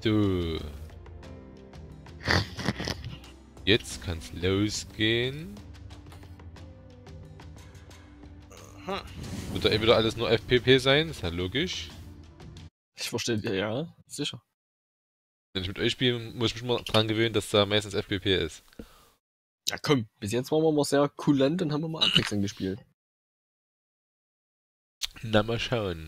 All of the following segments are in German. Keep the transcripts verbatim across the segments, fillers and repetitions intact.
So. Jetzt kann's losgehen. Hm. Wird da entweder alles nur F P P sein? Ist ja logisch. Ich verstehe, ja, ja, sicher. Wenn ich mit euch spiele, muss ich mich mal dran gewöhnen, dass da meistens F P P ist. Ja, komm, bis jetzt waren wir mal sehr kulant und haben wir mal abwechselnd gespielt. Na, mal schauen.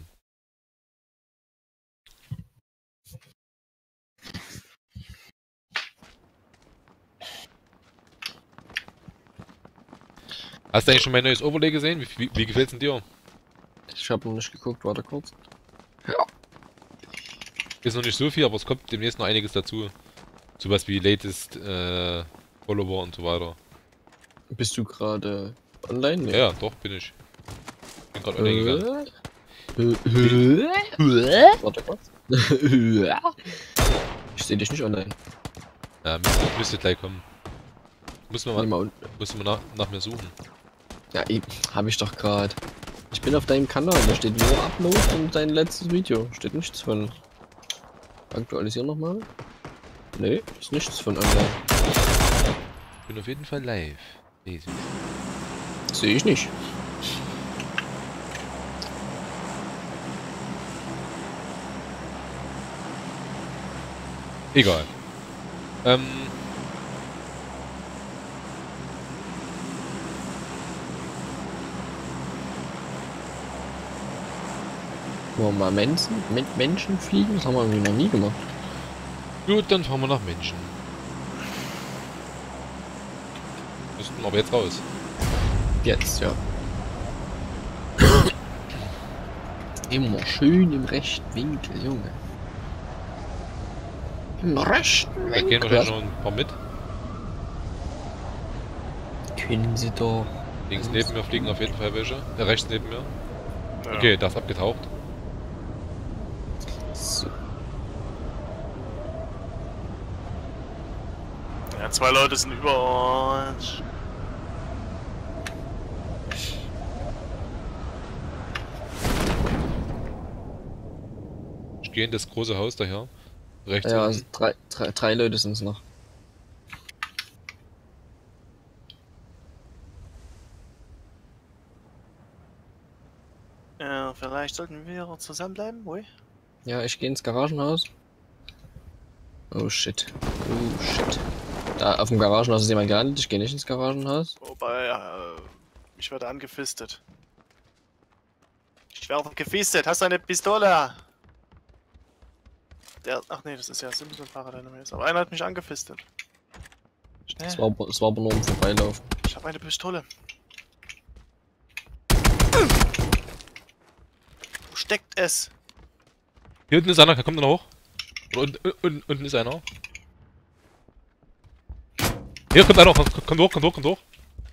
Hast du eigentlich schon mein neues Overlay gesehen? Wie, wie, wie gefällt's denn dir? Ich habe noch nicht geguckt, warte kurz. Ist noch nicht so viel, aber es kommt demnächst noch einiges dazu. Sowas wie Latest äh, Follower und so weiter. Bist du gerade online? Nee. Ja, ja, doch, bin ich. Bin gerade online gegangen. Äh? Warte kurz. Ich sehe dich nicht online. Ja, müsste, müsste gleich kommen. Muss man mal, Nee, mal un- muss man nach, nach mir suchen. Ja, eben, habe ich doch gerade. Ich bin auf deinem Kanal, da steht nur Upload und dein letztes Video. Steht nichts von. Aktualisieren nochmal. Nee, ist nichts von online. Ich bin auf jeden Fall live. Nee, Sehe ich nicht. egal. Ähm. Wollen wir mal Menschen, mit Menschen fliegen? Das haben wir irgendwie noch nie gemacht. Gut, dann fahren wir nach München. Müssten aber jetzt raus. Jetzt, ja. Immer schön im rechten Winkel, Junge. Im rechten Da gehen Winkel. wahrscheinlich noch ein paar mit. Können Sie doch. Links neben mir fliegen auf jeden Fall welche. Äh, rechts neben mir. Ja. Okay, das ist abgetaucht. So. Ja, zwei Leute sind über uns. Ich gehe in das große Haus daher. Rechts Ja, unten. also drei, drei, drei Leute sind es noch. Ja, vielleicht sollten wir zusammenbleiben, ui. Ja, ich gehe ins Garagenhaus. Oh shit. Oh shit. Da auf dem Garagenhaus ist jemand gelandet. Ich gehe nicht ins Garagenhaus. Wobei, äh, ich werde angefistet. Ich werde gefistet. Hast du eine Pistole? Der, ach nee, das ist ja Simpson-Fahrer, der Nummer ist. Aber einer hat mich angefistet. Schnell. Es war, es war aber nur um Vorbeilaufen. Ich habe eine Pistole. Wo steckt es? Hier unten ist einer, kommt einer hoch. Oder unten, unten, unten ist einer. Hier kommt einer, kommt hoch, kommt hoch, kommt hoch.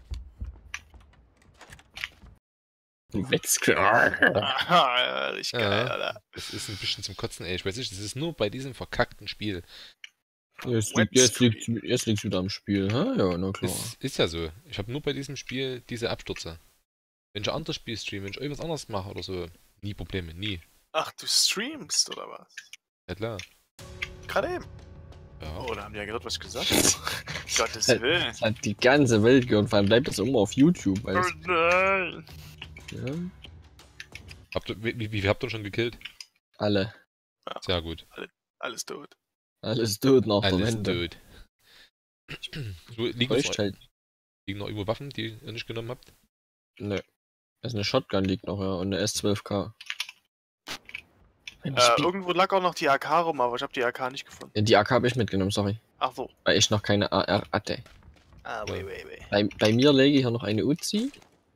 Wegscreen. Ah, ich geil, Ja. Alter. Das ist ein bisschen zum Kotzen, ey. Ich weiß nicht, das ist nur bei diesem verkackten Spiel. Jetzt, liegt, jetzt, liegt, jetzt liegt's wieder am Spiel, hä? Ja, na klar. Das ist ja so. Ich habe nur bei diesem Spiel diese Abstürze. Wenn ich ein anderes Spiel streame, wenn ich irgendwas anderes mache oder so, nie Probleme, nie. Ach, du streamst oder was? Ja klar. Gerade eben. Ja. Oh, da haben die ja gehört, was ich gesagt habe. Gottes Das Willen. hat, hat die ganze Welt gehört, vor allem bleibt das immer auf YouTube, Oh weißt nein. du? Ja? Habt ihr, wie, wie, wie habt ihr schon gekillt? Alle. Sehr gut. Alles tot. Alles tot nach der Alles Wende. tot. So, liegen, noch, Täuscht halt. liegen noch irgendwo Waffen, die ihr nicht genommen habt? Nö. Also eine Shotgun liegt noch, ja, und eine S zwölf K. Wenn ich Äh, spiel- irgendwo lag auch noch die A K rum, aber ich habe die A K nicht gefunden. Ja, die A K habe ich mitgenommen, sorry. Ach so. Weil ich noch keine A R hatte. Ah, wait, wait, wait. Bei, bei mir lege ich hier noch eine Uzi.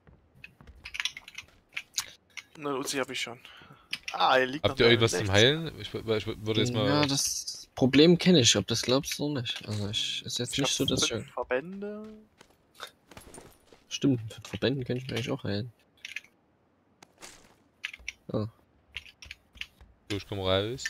Eine Uzi habe ich schon. Ah, hier liegt Habt noch ihr eine irgendwas zum rechts. Heilen? Ich, weil ich würde jetzt mal. Ja, das Problem kenne ich, ob das glaubst du oder nicht. Also ich ist jetzt Ich nicht so, hab dass ich. fünf Verbände. Stimmt, mit Verbänden könnte ich mir eigentlich auch heilen. Oh. So, ich komm raus.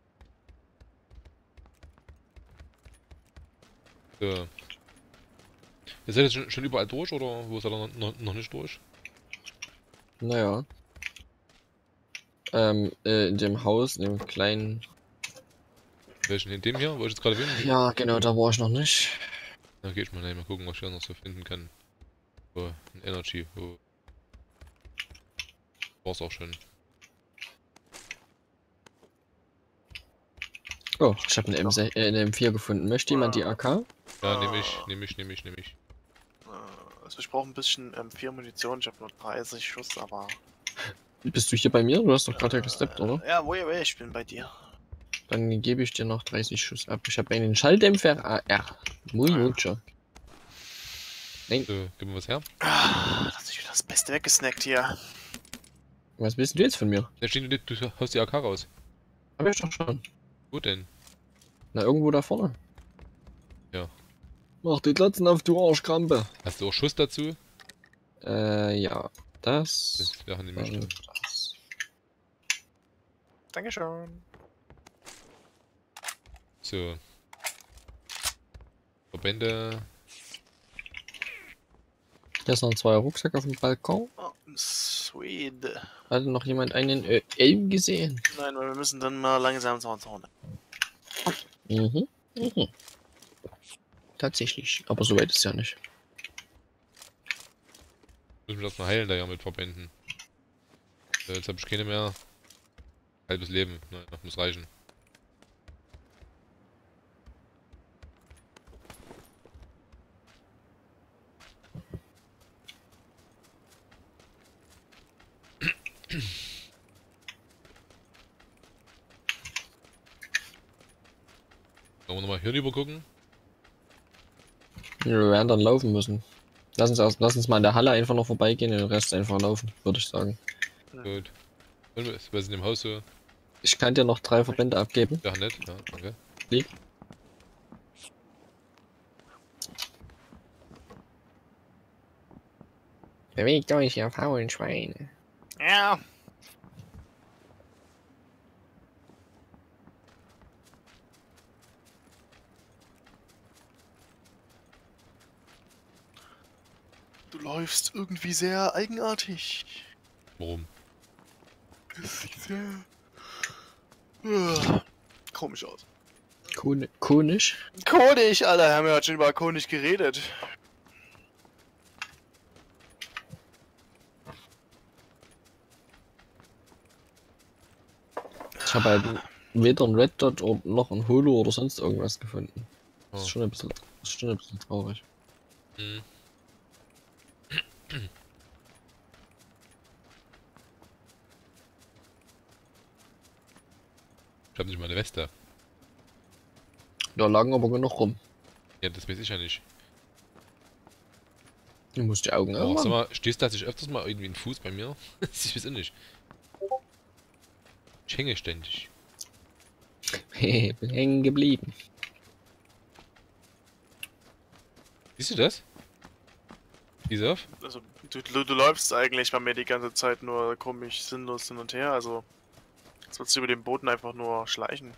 So. Ihr seid jetzt schon, schon überall durch oder wo seid ihr noch, noch, noch nicht durch? Naja. Ähm, äh, in dem Haus, in dem kleinen Welchen? In dem hier, wo ich jetzt gerade bin? Ja, genau, da war ich noch nicht. Da geh ich mal rein, mal gucken, was ich hier noch so finden kann. So, ein Energy. Oh. War's auch schon. Oh, ich habe eine, M sechs, äh, eine M vier gefunden. Möchte jemand die A K? Ja, nehme ich, nehme ich, nehme ich, nehme ich. Also ich brauche ein bisschen M vier Munition, ich habe nur dreißig Schuss, aber... Bist du hier bei mir? Du hast doch gerade ja gesteppt, oder? Ja, wo ihr ich bin bei dir. Dann gebe ich dir noch dreißig Schuss ab. Ich habe einen Schalldämpfer A R. Muy mucho. So, gib mir was her. Ah, das ist wieder das Beste weggesnackt hier. Was willst du jetzt von mir? Da steht, du, du haust die A K raus. Hab ich doch schon. Wo denn? Na, irgendwo da vorne. Ja. Mach die Glatzen auf, du Arschkrampe. Hast du auch Schuss dazu? Äh, ja. Das... Das wäre nämlich dann dann. das. Dankeschön. So. Verbände. Hier ist noch ein zweier Rucksack auf dem Balkon. Oh, sweet. Hat noch jemand einen äh, Elm gesehen? Nein, weil wir müssen dann mal langsam zur Zone. Mhm. Mhm. Tatsächlich. Aber so weit ist ja nicht. Müssen wir das mal heilen da ja mit Verbänden. So, jetzt habe ich keine mehr. Halbes Leben. Nein, das muss reichen. Sollen wir nochmal hier rüber gucken? Wir werden dann laufen müssen. Lass uns, erst, lass uns mal in der Halle einfach noch vorbeigehen und den Rest einfach laufen, würde ich sagen. Gut. Und was ist in dem Haus so? Ich kann dir noch drei Verbände abgeben. Ja, nett. Ja, danke. Lieb. Bewegt euch, ihr faulen Schweine. Ja. Du läufst irgendwie sehr eigenartig. Warum? Das sieht sehr... Uh, komisch aus. Kon konisch? Konig, Alter, haben wir heute schon über Konig geredet. Ich habe halt weder ein Red Dot oder noch ein Holo oder sonst irgendwas gefunden. Das ist Oh. schon ein bisschen, das ist schon ein bisschen traurig. Hm. Ich hab nicht mal eine Weste. Da lagen aber genug rum. Ja, das weiß ich ja nicht. Du musst die Augen Oh, sag aufmachen. mal, stehst du tatsächlich öfters mal irgendwie ein Fuß bei mir? Ich weiß auch nicht. Ich hänge ständig. Hehe, bin hängen geblieben. Siehst du das? Isaf? Also, du, du, du läufst eigentlich bei mir die ganze Zeit nur komisch, sinnlos hin und her, also... Jetzt würdest du über den Boden einfach nur schleichen.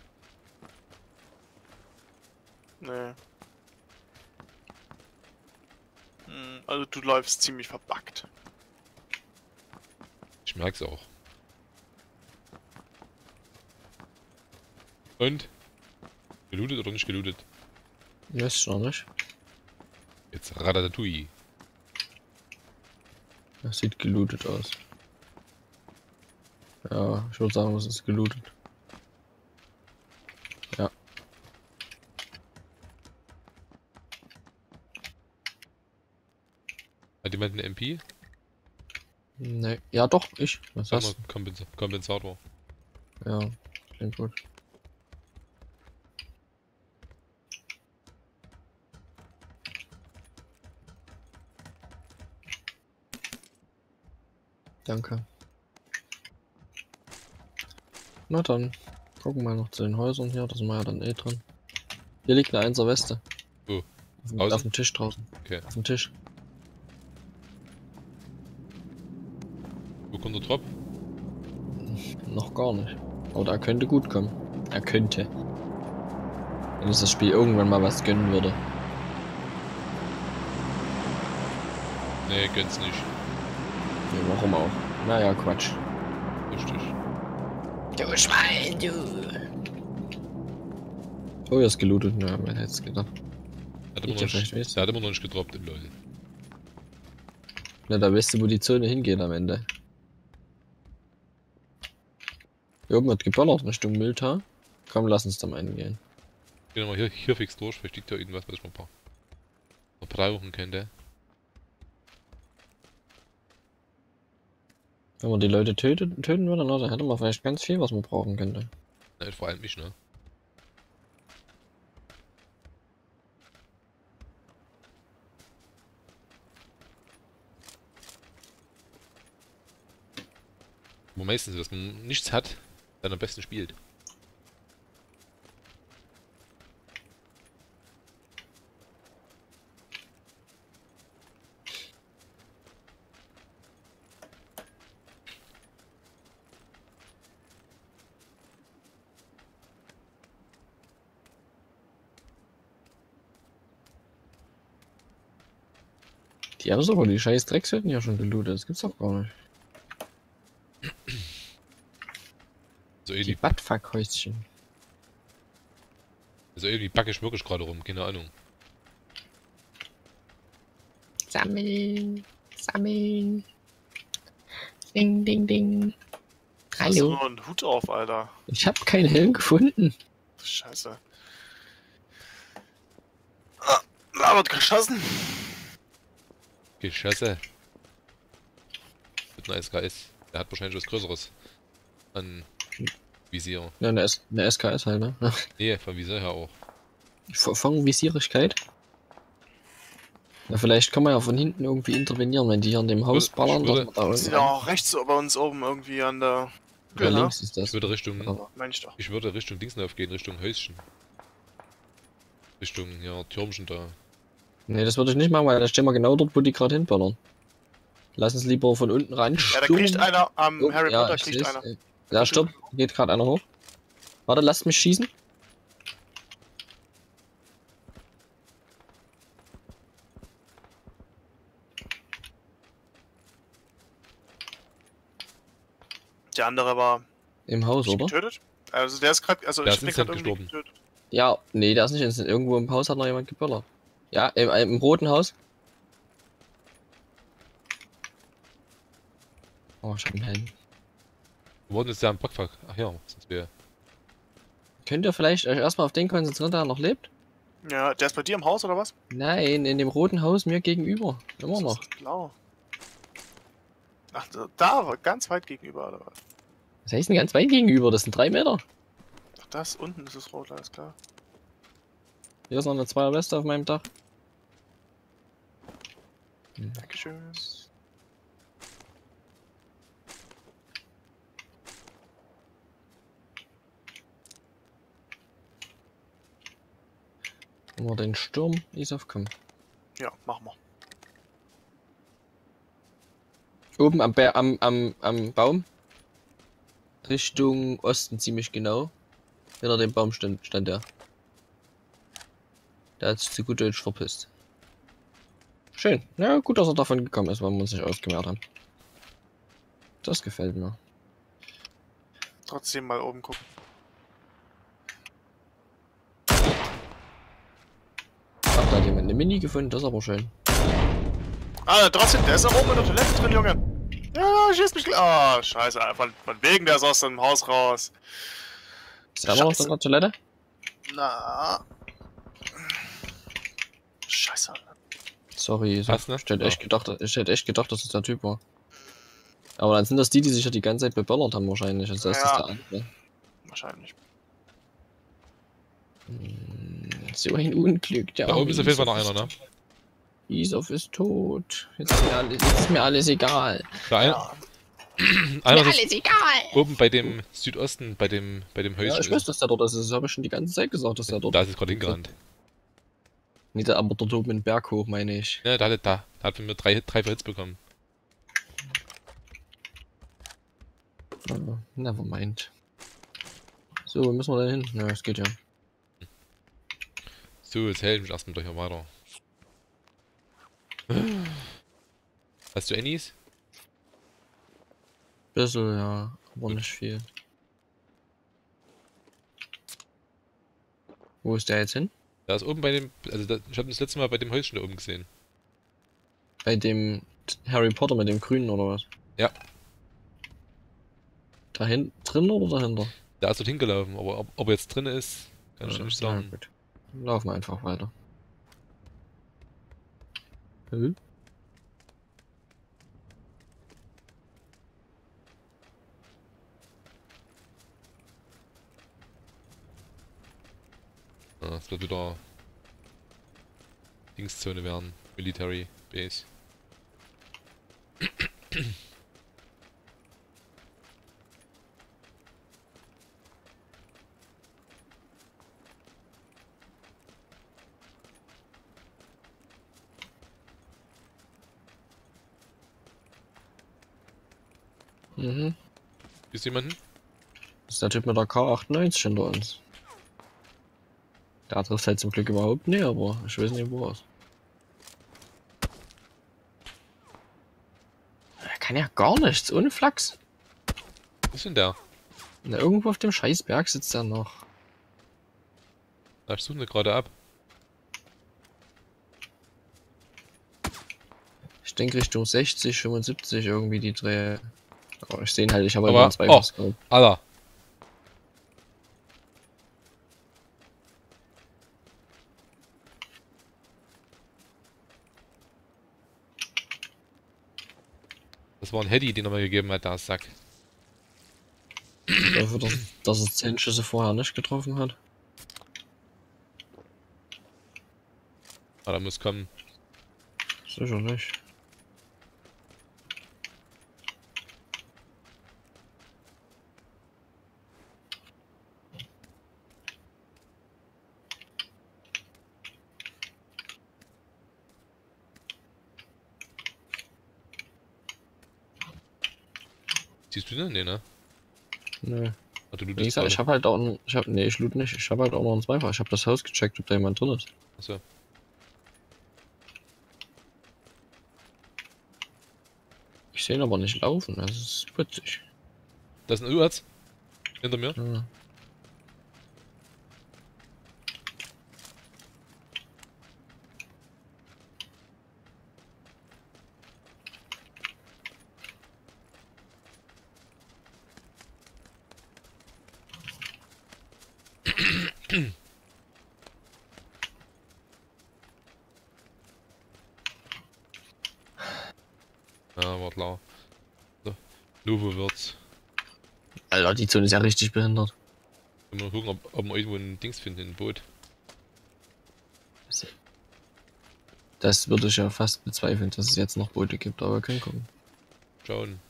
Nee. Hm, also du läufst ziemlich verbuggt. Ich merk's auch. Und? Gelootet oder nicht gelootet? Weiß ich noch nicht. Jetzt Ratatouille. Das sieht gelootet aus. Ja, ich würde sagen, das ist gelootet. Ja. Hat jemand eine M P? Ne, ja doch, ich. Was Sag mal, hast Kompens Kompensator. du? Ja, klingt gut. Danke. Na dann, gucken wir mal noch zu den Häusern hier, da sind wir ja dann eh dran. Hier liegt eine Einser Weste. Wo? Auf, dem- Draußen? auf dem Tisch draußen. Okay. Auf dem Tisch. Wo kommt der Drop? Noch gar nicht. Aber der könnte gut kommen. Er könnte. Wenn uns das Spiel irgendwann mal was gönnen würde. Nee, gönn's nicht. Ja, warum auch? Naja, Quatsch. Richtig. Du Schwein, du! Oh, er ist gelootet. Na, man hätte es gedacht. Der hat, Ich immer ja noch vielleicht nicht, weiß. der hat immer noch nicht gedroppt im LOL. Na, da weißt du, wo die Zone hingeht am Ende. Hier oben hat geballert Richtung Mülltal. Komm, lass uns da mal hingehen. Gehen wir mal hier, hier fix durch, vielleicht liegt da irgendwas, was ich mal paar noch brauchen könnte. Wenn man die Leute tötet, töten würde, na, dann hätte man vielleicht ganz viel, was man brauchen könnte. Ne, vor allem mich, ne? Wo meistens, dass man nichts hat, dann am besten spielt. Die haben aber die scheiß Dreckshütten ja schon gelootet, das gibt's doch gar nicht. So Die irgendwie, Buttfuck-Häuschen. so irgendwie backe ich wirklich gerade rum, keine Ahnung. Sammeln, sammeln. Ding, ding, ding. Hast du Hallo. nur einen Hut auf, Alter? Ich hab keinen Helm gefunden. Scheiße. Ah, da wird geschossen. Geschosse. Mit einer S K S. Der hat wahrscheinlich was Größeres. An Visier. Ja, eine, S eine S K S halt, ne? Nee, vom Visier her auch. Von Visierigkeit. Ja, vielleicht kann man ja von hinten irgendwie intervenieren, wenn die hier in dem Haus Ich ballern, dass würde- man da Das ist irgendwie... ja auch rechts bei uns oben irgendwie an der. Ja, Genau. links ist das. Ich würde Richtung, Aber Meine ich doch. ich würde Richtung Dingslauf gehen, Richtung Häuschen. Richtung, ja, Türmchen da. nee, das würde ich nicht machen, weil da stehen wir genau dort, wo die gerade hinballern. Lass uns lieber von unten ran. Ja, da kriegt einer am Oh, Harry ja, Potter ich kriegt seh's. einer. Ja, stopp. Geht gerade einer hoch. Warte, lasst mich schießen. Der andere war Im Haus, nicht oder? getötet. Also der ist gerade, also Der ich ist bin gerade instant irgendwie gestorben. getötet. Ja, nee, der ist nicht instant. Irgendwo im Haus hat noch jemand geballert. Ja, im, im roten Haus. Oh, ich hab einen Helm. Wo wurden jetzt der am Backfuck? Ach ja, sonst wäre. Könnt ihr vielleicht euch erstmal auf den konzentrieren, der noch lebt? Ja, der ist bei dir im Haus oder was? Nein, in dem roten Haus mir gegenüber. Immer Das noch. ist blau. Ach, da, war ganz weit gegenüber, oder was? Das heißt ein ganz weit gegenüber, das sind drei Meter. Ach, das unten ist es rot, alles klar. Hier ist noch eine Zweier Weste auf meinem Dach. Hm. Dankeschön. Haben wir den Sturm, Isaf, komm. Ja, machen wir. Oben am, Bär, am, am, am Baum. Richtung Osten ziemlich genau. Hinter dem Baum stand, stand er. Der hat sich zu gut Deutsch verpisst. Schön. Ja, gut, dass er davon gekommen ist, weil wir uns nicht ausgemehrt haben. Das gefällt mir. Trotzdem mal oben gucken. Ach, da hat jemand eine Mini gefunden, das ist aber schön. Ah, trotzdem, der ist da oben in der Toilette drin, Junge. Ja, schießt mich gleich. Ah, scheiße, von, von wegen, der ist aus dem Haus raus. Ist der immer noch Scheiße. in der Toilette? Na. Scheiße. Sorry, Isaf. Was, ne? Ich hätte Ja. echt gedacht, ich hätte echt gedacht, dass es der Typ war. Aber dann sind das die, die sich ja die ganze Zeit beballert haben wahrscheinlich. Also das ist Ja. der andere. Wahrscheinlich. Hm, so ein Unglück. Der Da oben arme ist auf jeden Fall noch Isaf einer, ne? ist- Isaf ist tot. Jetzt ist mir alles, jetzt ist mir alles egal. Der eine, Ja. einer ist alles egal. oben bei dem Südosten, bei dem, bei dem Ja, Häuschen. ich weiß, dass der dort ist. Das habe ich schon die ganze Zeit gesagt, dass der dort Da ist es gerade hingerannt. Nee, der aber dort oben den Berg hoch, meine ich. Ja, da hat, da, da hat von mir drei, drei Hits bekommen. Uh, never mind. So, wo müssen wir denn hin? Ja, es geht ja. So, jetzt hält mich erstmal gleich mal weiter. Hast du Annies? Bisschen, ja. Aber nicht viel. Wo ist der jetzt hin? Da ist oben bei dem, also da, ich habe das letzte Mal bei dem Häuschen da oben gesehen. Bei dem Harry Potter mit dem Grünen oder was? Ja. Dahin drin oder dahinter? Der ist dort hingelaufen, aber ob, ob er jetzt drin ist, kann ich dir nicht Ja, sagen. gut. Dann laufen wir einfach weiter. Hm? Ja, es wird wieder Dingszone werden. Military Base. Mhm. Ist jemanden? Das ist der Typ mit der K achtundneunzig hinter uns. Der trifft halt zum Glück überhaupt nicht, aber ich weiß nicht, wo er ist. Er kann ja gar nichts, ohne Flachs. Wo ist denn der? Na, irgendwo auf dem Scheißberg sitzt er noch. Na, ich suche ihn gerade ab. Ich denke Richtung sechzig, fünfundsiebzig irgendwie die Dreh. Oh, ich sehe ihn halt, ich habe halt Aber- nur zwei oh. Scope. Alter! Das war ein Heady, den er mir gegeben hat, der Sack. Dafür, dass, dass er zehn Schüsse vorher nicht getroffen hat. Ah, da muss kommen. Sicherlich. Siehst du den? Nee, ne? Nö. Warte, du Wie gesagt, ich habe halt auch ein, ich hab, nee, ich loot nicht, ich habe halt auch noch einen Zweifach. Ich habe das Haus gecheckt, ob da jemand drin ist. Achso. Ich sehe ihn aber nicht laufen, das ist putzig. Das ist ein U-Arzt. Hinter mir. Ja. Ja, war klar. So. Novo wird's. Alter, die Zone ist ja richtig behindert. Wir mal gucken, ob, ob wir irgendwo ein Dings finden, ein Boot. Das würde ich ja fast bezweifeln, dass es jetzt noch Boote gibt, aber wir können gucken. Schauen.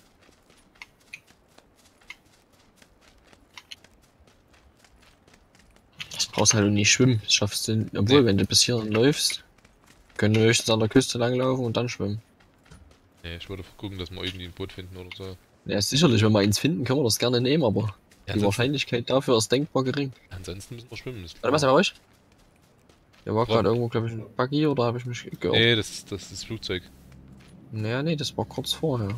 Das brauchst halt nicht schwimmen, das schaffst du, obwohl, Nee. wenn du bis hier läufst, können wir höchstens an der Küste langlaufen und dann schwimmen. Nee, ich würde gucken, dass wir irgendwie ein Boot finden oder so. Ja, sicherlich, wenn wir eins finden, können wir das gerne nehmen, aber Ja, die ansonsten, Wahrscheinlichkeit dafür ist denkbar gering. ansonsten müssen wir schwimmen. Ist Warte, was klar. bei euch? Der war Warum? gerade irgendwo, glaube ich, ein Buggy oder habe ich mich geirrt? Nee, das, ist- das ist das Flugzeug. Naja, nee, das war kurz vorher.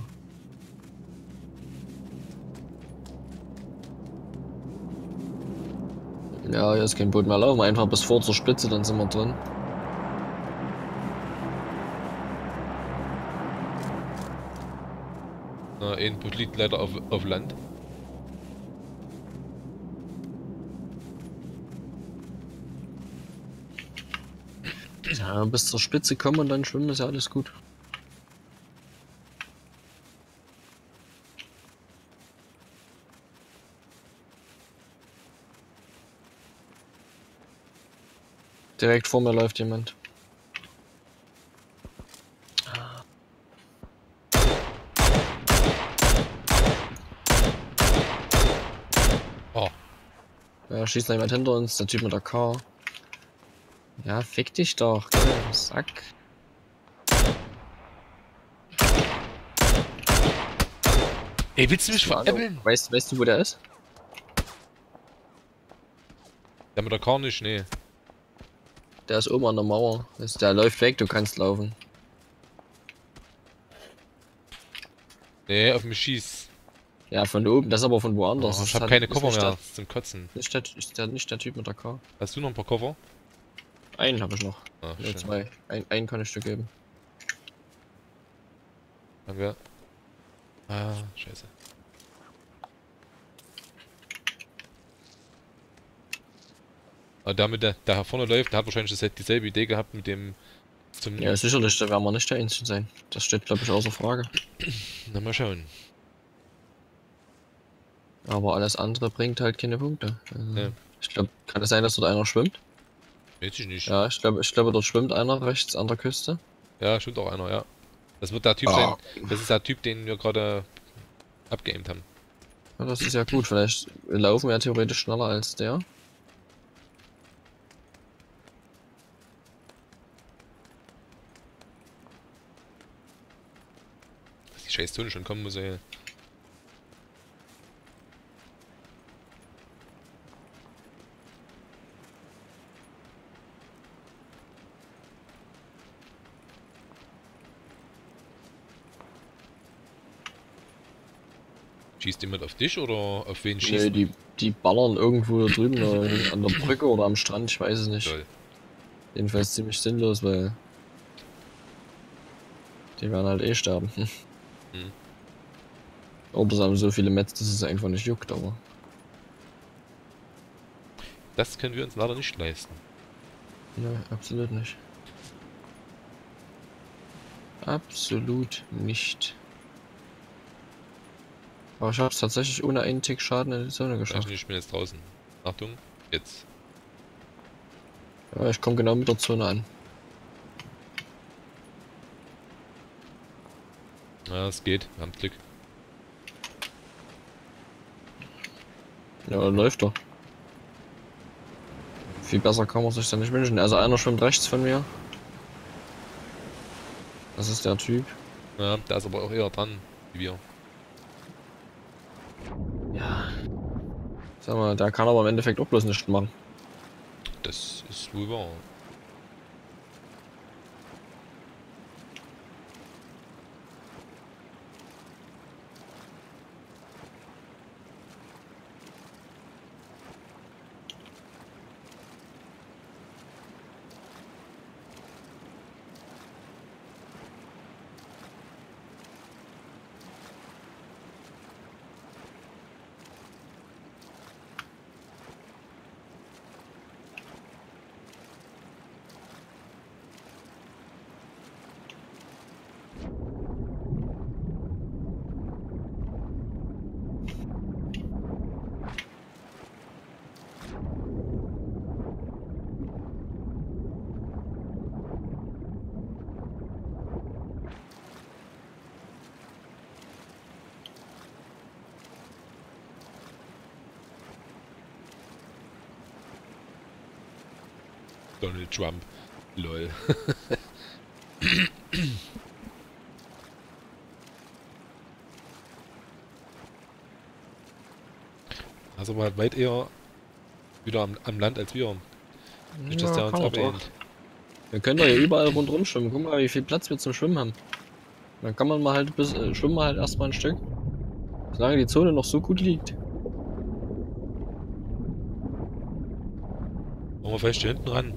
Ja, hier ist kein Boot mehr, laufen wir einfach bis vor zur Spitze, dann sind wir drin. Na, ein Boot liegt leider auf, auf Land. Ja, bis zur Spitze kommen und dann schwimmen ist ja alles gut. Direkt vor mir läuft jemand. Oh, Ja, schießt noch jemand hinter uns, der Typ mit der K. Ja, fick dich doch, gell, Sack. ey, willst du mich veräppeln? Weißt, weißt du, wo der ist? Der mit der Kar nicht, nee. Der ist oben an der Mauer. Das- Der läuft weg, du kannst laufen. Nee, auf mich schießt. Ja, von oben, das ist aber von woanders. Oh, Das ich hab hat- keine ist Koffer nicht mehr Der, zum Kotzen. nicht, der, ist der, nicht der Typ mit der K. Hast du noch ein paar Koffer? Einen habe ich noch. Ah, Ne, schön. zwei. Ein, einen kann ich dir geben. Danke. Ah, scheiße. Aber damit der, der vorne läuft, der hat wahrscheinlich das, dieselbe Idee gehabt mit dem zum. Ja, sicherlich, da werden wir nicht der Einzige sein. Das steht, glaube ich, außer Frage. Na, mal schauen. Aber alles andere bringt halt keine Punkte. Also, Ja. Ich glaube, kann es sein, dass dort einer schwimmt? Weiß ich nicht. Ja, ich glaube, ich glaube, dort schwimmt einer rechts an der Küste. Ja, stimmt auch einer, ja. Das wird der Typ Ah. sein. Das ist der Typ, den wir gerade abgeaimt haben. Ja, das ist ja gut. Vielleicht laufen wir ja theoretisch schneller als der. Dass die scheiß Zone schon kommen muss, ey. Schießt jemand auf dich oder auf wen Nee, schießt? die, die ballern irgendwo da drüben äh, an der Brücke oder am Strand, ich weiß es nicht. Toll. Jedenfalls ziemlich sinnlos, weil die werden halt eh sterben. Hm. Oder sie haben so viele Mets, dass es einfach nicht juckt, aber. Das können wir uns leider nicht leisten. Ne, absolut nicht. Absolut nicht. Aber ich habe es tatsächlich ohne einen Tick Schaden in die Zone geschafft. Ich bin jetzt draußen. Achtung, jetzt. Ja, ich komme genau mit der Zone an. Ja, es geht. Wir haben Glück. Ja, läuft doch. Viel besser kann man sich da nicht wünschen. Also einer schwimmt rechts von mir. Das ist der Typ. Ja, der ist aber auch eher dran wie wir. Ja. Sag mal, der kann aber im Endeffekt auch bloß nichts machen. Das ist wohl wahr. Donald Trump. Lol. Also war halt weit eher wieder am, am Land als wir. Nicht, dass der uns kann er doch. abähnt. Wir können doch hier überall rundherum schwimmen. Guck mal, wie viel Platz wir zum Schwimmen haben. Dann kann man mal halt bis äh, schwimmen wir halt erstmal ein Stück. Solange die Zone noch so gut liegt. Wollen wir vielleicht hier hinten ran?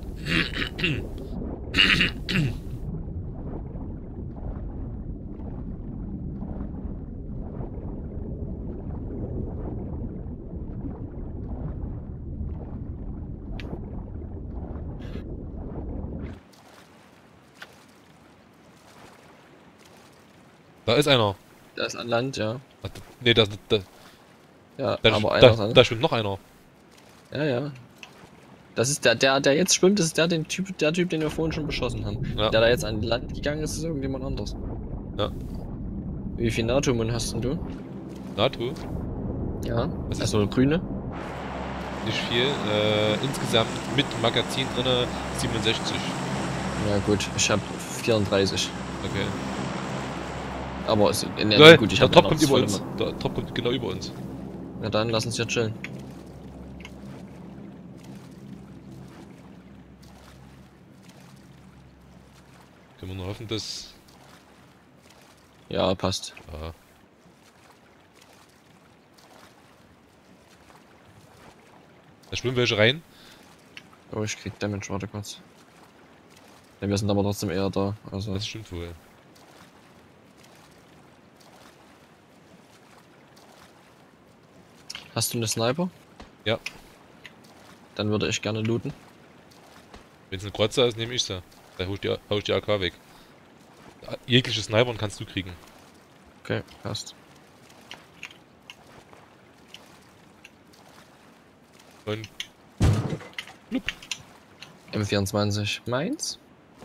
Da ist einer. Da ist an Land, ja. Ach, nee, da, da, Ja, da, aber da, einer ist an. da schwimmt noch einer. Ja, ja. Das ist der, der, der jetzt schwimmt, das ist der, den Typ, der Typ, den wir vorhin schon beschossen haben. Ja. Der da jetzt an Land gegangen ist, ist irgendjemand anders. Ja. Wie viel NATO-Mun hast denn du? NATO? Ja. Was ist Also grüne? Nicht viel. Äh, insgesamt mit Magazin drinne siebenundsechzig. Ja gut, ich habe vierunddreißig. Okay. Aber es, ne, ne, Lol, gut, ich der habe Top kommt über uns. Der Top kommt genau über uns. Na dann, lass uns jetzt chillen. Können wir nur hoffen, dass... Ja, passt. Aha. Da schwimmen welche rein. Oh, ich krieg Damage, warte kurz. Ja, wir sind aber trotzdem eher da, also. Das stimmt wohl. Hast du eine Sniper? Ja. Dann würde ich gerne looten. Wenn es eine Kreuzer ist, nehme ich sie. Da hau ich die, hau ich die A K weg. Jegliche Snipern kannst du kriegen. Okay, passt. Und Blub. M vierundzwanzig. Meins?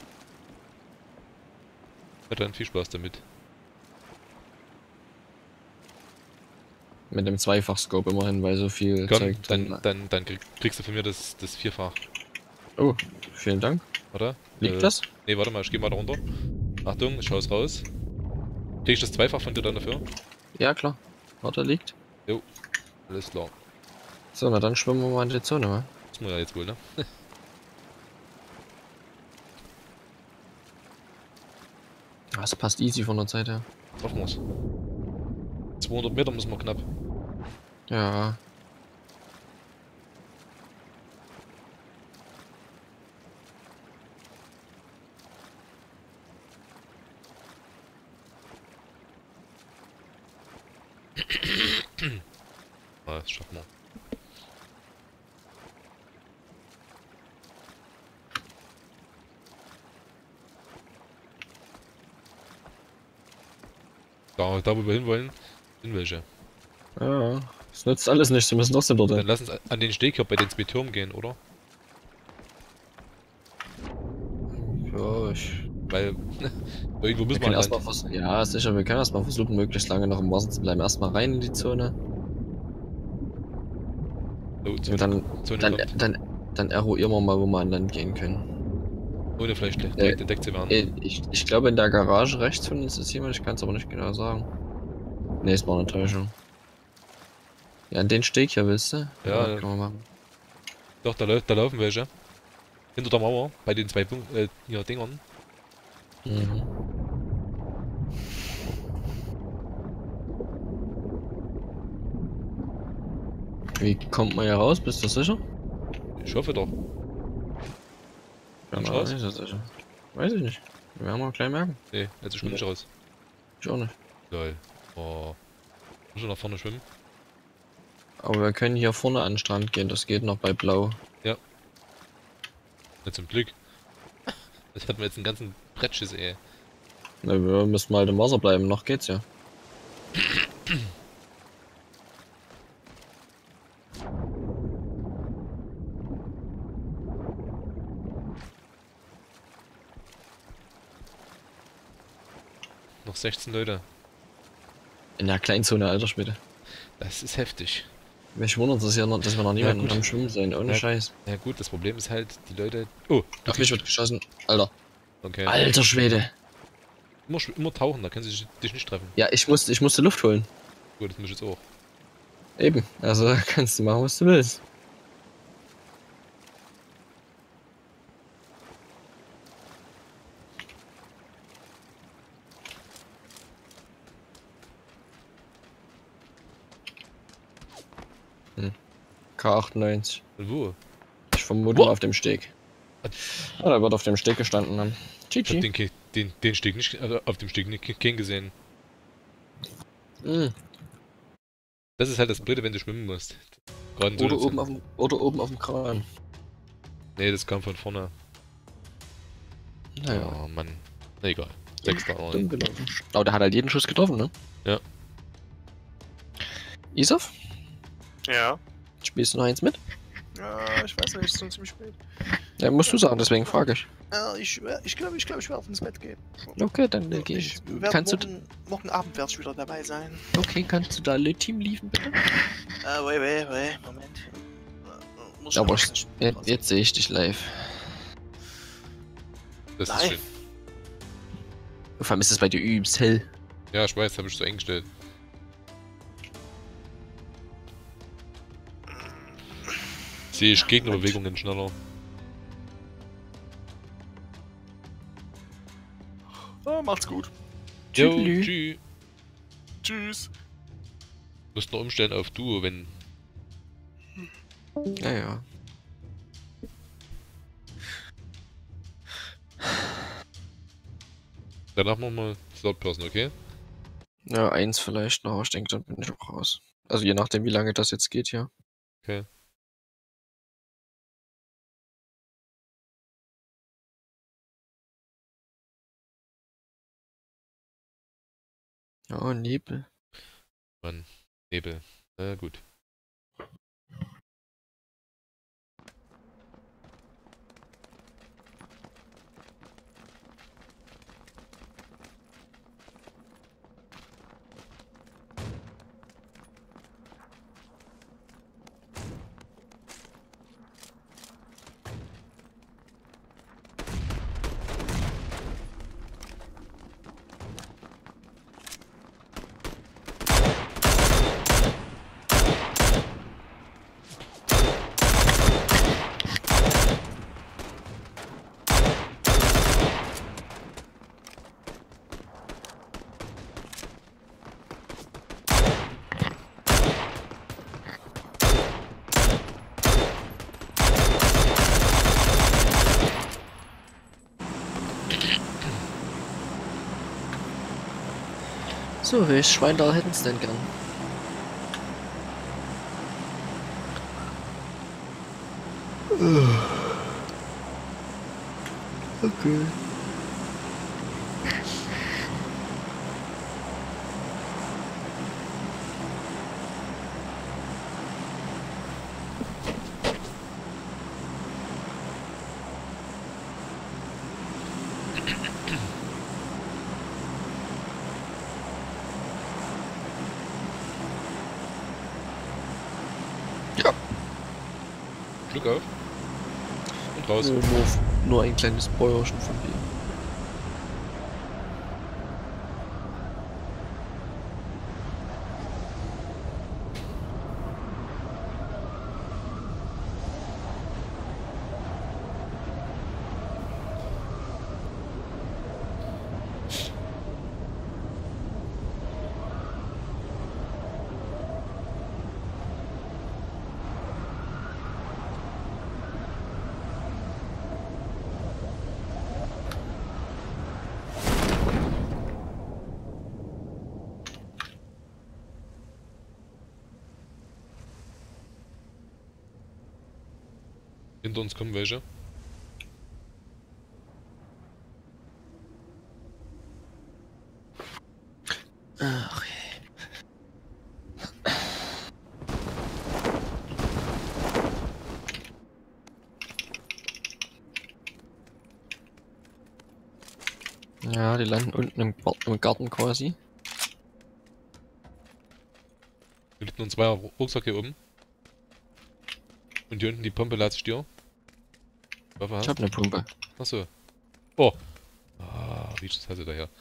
Ja, dann viel Spaß damit. Mit dem Zweifach-Scope immerhin, weil so viel Komm, Zeug drin. dann, dann, dann krieg, kriegst du von mir das, das Vierfach, Oh, vielen Dank. oder? Liegt Äh, das? Nee, warte mal, ich geh mal da runter. Achtung, ich schau's raus. Krieg ich das Zweifach von dir dann dafür? Ja, klar. Warte, liegt. Alles klar. So, na dann schwimmen wir mal in die Zone, wa? Muss man ja jetzt wohl, ne? Das passt easy von der Zeit her. Schaffen wir's. zweihundert Meter müssen wir knapp. Ja. Ah, das schaffen wir. Da, da wo wir hinwollen, sind welche. Ja. Das nützt alles nichts, wir müssen trotzdem dort Dann hin. lass uns an den Steg hier bei den zwei Türmen gehen, oder? Ja, ich. Weil irgendwo Wir müssen wir können an erstmal Land. versuchen. Ja, sicher, wir können erstmal versuchen, möglichst lange noch im Wasser zu bleiben. Erstmal rein in die Zone. Oh, Zone, Und dann, Zone dann, kommt. dann, dann eruieren wir mal, wo wir an Land gehen können. Ohne vielleicht direkt Äh, entdeckt zu werden. Äh, Ich, ich glaube, in der Garage rechts von uns ist jemand, ich kann es aber nicht genau sagen. Ne, es war eine Täuschung. Ja, an den Steg hier willst du? Ja, kann man machen. Doch, da, lau- da laufen welche. Hinter der Mauer, bei den zwei Punk äh, hier Dingern. Mhm. Wie kommt man hier raus? Bist du sicher? Ich hoffe doch. Ja, Kommst na, raus? weiß ich sicher. Weiß ich nicht. Wir werden mal gleich merken. Nee, jetzt schwimme ich raus. Ich auch nicht. Lol. Oh. Muss ich nach vorne schwimmen? Aber wir können hier vorne an den Strand gehen, das geht noch bei Blau. Ja, zum Glück. Das hatten wir jetzt einen ganzen Brettschiss, ey. Na, wir müssen mal im Wasser bleiben, noch geht's ja. Noch sechzehn Leute. In der Kleinzone, alter Schwede. Das ist heftig. Mich wundert es ja noch, dass wir noch niemanden gut. am Schwimmen sehen, ohne Ja. Scheiß. Ja gut, das Problem ist halt, die Leute... Oh, Auf mich wird geschossen. Alter. okay. Alter Schwede. Immer, schw- immer tauchen, da können sie dich- dich nicht treffen. Ja, ich musste, ich musste Luft holen. Gut, das muss ich jetzt auch. Eben. Also kannst du machen, was du willst. Hm. K achtundneunzig. Und wo? Ich vermute Wo? mal auf dem Steg. Ah, da wird auf dem Steg gestanden haben. Ich hab G G. den, Ke- den, den Steg nicht, also auf dem Steg nicht keinen gesehen. Mhm. Das ist halt das Blöde, wenn du schwimmen musst. Gerade in so Oder einer oben Zone. auf dem, oder oben auf dem Kran. Nee, das kam von vorne. Naja. Oh Mann. Na egal. Sechster. Oh, Dumm gelaufen. Aber der hat halt jeden Schuss getroffen, ne? Ja. Isaf, Ja. spielst du noch eins mit? Ja, ich weiß nicht, es ist schon ziemlich spät. Ja, musst du sagen, deswegen frage ich. Ja, ich ich glaube, ich, glaub, ich werde ins Bett gehen. Okay, dann äh, geh. Ich werd Kannst du. morgen, morgen Abend werde ich wieder dabei sein. Okay, kannst du da Le Team liefern, bitte? Äh, wait, wait, wait, Moment. Äh, Muss Aber noch ich- nicht- Jetzt, jetzt sehe ich dich live. das ist Nein. schön. Vor allem ist es bei dir übelst hell. Ja, ich weiß, habe ich so eingestellt. Sehe ich Gegnerbewegungen schneller. Ah, macht's gut. Jo, Tschüdelü. tschüss. Tschüss. Musst noch umstellen auf Duo, wenn Ja, ja. Danach machen wir Third Person, okay? Ja, eins vielleicht noch, aber ich denke, dann bin ich auch raus. Also je nachdem, wie lange das jetzt geht hier. Okay. Ja, Nebel. Mann, Nebel. Na gut. So, welches Schwein da hätten es denn gern? Okay. Ja. Glück auf. Und raus. Nur, nur, nur ein kleines Bäuerchen von dir. Hinter uns kommen welche. Ach, ja, die landen unten im, Gar- im Garten quasi. Hier liegt noch ein zweier Rucksack hier oben. Und hier unten die Pumpe ladet sich dir. Waffe hast? Ich hab eine Pumpe. Achso. Oh. Ah, wie ist das Hasse daher?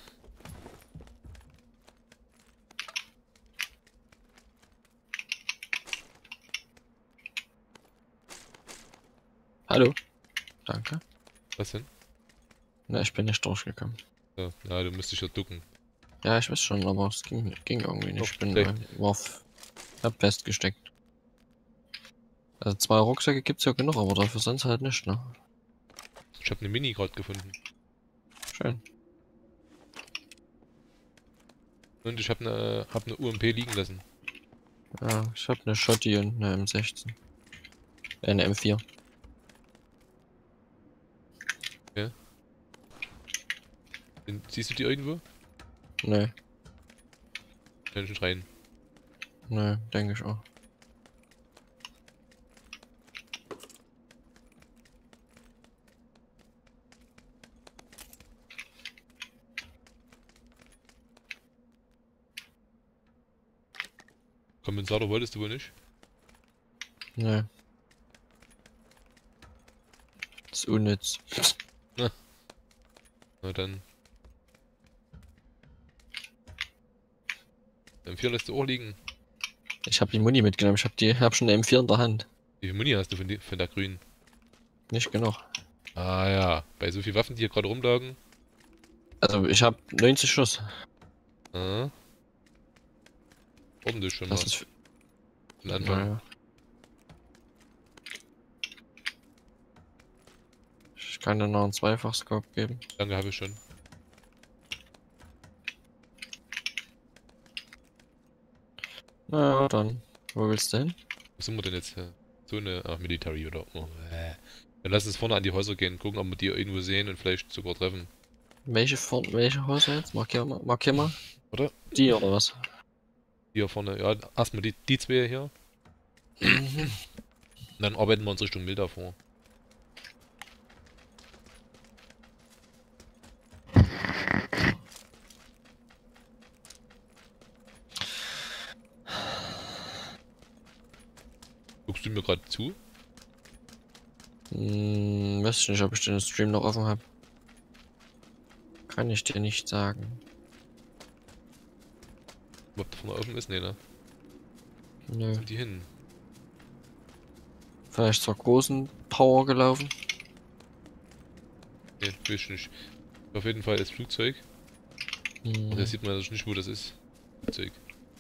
Hallo. Danke. Was denn? Na, ich bin nicht durchgekommen. Ja, ja, du müsstest ja ducken. Ja, ich weiß schon, aber es ging, ging irgendwie nicht. Doch, Ich bin okay. äh, war f- hab festgesteckt. Also zwei Rucksäcke gibt's ja genug, aber dafür sonst halt nicht, ne? Ich habe eine Mini gerade gefunden. Schön. Und ich habe eine, hab eine U M P liegen lassen. Ja, ich hab eine Schotti und eine M sechzehn. Äh, eine M vier. Den, siehst du die irgendwo? Nö, Kann ich nicht rein. nö, denke ich auch. Kompensator wolltest du wohl nicht? Nö. Das ist unnütz. Na dann. M vier lässt du auch liegen. Ich hab die Muni mitgenommen, ich hab die, hab schon eine M vier in der Hand. Wie viel Muni hast du von, die, von der grünen? Nicht genug. Ah ja, bei so viel Waffen, die hier gerade rumlagen. Also ich hab neunzig Schuss. Ah. Ordentlich schon Das mal. ist Am Anfang. naja. Ich kann dir noch einen Zweifachscope geben. Danke, habe ich schon. Na ja, dann. Wo willst du hin? Wo sind wir denn jetzt? äh, So eine, ach, Military oder, oh, äh. Dann lass uns vorne an die Häuser gehen, gucken, ob wir die irgendwo sehen und vielleicht sogar treffen. Welche, Vor welche Häuser jetzt? Markier mal. Markier mal. Oder? Die oder was? Hier vorne, ja, erstmal die, die zwei hier. Mhm. Dann arbeiten wir uns Richtung Milda vor. Guckst du mir gerade zu? Hm, weiß ich nicht, ob ich den Stream noch offen habe. Kann ich dir nicht sagen. Ob da vorne offen ist? Nee, ne? Nö. Wo sind die hin? Vielleicht zur großen Tower gelaufen. Nee, weiß ich nicht. Auf jeden Fall das Flugzeug. Hm. Und da sieht man also nicht, wo das ist. Flugzeug.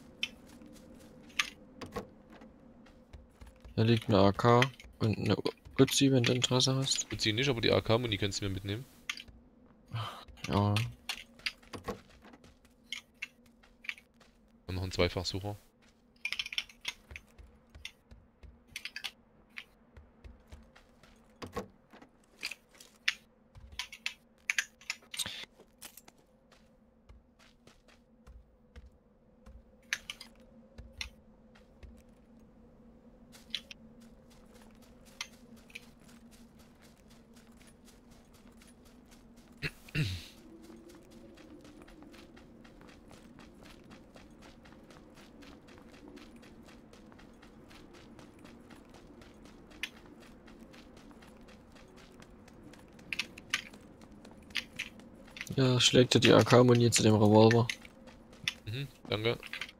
Hier liegt eine A K und eine Uzi, wenn du Interesse hast. Gut, sie nicht, aber die A K-Muni kannst du mir mitnehmen. Ja. Und noch ein Zweifachsucher. Ja, schlägt dir die A K-Muni zu dem Revolver. Mhm, danke.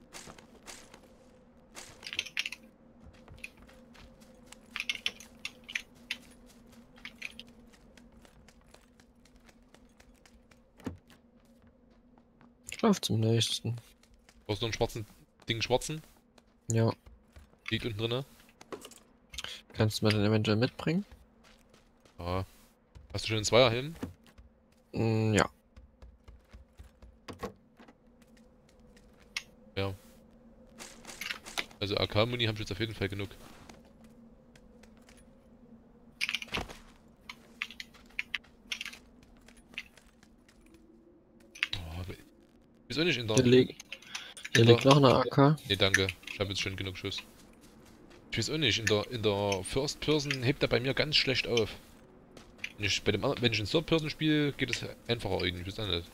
Lauf zum nächsten. Brauchst du noch einen schwarzen Ding schwarzen? Ja. Liegt unten drinne. Kannst du mir den eventuell mitbringen? Ja. Hast du schon einen Zweierhelm? Mm, ja. Ja. Also A K-Muni habe ich jetzt auf jeden Fall genug. Oh, aber ich weiß auch nicht in der... Hier, li hier in liegt der noch eine A K. nee, danke. Ich habe jetzt schon genug Schuss. Ich weiß auch nicht, in der, in der First Person hebt er bei mir ganz schlecht auf. Wenn ich, bei dem, anderen- wenn ich in Third Person spiele, geht es einfacher irgendwie, ich weiß auch nicht.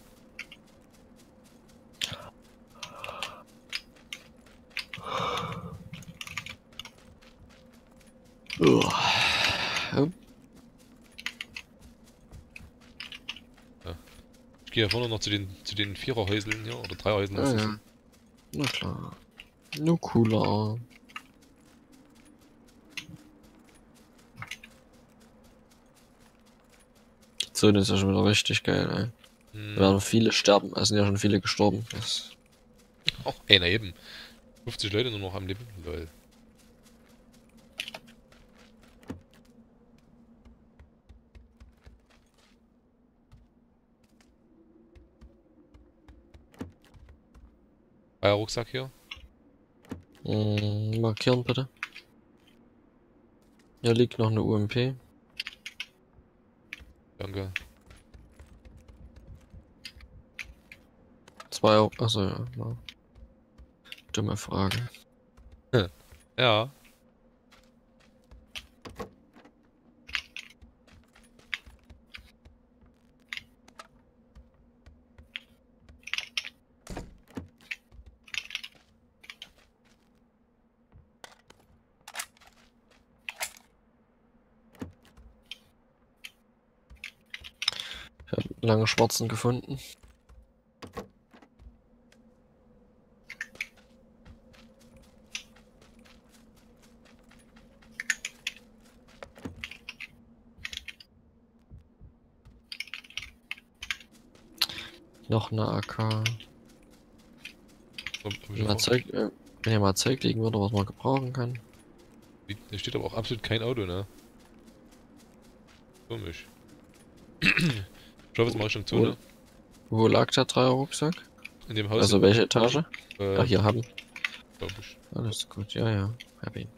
Oh. Ich gehe ja vorne noch zu den, zu den Viererhäuseln hier, oder Dreierhäuseln. Ah, ist das. ja. Na klar. Nur cooler. Die Zone ist ja schon wieder richtig geil, ey. Hm. Da werden viele sterben, es sind ja schon viele gestorben. Das Oh, ey, na eben. fünfzig Leute nur noch am Leben. Lol. Euer Rucksack hier. mm, markieren bitte. Hier liegt noch eine U M P. Danke. Zwei Euro. Achso, ja. ja. Dumme Frage. Ja. Ich habe lange Schwarzen gefunden. Noch eine A K. So, hab ich Wenn mal auch- Zeug, äh, wenn hier mal Zeug liegen würde, was man gebrauchen kann. Da steht aber auch absolut kein Auto, ne? Komisch. Schau, was mache ich schon zu, ne? Wo lag der Dreier-Rucksack? In dem Haus. Also welche Etage? Äh, Ach, hier haben. glaub ich. Alles gut, ja, ja. Hab ihn.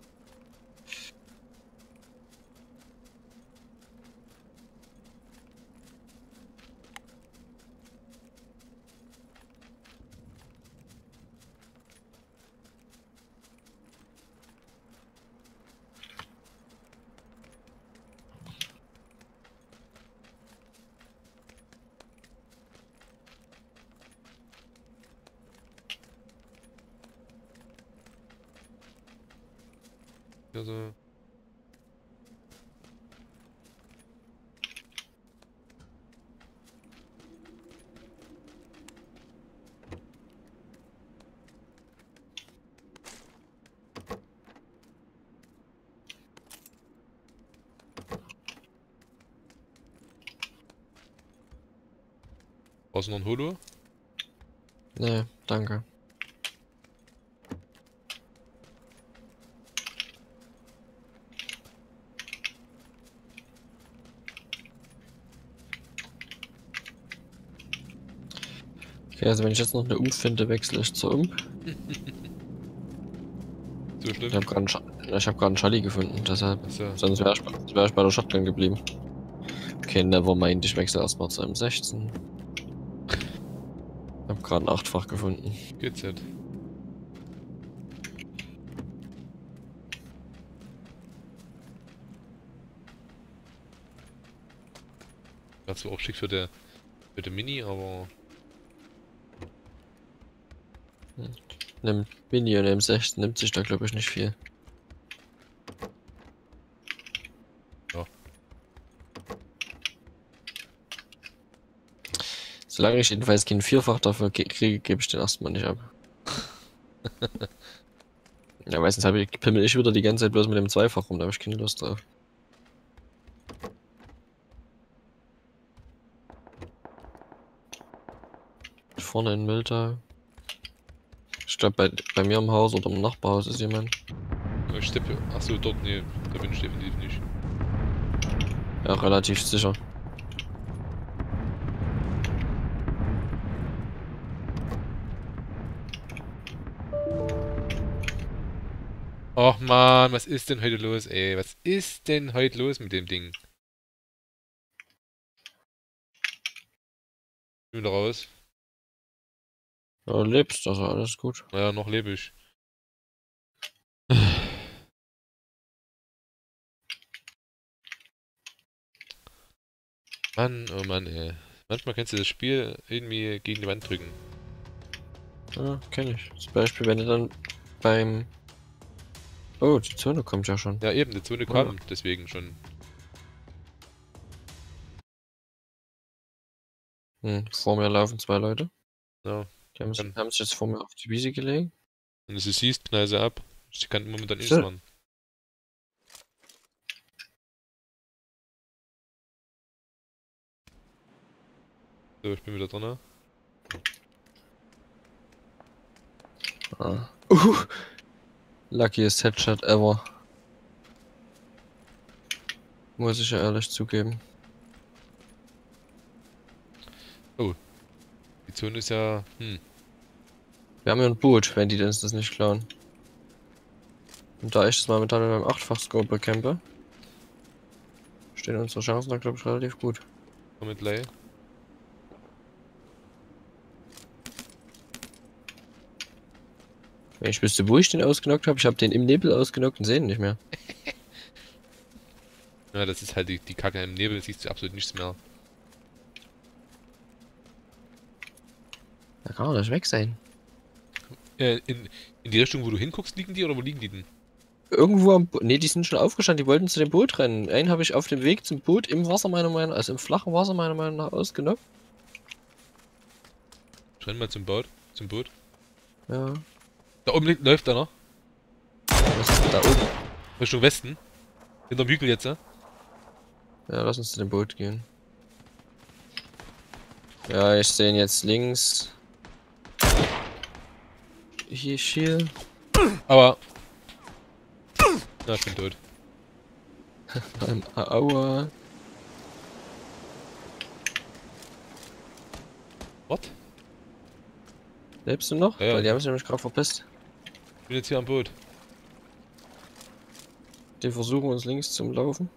Also. Brauchst du noch ein Holo? Nee, danke. Okay, also wenn ich jetzt noch eine Ump finde, wechsle ich zur Ump. So schlimm? Ich habe gerade einen, Sch ich hab grad einen Schalli gefunden, deshalb. Achso. Sonst wäre ich, bei- wär ich bei der Shotgun geblieben. Okay, nevermind, ich wechsle erstmal zu einem sechzehn. Ich hab gerade ein achtfach gefunden. G Z. War zwar auch schick für der für der Mini, aber Nimm Mini und M sechzehn nimmt sich da glaube ich nicht viel. Ja. Solange ich jedenfalls kein Vierfach dafür ge- kriege, gebe ich den erstmal nicht ab. Ja, meistens habe ich, pimmel ich wieder die ganze Zeit bloß mit dem Zweifach rum, da habe ich keine Lust drauf. Vorne in Milta. Ich glaube bei, bei mir im Haus oder im Nachbarhaus ist jemand. ich steppe. Achso, dort, nee, da bin ich definitiv nicht. Ja, relativ sicher. Ach man, was ist denn heute los, ey? Was ist denn heute los mit dem Ding? Bin wieder raus. Ja, du lebst, also alles gut. Naja, noch lebe ich. Mann, oh Mann, ey. Manchmal kannst du das Spiel irgendwie gegen die Wand drücken. Ja, kenn ich. Zum Beispiel, wenn du dann beim... Oh, die Zone kommt ja schon. Ja, eben, die Zone Ja. kam deswegen schon. Hm, vor mir laufen zwei Leute. Ja. Die haben, Dann- haben sich jetzt vor mir auf die Wiese gelegt. Wenn du sie siehst, knall sie ab. Ich kann momentan nichts So. machen. So, ich bin wieder drin. Ah. Uh, luckiest Headshot ever. Muss ich ja ehrlich zugeben. Die Zone ist ja. Hm. Wir haben ja ein Boot, wenn die uns das nicht klauen. Und da ich das mal mit meinem achtfach-Scope bekämpfe, stehen unsere Chancen da glaube ich relativ gut. Komm mit Lei. Wenn ich wüsste, wo ich den ausgenockt habe, ich habe den im Nebel ausgenockt und sehe ihn nicht mehr. Ja, das ist halt die, die Kacke im Nebel, siehst du absolut nichts mehr. Da kann er nicht weg sein. Äh, in, in die Richtung, wo du hinguckst, liegen die oder wo liegen die denn? Irgendwo am Boot. Ne, die sind schon aufgestanden, die wollten zu dem Boot rennen. Einen habe ich auf dem Weg zum Boot im Wasser meiner Meinung nach, also im flachen Wasser meiner Meinung nach ausgenockt. Ich renn mal zum Boot. Zum Boot. Ja. Da oben liegt- läuft einer. Was ist denn da oben? Richtung Westen. Hinterm Hügel jetzt, ja? Ja, lass uns zu dem Boot gehen. Ja, ich sehe ihn jetzt links. Hier, hier. Aber. Ja, ich bin tot. Ein Aua. Wart? Lebst du noch? Ja, ja. Weil die haben sich nämlich gerade verpisst. Ich bin jetzt hier am Boot. Die versuchen uns links zum Laufen.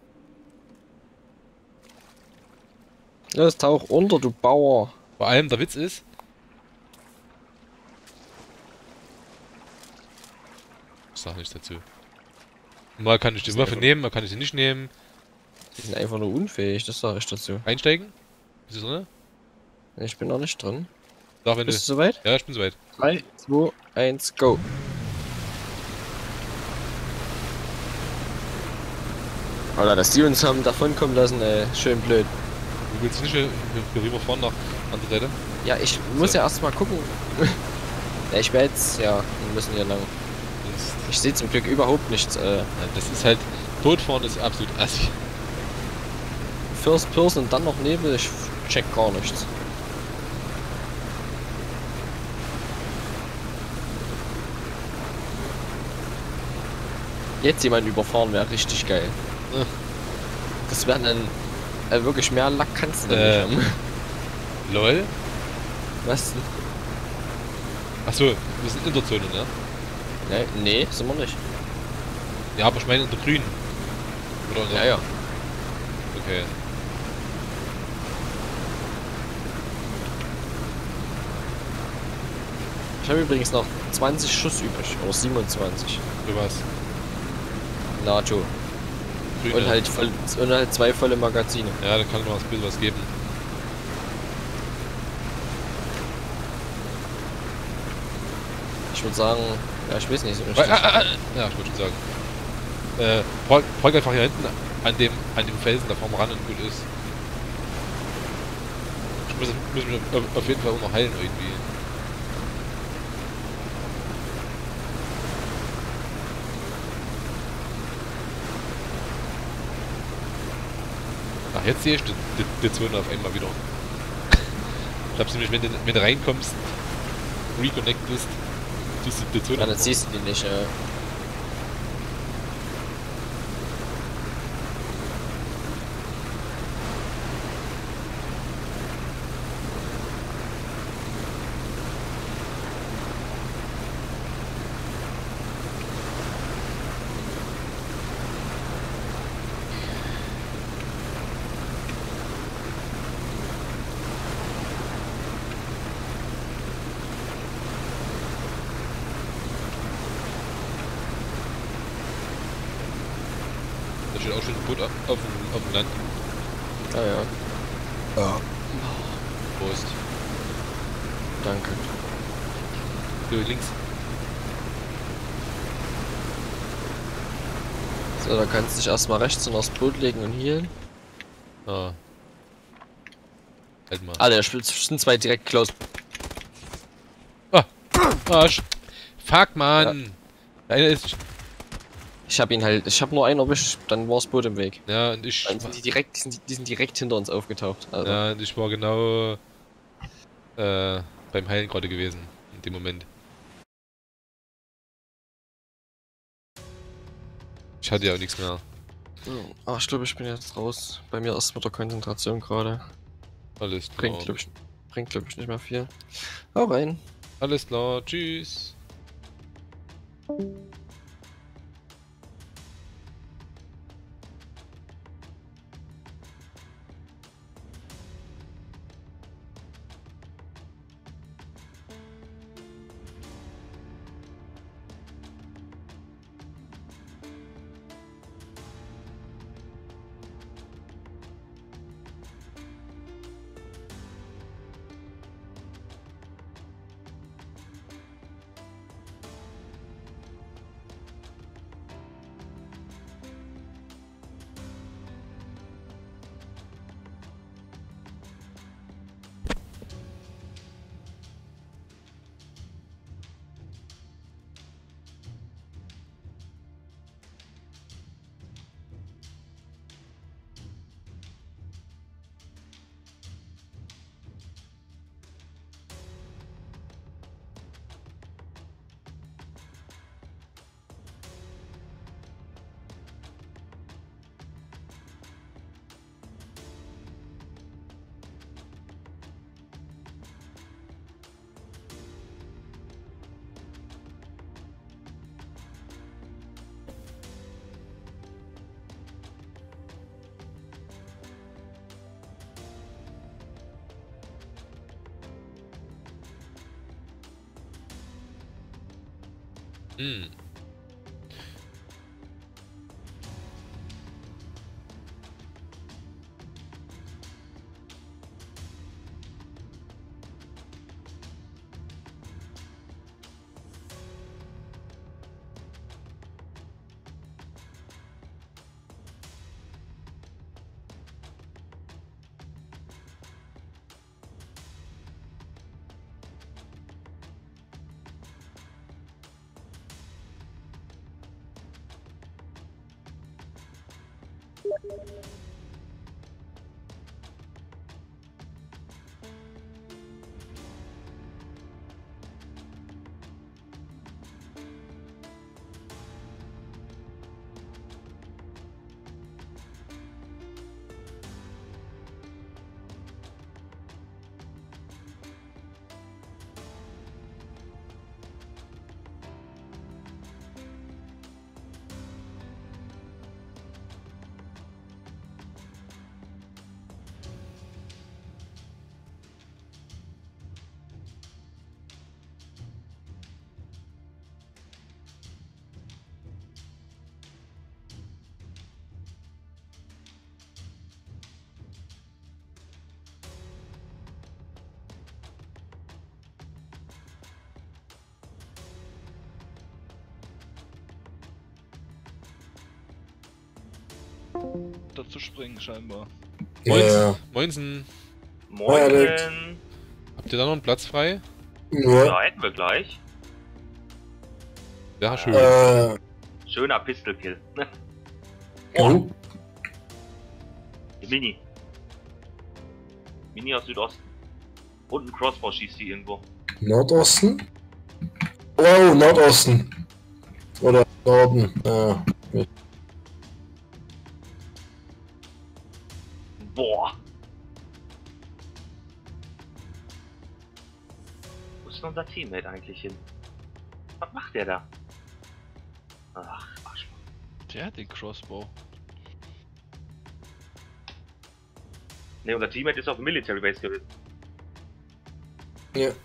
Das tauch unter, du Bauer. Vor allem der Witz ist. Ich sag nichts dazu. Mal kann ich die Waffe nehmen, mal kann ich sie nicht nehmen. Die sind einfach nur unfähig, das sage ich dazu. Einsteigen? Bist du drin? Ich bin noch nicht drin. Sag, wenn Bist du. du soweit? Ja, ich bin soweit. drei, zwei, eins, go. Alter, dass die uns haben davonkommen lassen, ey, schön blöd. Du willst nicht hier hier rüberfahren nach andere Seite? Ja, ich muss So. ja erstmal gucken. Ja, ich werde jetzt, ja, wir müssen hier lang. Sonst- Ich sehe zum Glück überhaupt nichts. Äh, Ja, das ist halt. Totfahren ist absolut assi. First Person und dann noch Nebel, ich check gar nichts. Jetzt jemanden überfahren wäre richtig geil. Ja. Das wäre dann äh, wirklich mehr Lack kannst du dann Äh. nicht haben. LOL? Was denn? Achso, wir sind in der Zone, ne? Nee, nee, sind wir nicht. Ja, aber ich meine in der grünen. Oder in der. Ja, ja. Okay. Ich habe übrigens noch zwanzig Schuss übrig. Oder siebenundzwanzig. Für was? NATO. Grüne. Und halt, voll, und halt zwei volle Magazine. Ja, da kann noch ein bisschen was geben. Ich würde sagen, ja, ich weiß nicht so Ah, richtig. ah, ah, ja, ich wollte schon sagen. Äh, park, park einfach hier hinten an dem, an dem Felsen, da fahren wir ran und gut ist. Ich muss, muss mich auf, auf jeden Fall auch noch heilen irgendwie. Ach, jetzt sehe ich die, die, die Zone auf einmal wieder. Ich glaube nämlich, wenn du, wenn du reinkommst, reconnectest, siehst du die Zone. Ja, dann einfach. siehst du die nicht, ja. Da steht auch schon ein Boot auf, auf, dem, auf dem Land. Ah ja, Ja. Prost. danke. So, links. So, da kannst du dich erstmal rechts und aufs Boot legen und healen. Ah. Halt mal. Alter, es sind zwei direkt close. Arsch. Fuck, Mann. Der eine ist. Ich hab ihn halt, ich hab nur einen erwischt, dann war das Boot im Weg. Ja, und ich. Dann sind die direkt, die sind, die sind direkt hinter uns aufgetaucht. Also. Ja, und ich war genau. Äh, beim Heilen gerade gewesen. In dem Moment. Ich hatte ja auch nichts mehr. Ah, ich glaube, ich bin jetzt raus. Bei mir ist mit der Konzentration gerade. Alles klar. Bringt, glaube ich, bringt, glaub ich, nicht mehr viel. Hau rein. Alles klar. Tschüss. Hm. dazu springen scheinbar. Moins, Ja. Moinsen. Moin. Habt ihr da noch einen Platz frei? Ja. Ja, hätten wir gleich. Ja, schön. Äh, Schöner Pistolkill. oh, Die Mini. Mini aus Südosten. Und ein Crossbow schießt die irgendwo. Nordosten? Oh, Nordosten. Oder Norden. Ja. Boah. Wo ist denn unser Teammate eigentlich hin? Was macht der da? Ach, Arschloch. Der hat den Crossbow. Ne, unser Teammate ist auf dem Military Base gewesen. Ja.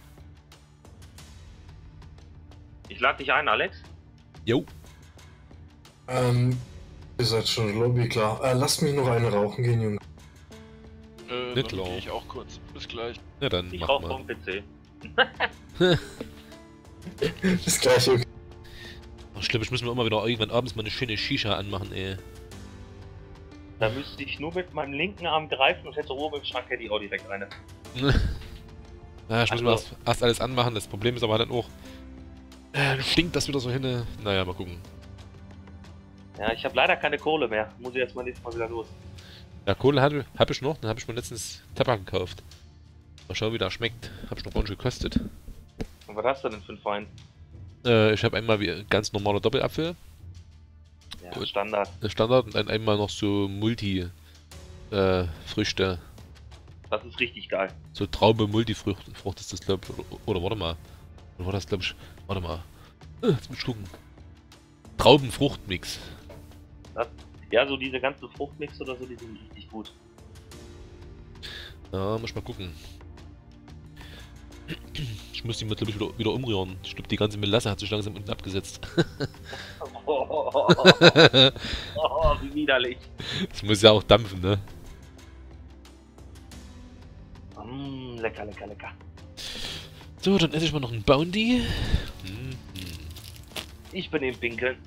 Ich lade dich ein, Alex. Jo. Ähm, ihr seid schon in der Lobby, klar. Äh, lasst mich noch eine rauchen gehen, Junge. Äh, Nicht dann lau. gehe ich auch kurz. Bis gleich. Ja, dann Ich mach rauche mal. vom P C. Das gleiche, okay. Ach, schlimm, ich muss mir immer wieder irgendwann abends mal eine schöne Shisha anmachen, ey. Da müsste ich nur mit meinem linken Arm greifen und hätte oben im Schrank hätte ich auch direkt eine. Ja, ich muss mir Also- erst, erst alles anmachen. Das Problem ist aber dann auch, äh, stinkt das wieder so hin. Naja, mal gucken. Ja, ich habe leider keine Kohle mehr. Muss ich erstmal nächstes Mal wieder los. Ja, Kohle hatte, hab ich noch. Dann habe ich mir letztens Tabak gekauft. Mal schauen, wie der schmeckt. Hab ich noch gar nicht gekostet. Und was hast du denn für einen Feind? Äh, ich habe einmal wie ganz normaler Doppelapfel, Ja, Gut. Standard. äh, Standard, und dann einmal noch so Multi äh, Früchte. Das ist richtig geil. So Traube Multifrucht Frucht ist das, glaube ich. Oder, oder warte mal. Oder war das, glaube ich. Warte mal. Äh, jetzt muss ich gucken. Traubenfruchtmix. Ja, so diese ganzen Fruchtmix oder so, die sind richtig gut. Ja, muss ich mal gucken. Ich muss die mal, glaube ich, wieder, wieder umrühren. Ich glaube, die ganze Melasse hat sich langsam unten abgesetzt. Oh, oh, oh, oh, wie widerlich. Das muss ja auch dampfen, ne? Mm, lecker, lecker, lecker. So, dann esse ich mal noch einen Bounty. Hm, hm. Ich bin im Pinkeln.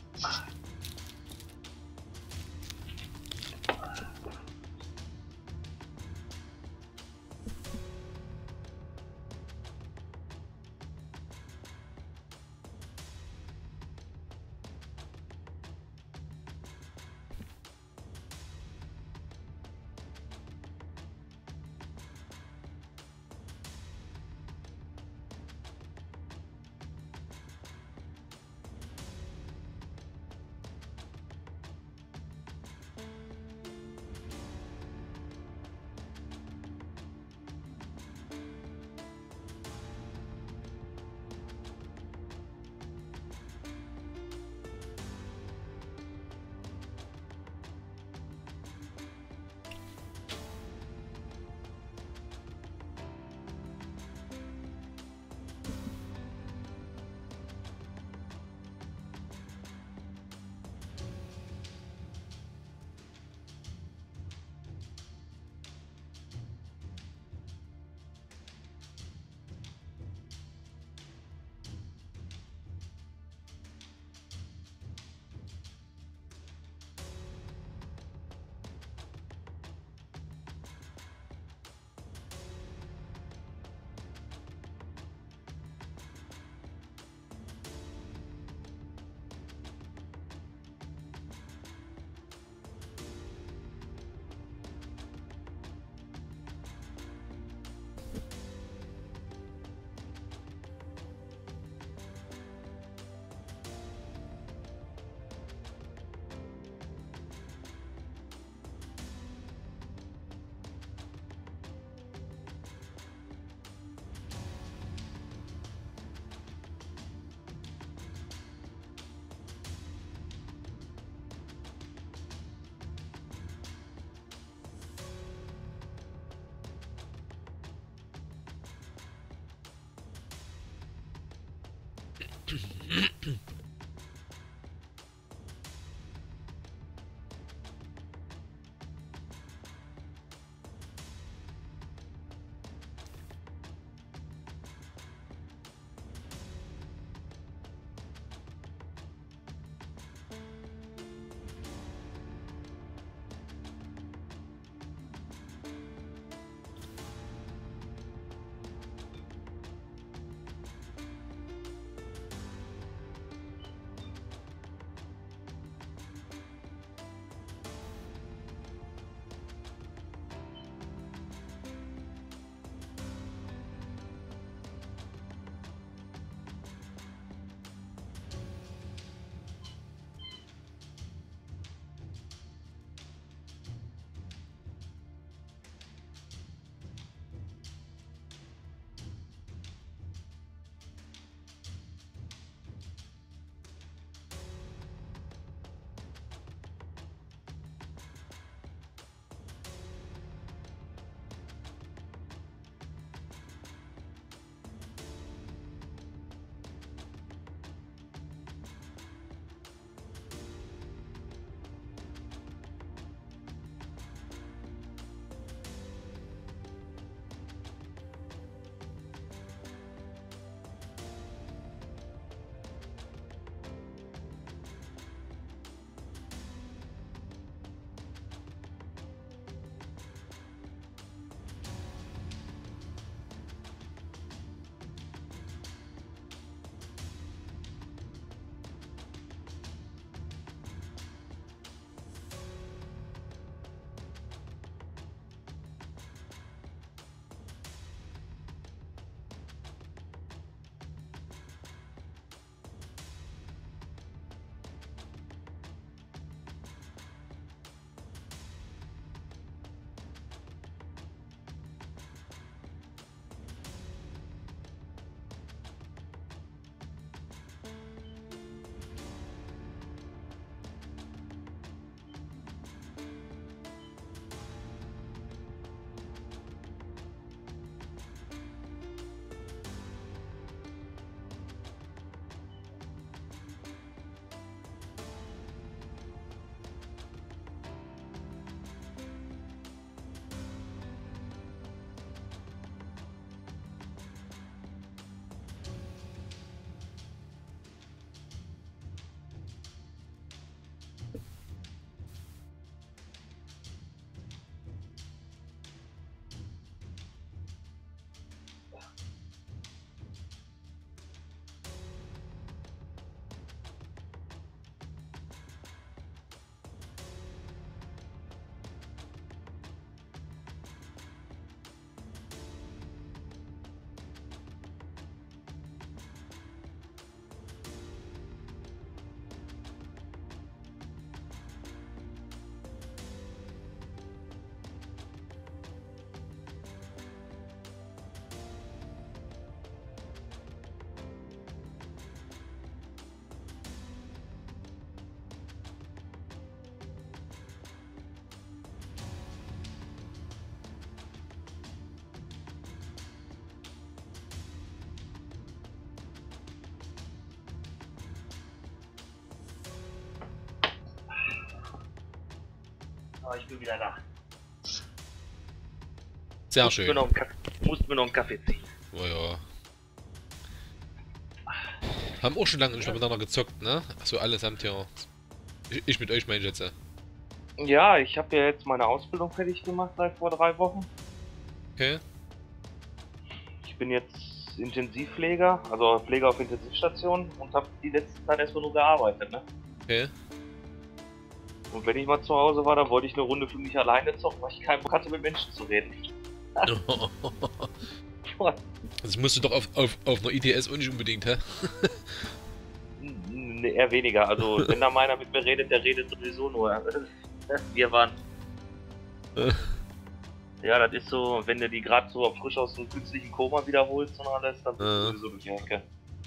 Aber ich bin wieder da. Sehr Musst schön. Mir noch einen Kaffee, musst mir noch einen Kaffee ziehen. Oh ja. Haben auch schon lange nicht mehr miteinander gezockt, ne? Achso, allesamt ja. Ich, ich mit euch meine ich jetzt. ja. Ja, ich habe ja jetzt meine Ausbildung fertig gemacht seit vor drei Wochen. Okay. Ich bin jetzt Intensivpfleger, also Pfleger auf Intensivstation und habe die letzte Zeit erstmal nur gearbeitet, ne? Okay. Und wenn ich mal zu Hause war, dann wollte ich eine Runde für mich alleine zocken, weil ich keinen Bock hatte, mit Menschen zu reden. Das musst du doch auf, auf, auf einer I T S auch nicht unbedingt, hä? Nee, eher weniger. Also, wenn da meiner mit mir redet, der redet sowieso nur. Wir waren. Ja, das ist so, wenn du die gerade so frisch aus dem künstlichen Koma wiederholst und alles, dann bist du sowieso durch die Hecke.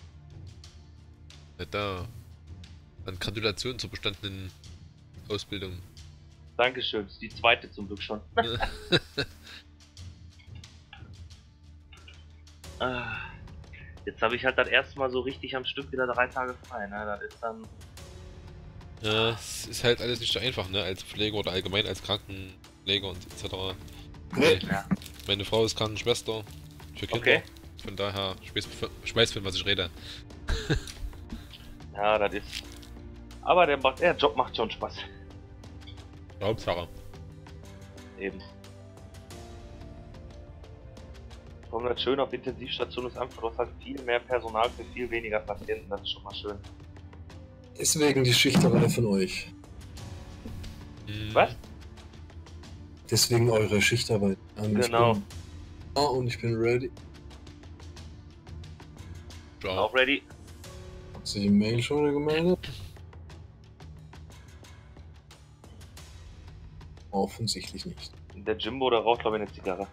Ja, da. Dann Gratulation zur bestandenen Ausbildung. Dankeschön, das ist die zweite zum Glück schon. Ah, jetzt Jetzt habe ich halt das erste Mal so richtig am Stück wieder drei Tage frei, ne? Das ist dann. Ja, es ist halt alles nicht so einfach, ne? Als Pfleger oder allgemein als Krankenpfleger und et cetera. Nee. Ja. Meine Frau ist Krankenschwester für Kinder. Okay. Von daher, ich weiß, ich weiß, von was ich rede. Ja, das ist. Aber der, macht, der Job macht schon Spaß. Hauptsache. Eben. Und das Schöne auf Intensivstation ist einfach, du hast halt viel mehr Personal für viel weniger Patienten. Das ist schon mal schön. Deswegen die Schichterei von euch. Hm. Was? Deswegen eure Schichtarbeit. Und Genau. Ich bin, ah, und ich bin ready. Ja. Auch ready. Hat sich die Mail schon wieder gemeldet? Offensichtlich nicht. Der Jimbo, der raucht glaube ich eine Zigarre.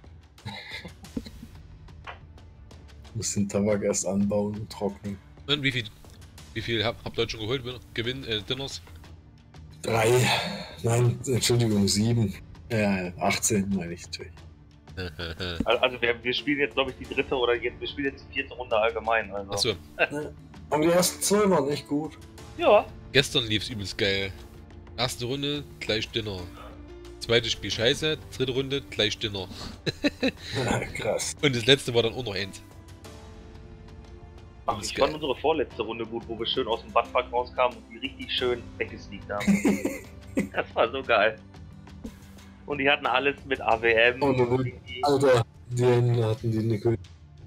Muss den Tabak erst anbauen und trocknen. Und wie viel, wie viel habt hab ihr schon geholt? Gewinn, äh, Dinners? Drei. Nein, Entschuldigung, sieben. Ja, achtzehn meine ich natürlich. Also, also wir, wir spielen jetzt glaube ich die dritte oder jetzt, wir spielen jetzt die vierte Runde allgemein. Also. Achso, Aber die ersten zwei waren echt gut. Ja. gestern lief's übelst geil. Erste Runde, gleich Dinner. Zweites Spiel scheiße, dritte Runde, gleich Dinner. Ja, krass. Und das letzte war dann auch noch eins. Ach, Das ist ich fand geil. unsere vorletzte Runde gut, wo wir schön aus dem Badpark rauskamen und die richtig schön weggesneakt haben. Das war so geil. Und die hatten alles mit A W M. Und dann- irgendwie- Alter, die Hände hatten die Nickel.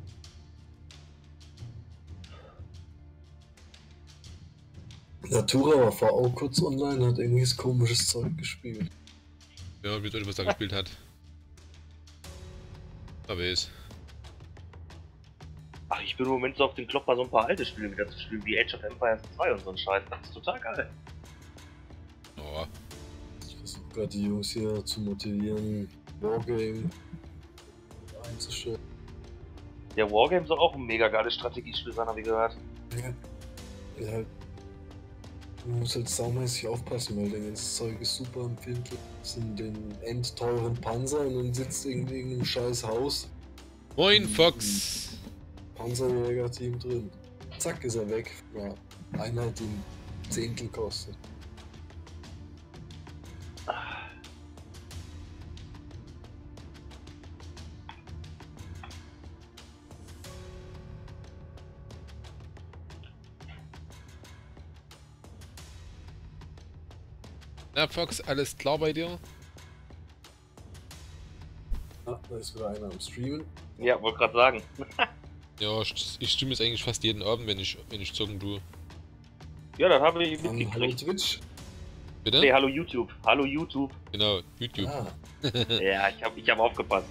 Natura war vor auch kurz online, hat irgendwas komisches Zeug gespielt. Ja, wie was da gespielt hat. Aber ist. Ach, ich bin im Moment so auf den Klopper, so ein paar alte Spiele wieder zu spielen, wie Age of Empires zwei und so ein Scheiß. Das ist total geil. Oh, Ich versuche gerade die Jungs hier zu motivieren, Wargame einzustellen. Der Wargame soll auch ein mega geiles Strategiespiel sein, habe ich gehört. Ja. Ja, man muss halt saumäßig aufpassen, weil der ganze Zeug ist super empfindlich. Das sind den endteuren Panzer und dann sitzt irgendwie in irgendeinem scheiß Haus. Moin Fox! Panzerjäger-Team drin. Zack, ist er weg. Ja, Einheit, die ein Zehntel kostet. Na Fox, alles klar bei dir? Ah, da ist wieder einer am Streamen. Ja, wollte gerade sagen. Ja, ich, ich stimme es eigentlich fast jeden Abend, wenn ich, wenn ich zocken tue. Ja, das habe ich Dann hallo mitgekriegt. Twitch. Bitte? Nee, hallo YouTube. Hallo YouTube. Genau, YouTube. Ah, Ja, ich habe ich hab aufgepasst.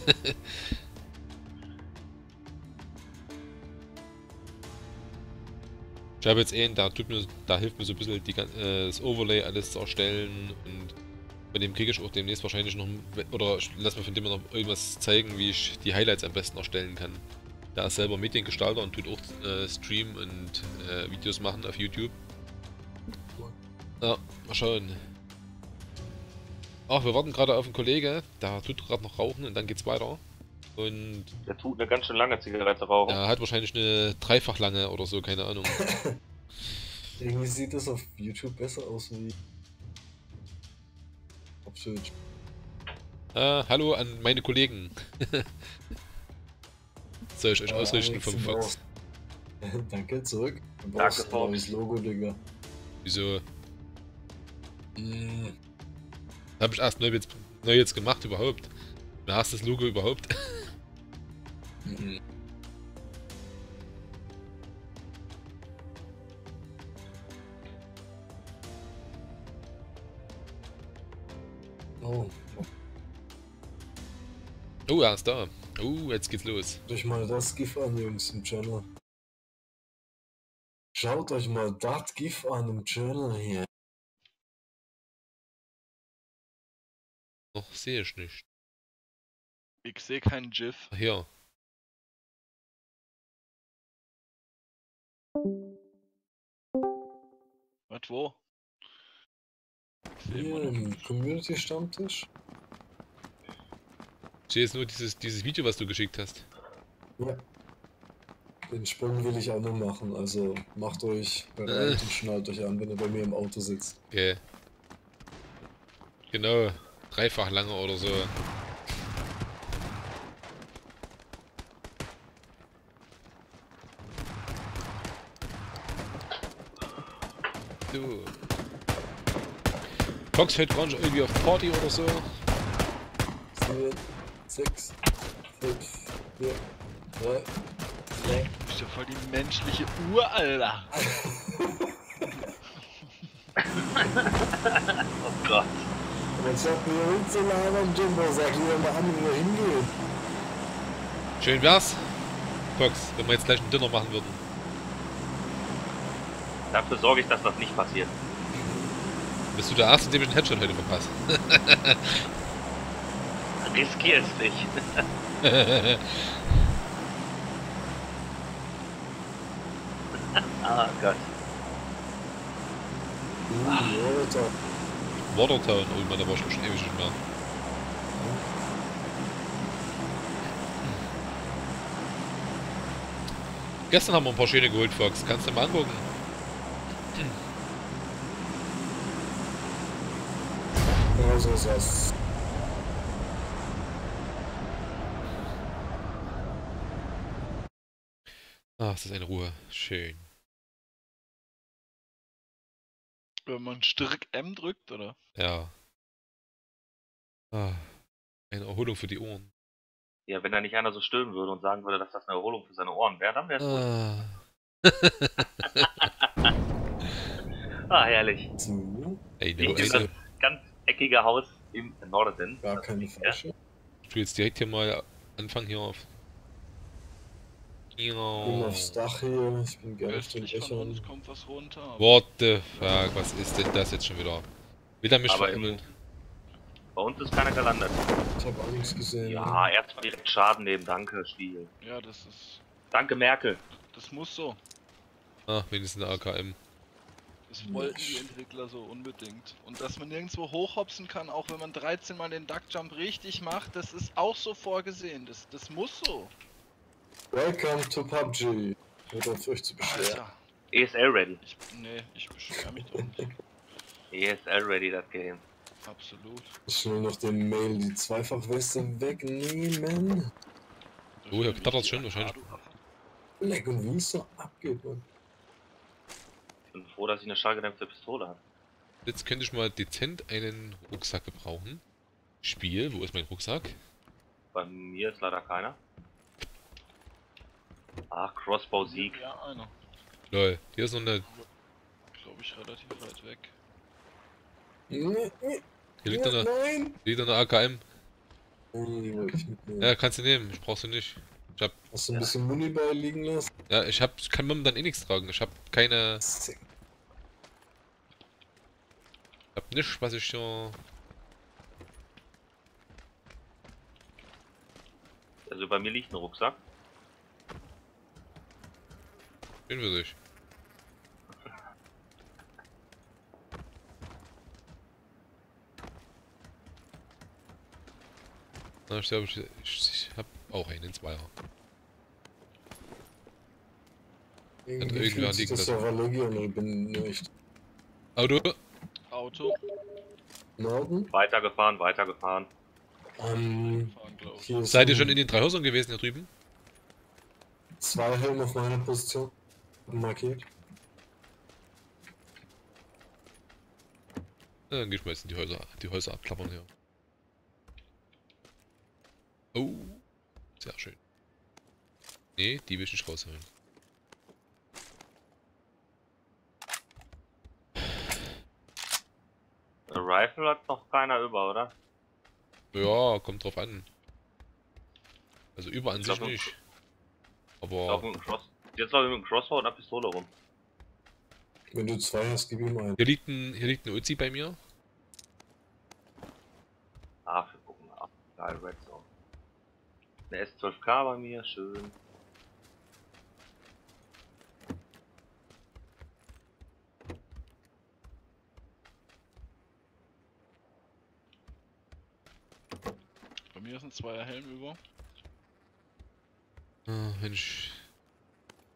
Ich habe jetzt einen, da tut mir, da hilft mir so ein bisschen die, gan- äh, das Overlay alles zu erstellen und bei dem kriege ich auch demnächst wahrscheinlich noch, oder ich lass mir von dem noch irgendwas zeigen, wie ich die Highlights am besten erstellen kann. Da ist selber Mediengestalter und tut auch äh, Stream und äh, Videos machen auf YouTube. Ja, mal schauen. Ach, wir warten gerade auf einen Kollege, der tut gerade noch rauchen und dann geht's weiter. Und Der tut eine ganz schön lange Zigarette rauchen. er hat wahrscheinlich eine dreifach lange oder so, keine Ahnung. irgendwie sieht das auf YouTube besser aus wie auf Twitch. Ah, hallo an meine Kollegen. Soll ich euch Ah, ausrichten Alex, vom du Fox? brauchst- Danke, zurück. Du Danke, brauchst ein Fox. neues Logo, Digga. Wieso? Mm, Hab ich erst neu jetzt, neu jetzt gemacht überhaupt. Du hast das Logo überhaupt. mm. Oh, Oh, er ist da. Oh, jetzt geht's los. schaut euch mal das GIF an, Jungs, im Channel. Schaut euch mal das GIF an im Channel hier. Noch sehe ich nicht. Ich sehe keinen GIF. Ach, hier. Was, wo? Ich sehe Hier immer noch im nicht. Community-Stammtisch. Ich sehe jetzt nur dieses, dieses Video, was du geschickt hast. Ja. Den Sprung will ich auch noch machen, also macht euch bereit Äh. und schnallt euch an, wenn ihr bei mir im Auto sitzt. Okay. Genau. Dreifach lange oder so. So. Fox fällt gerade irgendwie auf Party oder so. sieben, sechs, fünf, vier, drei, zwei. Du bist ja voll die menschliche Uhr, Alter. Oh Gott. Und ich hab mir rumzulabern, Jimbo, sag lieber mal an, wo wir hingehen. Schön wär's. Fox, wenn wir jetzt gleich ein Dinner machen würden. Dafür sorge ich, dass das nicht passiert. Bist du der Erste, dem ich einen Headshot heute verpasse? Riskier es nicht. Ah Gott. Uh, Alter. Watertown, oh Mann, da war ich schon ewig nicht mehr. Gestern haben wir ein paar schöne geholt, Fox. Kannst du mal angucken? Ja, so ist das. Ach, es ist eine Ruhe. Schön. Wenn man Stirk M drückt, oder? Ja. Ah, eine Erholung für die Ohren. Ja, wenn da nicht einer so stöhnen würde und sagen würde, dass das eine Erholung für seine Ohren wäre, dann wäre es gut. Ah. Ah, herrlich. So, Ey, Ich no, bin ey, das ganz eckige Haus im Norden. gar keine Flasche. ich will jetzt direkt hier mal anfangen hier auf. Ich bin Ja. aufs Dach hier, ich bin gerne auf den Östlich von uns Dächern. kommt was runter. What the fuck, was ist denn das jetzt schon wieder? Will er mich Aber veräppeln? Bei uns ist keiner gelandet. Ich habe auch nichts gesehen. Ja, erstmal direkt Schaden nehmen. Danke, Spiel. Ja, das ist. Danke, Merkel. Das muss so. Ah, wenigstens eine A K M. Das wollten die Entwickler so unbedingt. Und dass man nirgendwo hochhopsen kann, auch wenn man dreizehn Mal den Duckjump richtig macht, das ist auch so vorgesehen. Das, das muss so. Welcome to P U B G. Hört auf euch zu beschweren. Alter. E S L ready. Ich, nee, ich beschwere mich doch nicht. E S L ready, das Game. Absolut. Schnell noch den Mail die Zweifachweste wegnehmen. Oh, ja, knattert schön wahrscheinlich. Leck, und wie es so abgeht, Mann. Ich bin froh, dass ich eine schallgedämpfte Pistole habe. Jetzt könnte ich mal dezent einen Rucksack gebrauchen. Spiel, wo ist mein Rucksack? Bei mir ist leider keiner. Ach, Crossbow-Sieg. Ja, einer. Lol, hier ist noch eine. Glaube ich relativ weit weg. Nee, nee, Hier liegt noch eine, nein! hier liegt noch eine A K M. Oh, die wollte ich mitnehmen. Ja, kannst du nehmen, ich brauch sie nicht. Ich hab. Hast du ein bisschen Muni bei liegen lassen? Ja, ich hab. Ich kann momentan eh nichts tragen. Ich hab keine. Sick. Ich hab nichts, was ich hier. Also bei mir liegt ein Rucksack. Schön für sich. Na, ich glaube, ich, ich, ich hab auch einen Zweier. Irgendwie irgendwer fühlt sich liegen das lassen. ja Legion, ich bin nicht. Auto! Auto. Norden? Weitergefahren, weitergefahren. Ähm, Fahren, glaub ich. hier ist Seid ihr ein- schon in den drei Häusern gewesen hier drüben? Zwei Helme auf meiner Position. Markiert. Ja, dann geh ich mal jetzt in die Häuser, die Häuser abklappern hier. Oh, sehr schön. Nee, die will ich nicht rausholen. Eine Rifle hat noch keiner über, oder? Ja, kommt drauf an. Also über an Ich sich glaub, nicht. Ich glaub, Aber mit dem Cross Jetzt läuft mit dem Crossbow und einer Pistole rum. Wenn du zwei hast, gib ihm einen. hier liegt ein, hier liegt ein Uzi bei mir. Ah, wir gucken mal. Geil, Red Zone. Eine S zwölf K bei mir, schön. Bei mir ist ein Zweier Helm über. Ah, wenn ich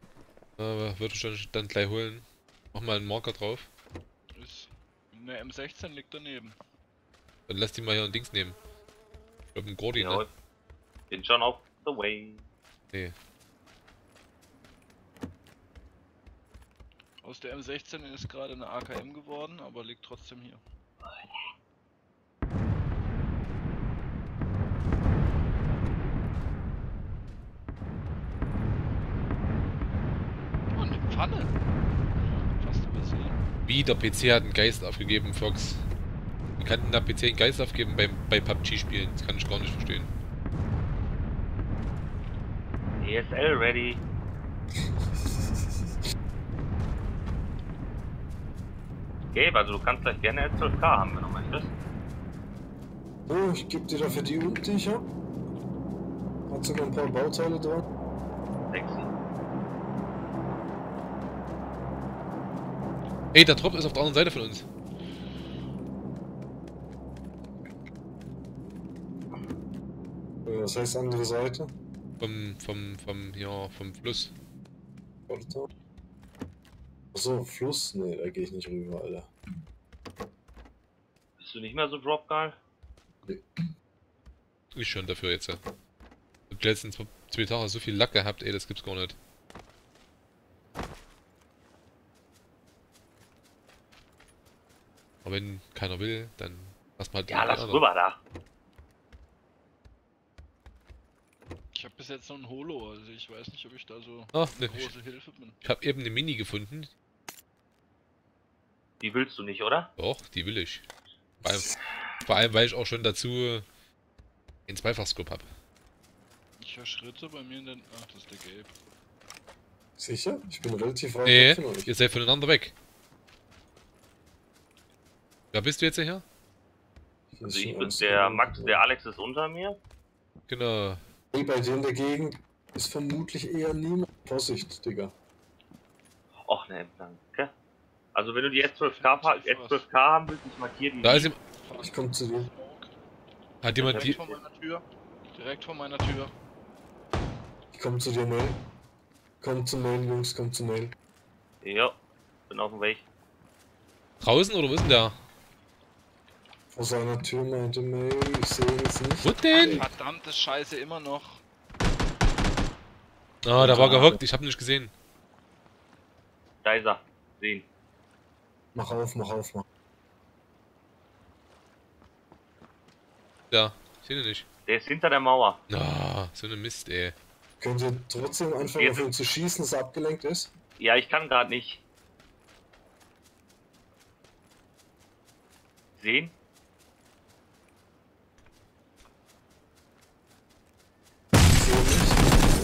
Aber würde ich dann, dann gleich holen. Mach mal einen Marker drauf. Ist. Ne, M sechzehn liegt daneben. Dann lass die mal hier ein Dings nehmen. Ich glaube, ein Gordy, Jawohl. ne? Bin schon auf the way. Nee. Aus der M sechzehn ist gerade eine A K M geworden, aber liegt trotzdem hier. Oh, eine Pfanne! Fast übersehen. Wie, der P C hat einen Geist aufgegeben, Fox. Wie kann denn der P C einen Geist aufgeben beim, bei P U B G-Spielen? Das kann ich gar nicht verstehen. E S L ready. Gabe, also du kannst gleich gerne S zwölf K haben, wenn du möchtest. So, ich gebe dir dafür die und die ich hab. Hat sogar ein paar Bauteile dran. Sexy. Ey, der Drop ist auf der anderen Seite von uns. Äh, Was heißt andere Seite? Vom, vom, vom, ja, vom Fluss. Warte. Achso, Fluss? Nee, da gehe ich nicht rüber, Alter. Bist du nicht mehr so dropgeil? Ich schon dafür jetzt. Ja. Ich hab die letzten zwei, zwei Tage so viel Lack gehabt, ey, das gibt's gar nicht. Aber wenn keiner will, dann lass mal halt Ja, den lass anderen. rüber da. Ich habe bis jetzt noch ein Holo, also ich weiß nicht, ob ich da so Ah, eine ne, große Hilfe bin. Ich habe eben eine Mini gefunden. Die willst du nicht, oder? Doch, die will ich. Vor allem, vor allem weil ich auch schon dazu einen Zweifachscope habe. Ich höre Schritte bei mir in den... Ach, das ist der Gabe. Sicher? Ich bin relativ weit Nee, weg von euch. ihr seid voneinander weg. Wer bist du jetzt hier? Hier Also ist ich schon bin alles der drin. Max, der Alex ist unter mir. Genau. Hey, bei dir in der Gegend ist vermutlich eher niemand. Vorsicht, Digga. Och ne, danke. Also wenn du die S zwölf K, pa- S zwölf K haben willst, ich markiere die. Da ist ihm, Ich komm zu dir. hat jemand Direkt die. vor meiner Tür. Direkt vor meiner Tür. Ich komm zu dir, Mail. Komm zu Mail, Jungs, komm zu Mail. Ja, bin auf dem Weg. Draußen oder wo ist denn der? Vor seiner Tür meinte Mail, ich sehe ihn jetzt nicht. Wo denn? Verdammte Scheiße, immer noch. Ah, da war gehockt, ich hab ihn nicht gesehen. Da ist er. Sehen. Mach auf, mach auf, mach. Ja, ich sehe ihn nicht. Der ist hinter der Mauer. Ah, so eine Mist, ey. Könnt ihr trotzdem anfangen, Jetzt- auf ihn zu schießen, dass er abgelenkt ist? Ja, ich kann gerade nicht. Sehen? Ich sehe ihn nicht.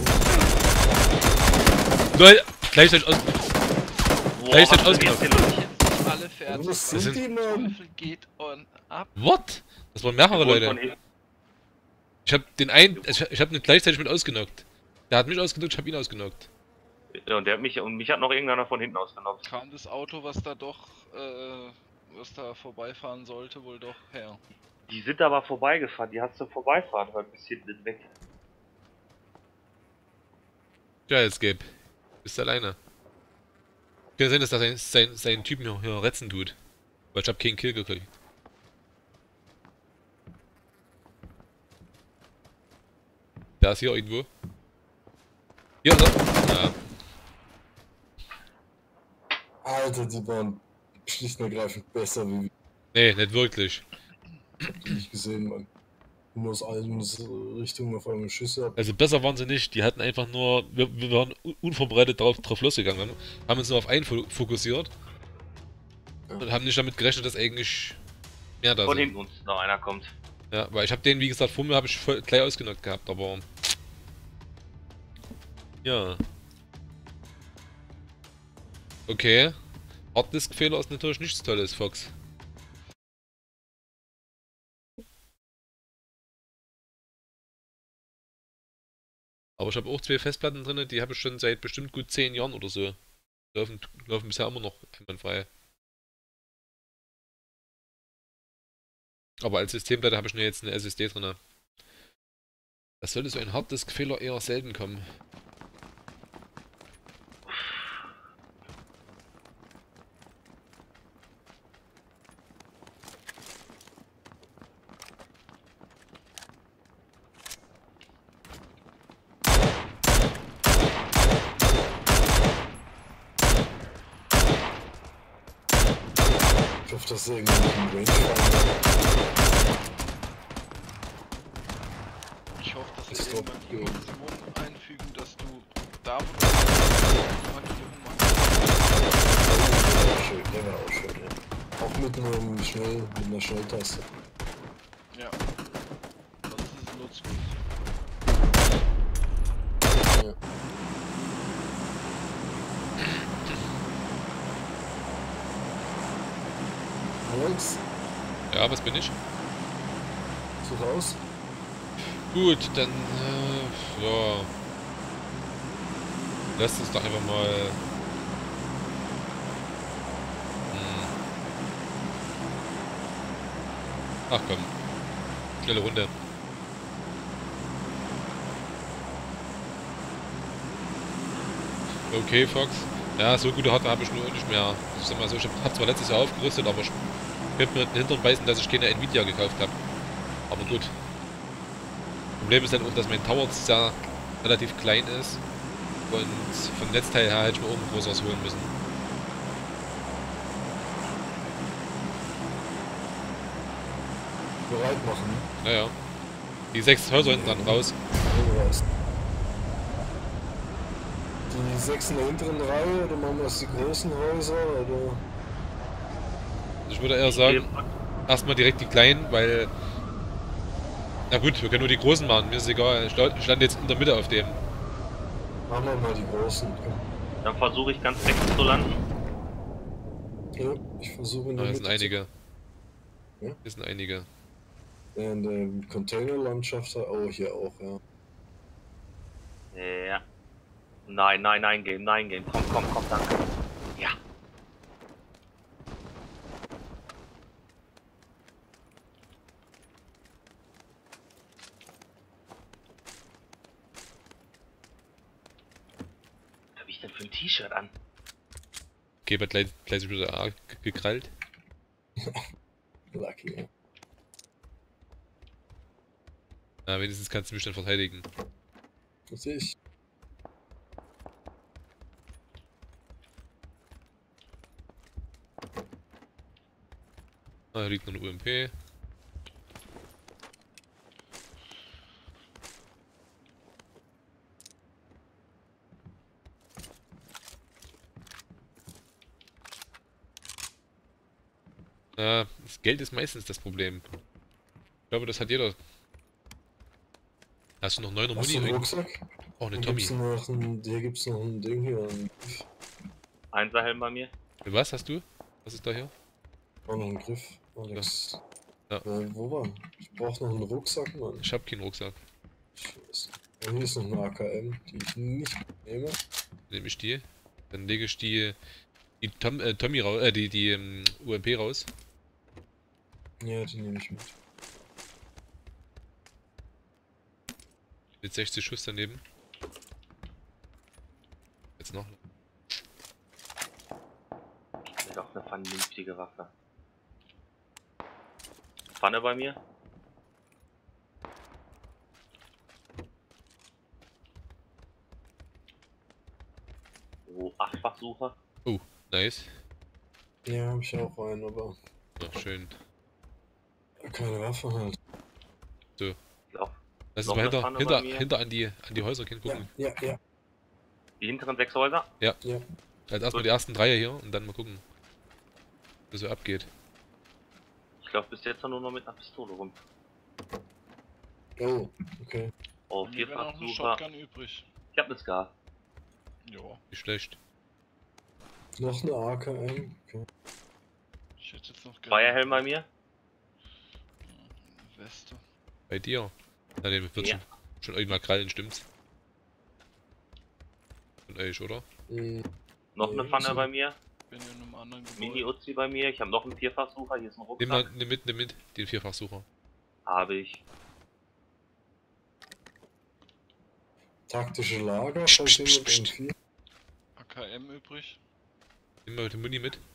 Lol, gleichzeitig aus. Boah, Da ist was das ist denn jetzt hier los? Jetzt sind alle fertig. Was Das sind sind- die, Mann? Teufel geht on ab. What? Das waren mehrere Wurde von Leute. hinten- Ich hab den einen, ich, ich hab ihn gleichzeitig mit ausgenockt. Der hat mich ausgenockt, ich hab ihn ausgenockt. Ja, und der hat mich und mich hat noch irgendeiner von hinten ausgenommen. Kam das Auto, was da doch, äh, was da vorbeifahren sollte, wohl doch her. Die sind aber vorbeigefahren, die hast du vorbeifahren hören, bis hinten weg. Ja, jetzt Gabe. Bist alleine. Kann sein, dass er sein, sein, seinen Typen hier, hier retzen tut. Weil ich hab keinen Kill gekriegt. Der ist hier irgendwo. Hier ist er. Ja. Alter, die waren schlicht und ergreifend besser, wie wir. Nee, nicht wirklich. Ich hab die nicht gesehen, Mann. Nur aus allen Richtungen auf einmal Schüsse ab. Also besser waren sie nicht. Die hatten einfach nur. Wir, wir waren un- unvorbereitet drauf, drauf losgegangen. Haben uns nur auf einen fo- fokussiert. Und haben nicht damit gerechnet, dass eigentlich mehr da Von sind. hinten uns noch einer kommt. Ja, weil ich habe den, wie gesagt, vor mir habe ich voll gleich ausgenockt gehabt, aber. Ja. Okay. Harddisk-Fehler ist natürlich nichts Tolles, Fox. Aber ich habe auch zwei Festplatten drin, die habe ich schon seit bestimmt gut zehn Jahren oder so. Laufen, laufen bisher immer noch einwandfrei. Aber als Systemplatte habe ich nur jetzt eine S S D drin. Das sollte so ein Harddisk-Fehler eher selten kommen. hoffe, dass er irgendwie einen Rangefinder. Ich hoffe, dass Das sie ist irgendwann doch die gut. Option einfügen, dass du da, wo du Markierung machst. Der war schön, der war auch schön, ja. Auch mit einem schnell, mit einer Schnelltaste. Ja. Das ist nutzlos. Ja. Alex, Ja, was bin ich? such aus. Gut, dann, äh, ja. Lass uns doch einfach mal... Hm. Ach komm. Schnelle Runde. Okay, Fox. Ja, so gute Hardware habe ich nur nicht mehr. Ich sag mal so, ich habe zwar letztes Jahr aufgerüstet, aber ich könnte mir den Hintern beißen, dass ich keine Nvidia gekauft habe. Aber gut. Problem ist dann auch, dass mein Tower sehr relativ klein ist. Und vom Netzteil her hätte ich mir auch ein größeres holen müssen. Bereit machen. Naja. Die sechs Häuser hinten dann raus. Hol raus. Die sechs in der hinteren Reihe oder machen wir das die großen Häuser oder? Also ich würde eher sagen, erstmal direkt die kleinen, weil... Na gut, wir können nur die großen machen, mir ist egal. Ich lau- ich lande jetzt in der Mitte auf dem. Machen wir mal die großen. Komm. Dann versuche ich ganz rechts zu landen. Ja, ich versuche in Ah, der hier sind Mitte einige. Ja? Hier sind einige. zu... Ja, in der Containerlandschaft, oh hier auch, ja. Ja. Nein, nein, nein, Game, nein, Game. Komm, komm, komm, danke. Ja. Was hab ich denn für ein T-Shirt an? Okay, wird gleich, gleich wieder A gekrallt. Lucky, ja. Na, wenigstens kannst du mich dann verteidigen. Das sehe ich. Ah, hier liegt noch eine U M P. Ja, das Geld ist meistens das Problem. Ich glaube, das hat jeder. Hast du noch neuner Hast Muni? du einen irgendwo? Rucksack? Oh, eine Hier Tommy. gibt's noch ein, hier gibt's noch ein Ding hier. Ein, Einserhelm bei mir. Was hast du? Was ist da hier? oh, noch ein Griff. Alex. Ja. Äh, wo war? Ich brauch noch einen Rucksack, Mann. Ich hab keinen Rucksack. Scheiße. Und hier ist noch eine A K M, die ich nicht nehme. Nehme ich die. Dann lege ich die. Die Tom, äh, Tommy raus. Äh, die, die ähm, U M P raus. Ja, die nehme ich mit. Mit sechzig Schuss daneben. Jetzt noch. Das ist doch eine vernünftige Waffe. Pfanne bei mir. Oh, Achtfachsucher. Nice. Ja, hab ich auch einen, aber Ja, schön. keine Waffe halt. Lauf. Lass uns Noch mal eine hinter, Pfanne hinter, bei mir. hinter an die, an die Häuser gehen Ja, gucken. ja, ja. Die hinteren sechs Häuser. ja. Also erstmal die ersten drei hier und dann mal gucken, was so abgeht. Ich laufe bis jetzt nur noch mit einer Pistole rum. Oh, okay. Oh, Mir wäre noch eine Vierfachsucher. Shotgun übrig. Ich hab eine Scar. Jo. Nicht schlecht. Noch eine A K M. Okay. Ich hätte jetzt noch gerne. Feuerhelm bei mir. Weste. Bei dir? Na, den wird Ja. schon, schon irgendwann krallen, stimmt's? Von euch, oder? Hm, Noch eine Nee, Pfanne so. bei mir. Bin in einem anderen Gebäude. Mini-Uzi bei mir. Ich habe noch einen Vierfachsucher. Hier ist ein Nimm mal, Rucksack. nimm mit, nimm mit, den Vierfachsucher. Habe ich. taktische Lager, Psst, falls psst, jemand psst. M vier. A K M übrig. Nimm mal den Muni mit.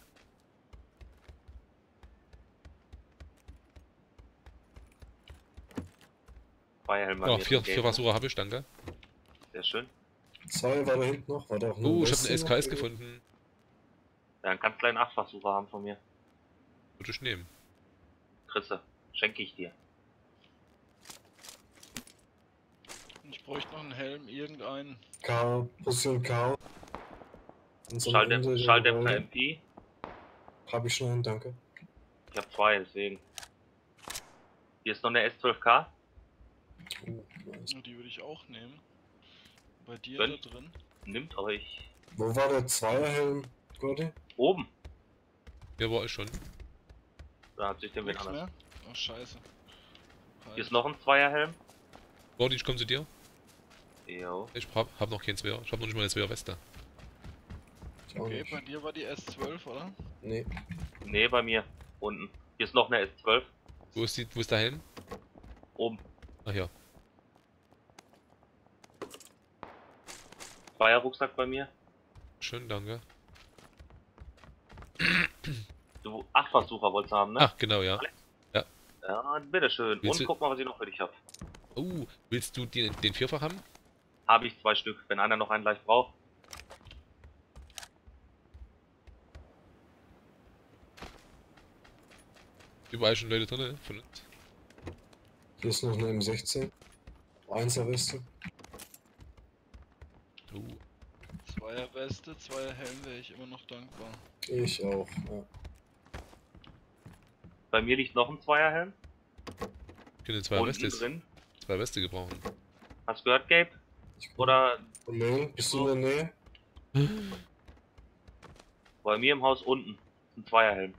Feuerhelm bei Ja, mir. vier, Gelb, Vierfachsucher habe ich, danke. Sehr schön. Zwei war da hinten noch, war da auch eine Oh, ich habe Weste einen S K S noch? gefunden. Ja, einen ganz kleinen Achtfachsucher haben von mir. Würde ich nehmen. Chrisse, schenke ich dir. Ich bräuchte noch einen Helm, irgendeinen. K, Position K. Und so am Ende Schalldämpfer, der Schalldämpfer Gebäude. M P. Hab ich schon einen, danke. Ich habe zwei, deswegen. Hier ist noch eine S zwölf K. Oh, nice. Die würde ich auch nehmen. Bei dir Wenn- da drin. Nimmt euch. Wo war der Zweierhelm, Gordy? Oben. Hier war ich schon. Da hat sich der mit Nichts anders. mehr? Oh, scheiße. Hier ist noch ein Zweierhelm. Gordy, ich komm zu dir. Jo. Ich hab, hab noch keinen Zweier. Ich hab noch nicht mal eine Zweier-Weste. Ich auch Okay, nicht. bei dir war die S zwölf, oder? Nee. Nee, bei mir. Unten. Hier ist noch eine S zwölf. Wo ist, die, wo ist der Helm? Oben. Ach ja. Zweier-Rucksack bei mir. Schön, danke. Du Achtfachsucher wolltest du haben, ne? Ach, genau, ja. Ja, bitteschön. Willst Und du- guck mal, was ich noch für dich hab. Oh, willst du den, den Vierfach haben? Habe ich zwei Stück, wenn einer noch einen gleich braucht. Überall schon Leute drin von uns. Hier ist noch eine M sechzehn. Einser-Weste. Oh, Zweier Weste, Zweier Helm wäre ich immer noch dankbar. Ich auch, ja. Bei mir liegt noch ein Zweierhelm. ich könnte zwei Unten Weste, drin. zwei Weste gebrauchen. Hast du gehört, Gabe? Oder Nee, bist du in der Nähe? bei mir im Haus unten. Ist ein Zweierhelm.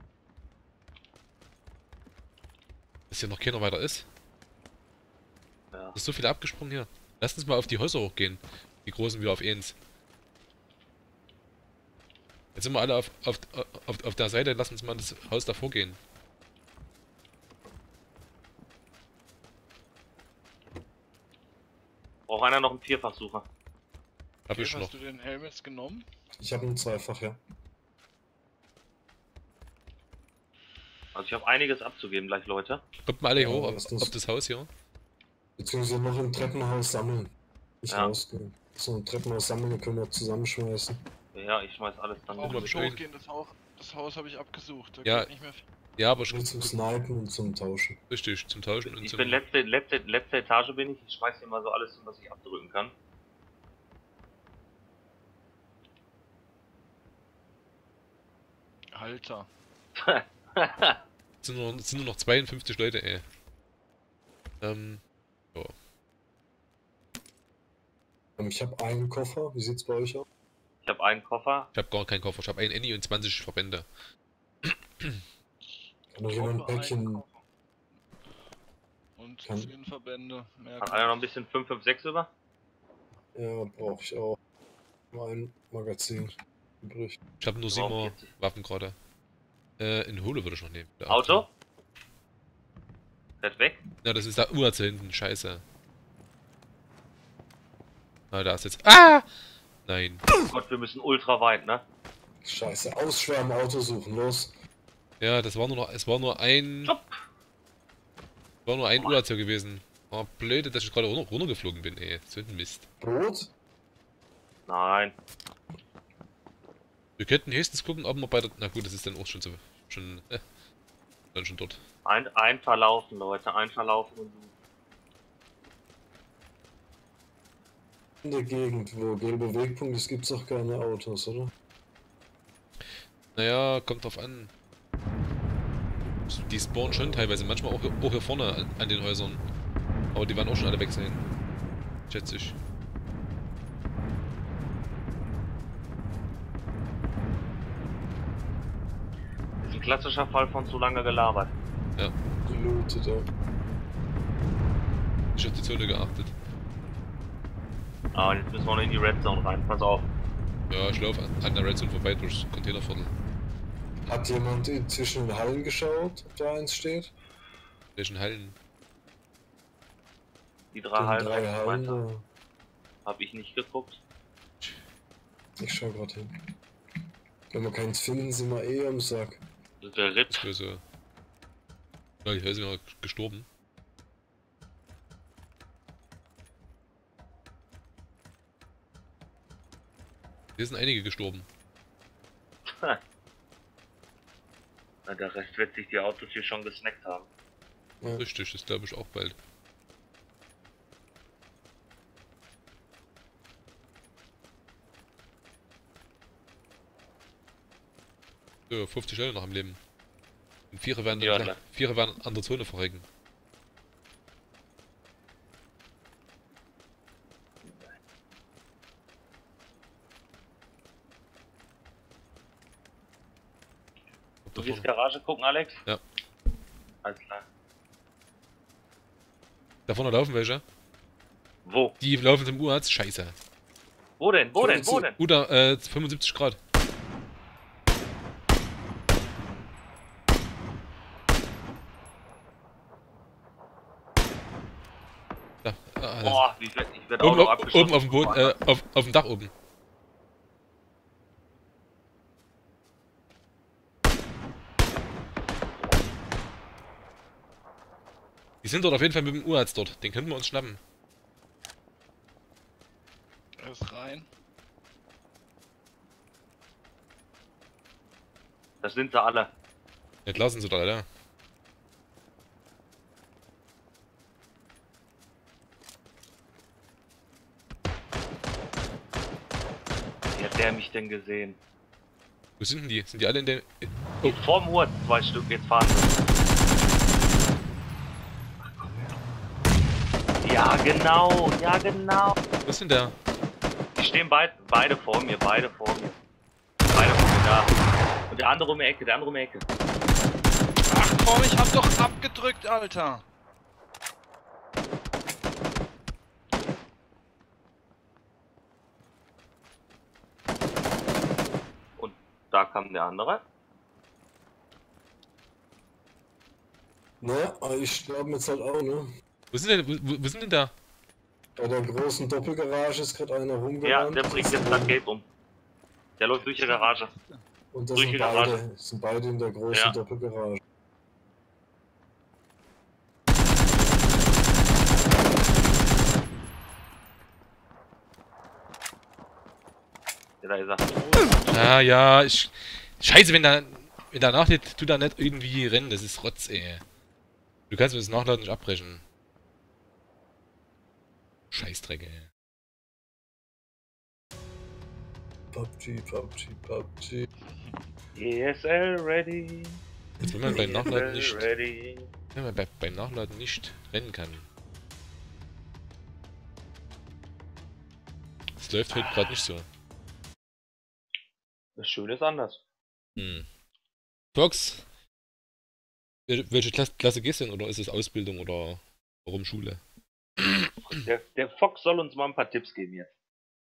Dass hier noch keiner weiter ist. Ja. Es ist so viel abgesprungen hier. Lass uns mal auf die Häuser hochgehen. Die großen wie auf eins. Jetzt sind wir alle auf, auf, auf, auf der Seite. Lass uns mal das Haus davor gehen. Braucht einer noch einen Vierfachsucher? Hab Okay, ich schon noch. hast du den Helm jetzt genommen? Ich habe einen Zweifach, ja. Also ich habe einiges abzugeben gleich, Leute. Kommt mal alle Ja, hoch auf, lass uns- auf das Haus hier. Beziehungsweise noch im Treppenhaus sammeln. Nicht Ja. rausgehen. So ein Treppenhaus sammeln, dann können wir zusammenschmeißen. Ja, ich schmeiß alles dann Auch mal mit. nicht bestellen. hochgehen, das Haus, das Haus habe ich abgesucht. Da Ja. geht nicht mehr viel. Ja, aber schon Nur zum Snipen und zum Tauschen. richtig. Zum Tauschen und Ich zum... bin letzte, letzte, letzte Etage bin ich. Ich schmeiß hier mal so alles hin, was ich abdrücken kann. Alter. Es sind, nur, es sind nur noch zweiundfünfzig Leute, ey. Ähm, Ähm, Ich habe einen Koffer. Wie sieht's bei euch aus? Ich habe einen Koffer. ich hab gar keinen Koffer. Ich hab einen Annie und zwanzig Verbände. Kann noch jemand ein Koffer, einen Päckchen? Koffer. Und Kann- zehn Verbände. Mehr Hat kann einer noch ich ein bisschen fünf fünf sechs über? Ja, brauche ich auch. Nur ein Magazin übrig. Ich habe nur Brauch sieben vierzig. Waffen gerade. Äh, in Hole würde ich noch nehmen. Der Auto? Fährt weg? Ja, das ist da U A Z hinten. Scheiße. Ah, da ist jetzt... Ah! Nein. Oh Gott, wir müssen ultra weit, ne? Scheiße, ausschwärmen, Auto suchen, los. Ja, das war nur noch... Es war nur ein... Stopp! War nur ein U A Z gewesen. Oh, blöde, dass ich gerade runter, runtergeflogen bin, ey. So ein Mist. Brot? Nein. Wir könnten höchstens gucken, ob wir bei der... Na gut, das ist dann auch schon so... Schon... Äh, dann schon dort. Ein, ein verlaufen, Leute. Ein verlaufen und In der Gegend, wo gelber Wegpunkt ist, gibt's doch keine Autos, oder? Naja, kommt drauf an. Die spawnen schon teilweise, manchmal auch, auch hier vorne an, an den Häusern. Aber die werden auch schon alle weg sein. Schätze ich. ist ein klassischer Fall von zu lange gelabert. Gelootet, ja. Ich hab die Zone geachtet. Ah, und jetzt müssen wir noch in die Red Zone rein. Pass auf. Ja, ich laufe an, an der Red Zone vorbei durchs Containerviertel. Hat jemand in- zwischen den Hallen geschaut, ob da eins steht? Welchen Hallen? Die drei Den Hallen drei rechts Hallen weiter. da. Hab ich nicht geguckt. Ich schau grad hin. Wenn wir keins finden, sind wir eh am Sack. Der Ritt. Das wäre so. Ja, die Häuser sind ja gestorben. Hier sind einige gestorben. Na, der Rest wird sich die Autos hier schon gesnackt haben. Ja. Richtig, das glaube ich auch bald. So, fünfzig Leute noch am Leben. Und Vierer werden, Ja, dann, klar. Vierer werden an der Zone verrecken. Du willst Garage gucken, Alex? Ja. Alles klar. Da vorne laufen welche. Wo? Die laufen zum U A Z. Scheiße. Wo denn? Wo denn? Wo denn? Oder äh, fünfundsiebzig Grad. Da, ah, Boah, ich werd, ich werd oben, auch noch auf, abgeschossen. oben auf dem Boden, äh, auf, auf dem Dach oben. Die sind dort auf jeden Fall mit dem U A Z dort. Den könnten wir uns schnappen. Er ist rein. Das sind sie alle. Jetzt lassen sie doch, Alter. Wie hat der mich denn gesehen? Wo sind denn die? Sind die alle in der... Oh. Vorm Ur, zwei Stück, jetzt fahren sie. Ach, komm her. Ja, genau, ja, genau. Wo ist denn der? Die stehen beid, beide vor mir, beide vor mir. Beide vor mir da. Und der andere um die Ecke, der andere um die Ecke. Ach komm, ich hab doch abgedrückt, Alter. Und da kam der andere. Na, aber ich sterbe jetzt halt auch, ne? Wo sind denn, wo, wo sind denn da? Bei der großen Doppelgarage ist gerade einer rumgerannt. Ja, der bringt jetzt das Gate um. Der läuft durch die Garage. Und das durch sind die beide, Garage. sind beide in der großen Ja. Doppelgarage. Ja, da ist er. Ah ja, ich... Scheiße, wenn da... Wenn da nachlädt, tu da nicht irgendwie rennen. Das ist Rotz, ey. Du kannst mir das Nachladen nicht abbrechen. Scheißdreck, ey. P U B G, P U B G, P U B G. E S L ready. Jetzt, wenn man beim Nachladen E S L nicht... ready. Wenn man bei, beim Nachladen nicht rennen kann. Das läuft heute gerade nicht so. Das Schöne ist anders. Hm. Fox? Wel- Welche Klasse, Klasse gehst du denn? Oder ist es Ausbildung oder warum Schule? Der, der Fox soll uns mal ein paar Tipps geben jetzt.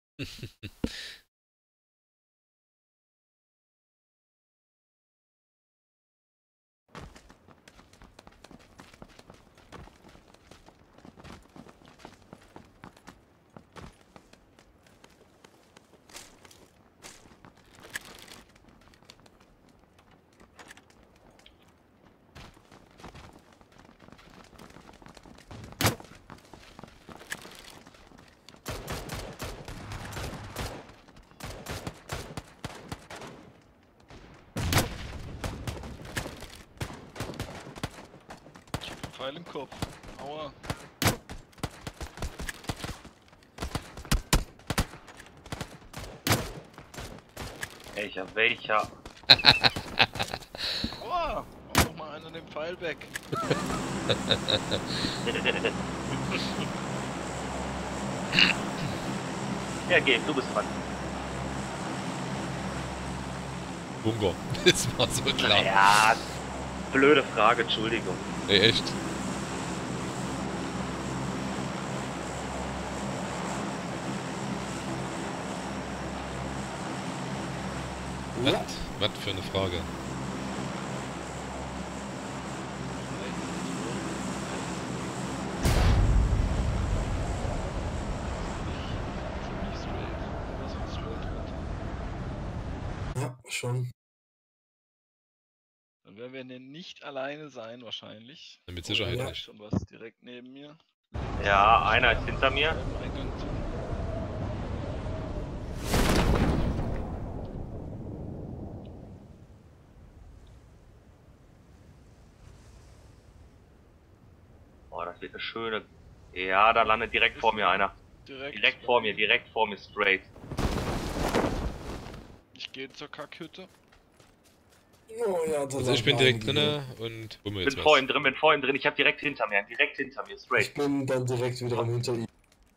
Pfeil im Kopf. Aua. Welcher, welcher? Aua. Mach doch mal einer den Pfeil weg. Ja, geh, du bist dran. Bunker. Das war so klar. Ja, blöde Frage, Entschuldigung. Ey, echt. Was? Ja. Was für eine Frage. Ziemlich straight. Was für straight wird. Ja, schon. Dann werden wir denn nicht alleine sein, wahrscheinlich. Mit Sicherheit Ja. Da ist nicht. schon was direkt neben mir. Ja, einer ist hinter mir. Beim Eingang zu. eine schöne... Ja, da landet direkt vor mir einer. Direkt, Direkt vor mir, direkt vor mir, straight. Ich gehe zur Kackhütte. Oh ja, da Also ich bin landen direkt einige. drinne und bummel Bin jetzt vor was. ihm drin, bin vor ihm drin. Ich hab direkt hinter mir, direkt hinter mir, Ich straight. bin dann direkt wiederum hinter ihm.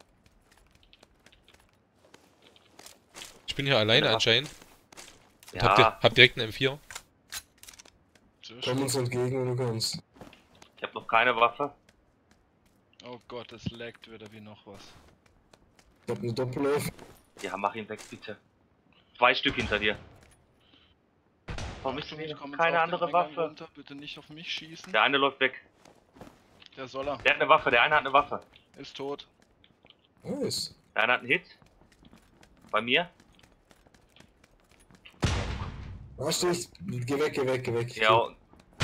Ich bin hier alleine Ja. anscheinend. Und hab, di Ja, hab direkt einen M vier. Sehr Komm schön. uns entgegen, wenn du kannst. ich hab noch keine Waffe. Oh Gott, es laggt wieder wie noch was. Ich hab eine Doppelwaffe. Ja, mach ihn weg, bitte. Zwei Stück hinter dir. Warum ist Achtung, denn ich komm jetzt keine auf andere den Eingang Waffe? runter. Bitte nicht auf mich schießen. Der eine läuft weg. Der soll er. Der hat eine Waffe, der eine hat eine Waffe. Ist tot. Nice. Der eine hat einen Hit. Bei mir. Da steh ich. Geh weg, geh weg, geh weg. Ja, und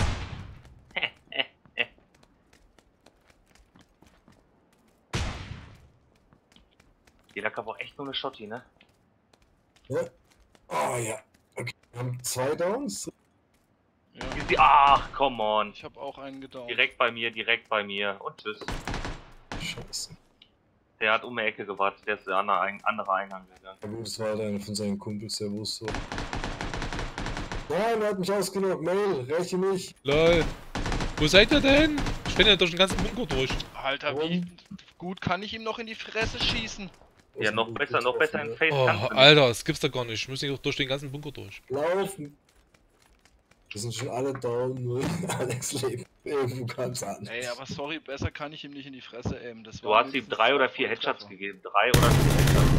jeder kann auch echt nur eine Schotti, ne? Ja. Oh ja. Okay. Wir haben zwei Downs. Ja. Easy. Ach, come on. Ich habe auch einen gedownt. Direkt bei mir, direkt bei mir. Und tschüss. Scheiße. Der hat um die Ecke gewartet. Der ist der andere, Ein- andere Eingang gegangen. Ja gut, es war einer von seinen Kumpels, der wusste. Nein, er hat mich ausgenockt. Mail, räche mich. LOL. Wo seid ihr denn? Ich bin ja durch den ganzen Bunker durch. Alter, wie gut kann ich ihm noch in die Fresse schießen? Ja, noch besser, noch besser in Face Oh, kannst du nicht. Alter, das gibt's doch gar nicht. Ich muss nicht durch den ganzen Bunker durch. Laufen. Wir sind schon alle down, nur Alex lebt. Irgendwo kam's an. Ey, aber sorry, besser kann ich ihm nicht in die Fresse aimen. Das Du war hast ihm mindestens drei zwei oder vier Volltreffer. Headshots gegeben. Drei oder vier Headshots.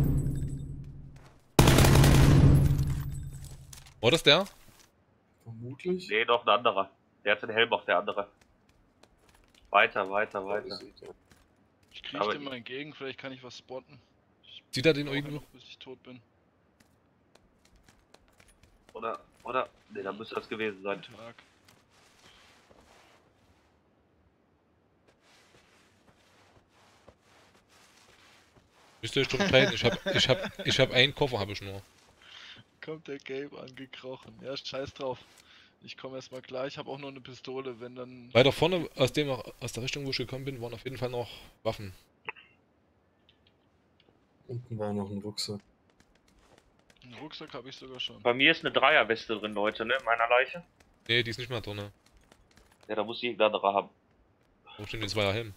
War das der? Vermutlich. Nee, doch ein anderer. Der hat den Helm auf, der andere. Weiter, weiter, weiter. Ich krieg Aber dem mal entgegen, vielleicht kann ich was spotten. Ich Sieht er den brauche irgendwo? noch, bis ich tot bin. Oder, oder? Ne, da müsste das gewesen sein. Guten Tag. Müsst ihr euch drum streiten. Ich hab, ich hab, ich hab einen Koffer, habe ich nur. Kommt der Gabe angekrochen. Ja, scheiß drauf. Ich komme erstmal klar, ich habe auch noch eine Pistole, wenn dann... Weiter vorne, aus dem, aus der Richtung, wo ich gekommen bin, waren auf jeden Fall noch Waffen. Unten war noch ein Rucksack. Einen Rucksack habe ich sogar schon. Bei mir ist eine Dreierweste drin, Leute, ne? In meiner Leiche. Nee, die ist nicht mehr drin. Ja, da muss jeder andere haben. Wo stehen die Zweier Helm?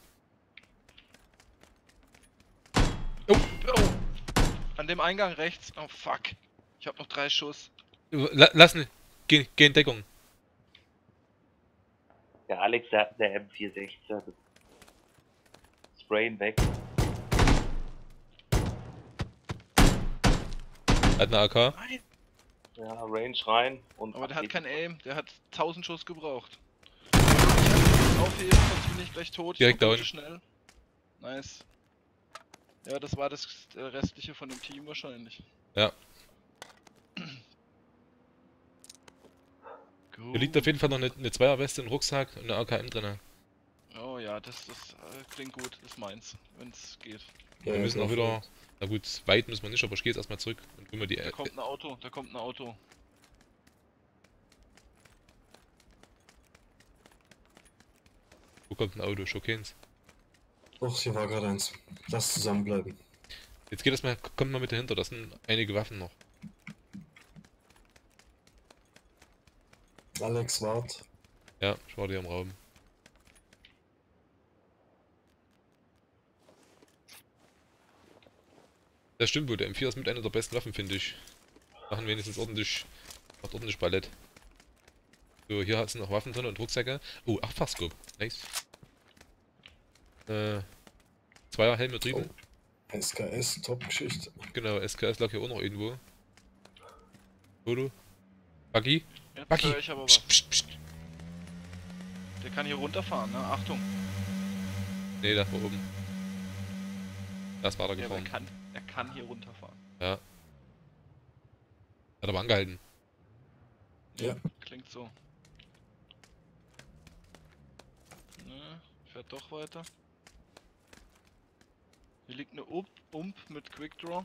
Oh! An dem Eingang rechts. Oh fuck. Ich habe noch drei Schuss. La lass ne. Geh, geh in Deckung. Der Alex, der hat eine M vier sechzehn. Sprayen weg. Hat eine A K. Nein! Ja, Range rein. Und Aber der hat geht. kein Aim, der hat tausend Schuss gebraucht. Ich hab aufheben, sonst bin ich gleich tot. Direkt ich down. down. Schnell. Nice. Ja, das war das äh, restliche von dem Team wahrscheinlich. Ja. Gut. Hier liegt auf jeden Fall noch eine, eine Zweierweste, ein Rucksack und eine A K M drin. Oh ja, das, das äh, klingt gut, das ist meins, wenn's geht. Wir müssen auch wieder. Na gut, weit müssen wir nicht, aber ich gehe jetzt erstmal zurück und hol mir die. Da Äh, kommt ein Auto, da kommt ein Auto. wo kommt ein Auto? Schon keins. Doch, hier war gerade eins. Lass zusammenbleiben. Jetzt geht das mal, kommt mal mit dahinter, das sind einige Waffen noch. Alex, wart. Ja, ich war hier im Raum. Das stimmt wohl, der M vier ist mit einer der besten Waffen, finde ich. Machen wenigstens ordentlich, macht ordentlich Ballett. So, hier sind noch Waffen drin und Rucksäcke. Oh, Achtfachscope, nice. Äh, Zweier Helme drüben. S K S, Top-Geschichte. Genau, S K S lag hier auch noch irgendwo. Foto. Buggy. Jetzt Buggy. höre ich aber Psst, was. psst, psst. Der kann hier runterfahren, ne? Achtung. Nee, da war oben. Da ist Ja, aber er weitergefahren. kann, er kann hier runterfahren. Ja. Hat aber angehalten. Ja. Klingt so. Ne, fährt doch weiter. Hier liegt eine Ump, Ump mit Quickdraw.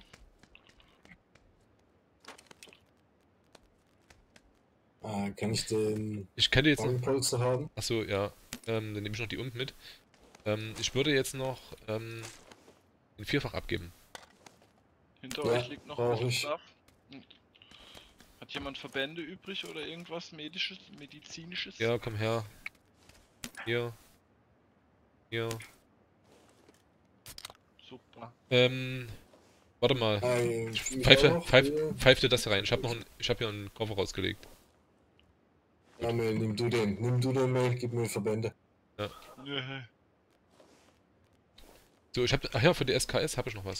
Ah, kann ich den Ich könnte jetzt noch. Fangpolster haben? Achso, ja. Ähm, dann nehme ich noch die Ump mit. Ähm, ich würde jetzt noch ähm, ein Vierfach abgeben. Hinter Ja, euch liegt noch brauch ein bisschen ich. Stuff. Hm. Hat jemand Verbände übrig oder irgendwas medisches, medizinisches? Ja, komm her. Hier. Hier. Super. Ähm, warte mal. Ein, Pfeife, pfeif, ja. pfeif dir das hier rein. Ich hab noch ein, ich hab hier einen Koffer rausgelegt. Ja, Mel, nimm du den. Nimm du den, Mel, gib mir Verbände. Nö. So, ich hab, ach ja, für die S K S habe ich noch was.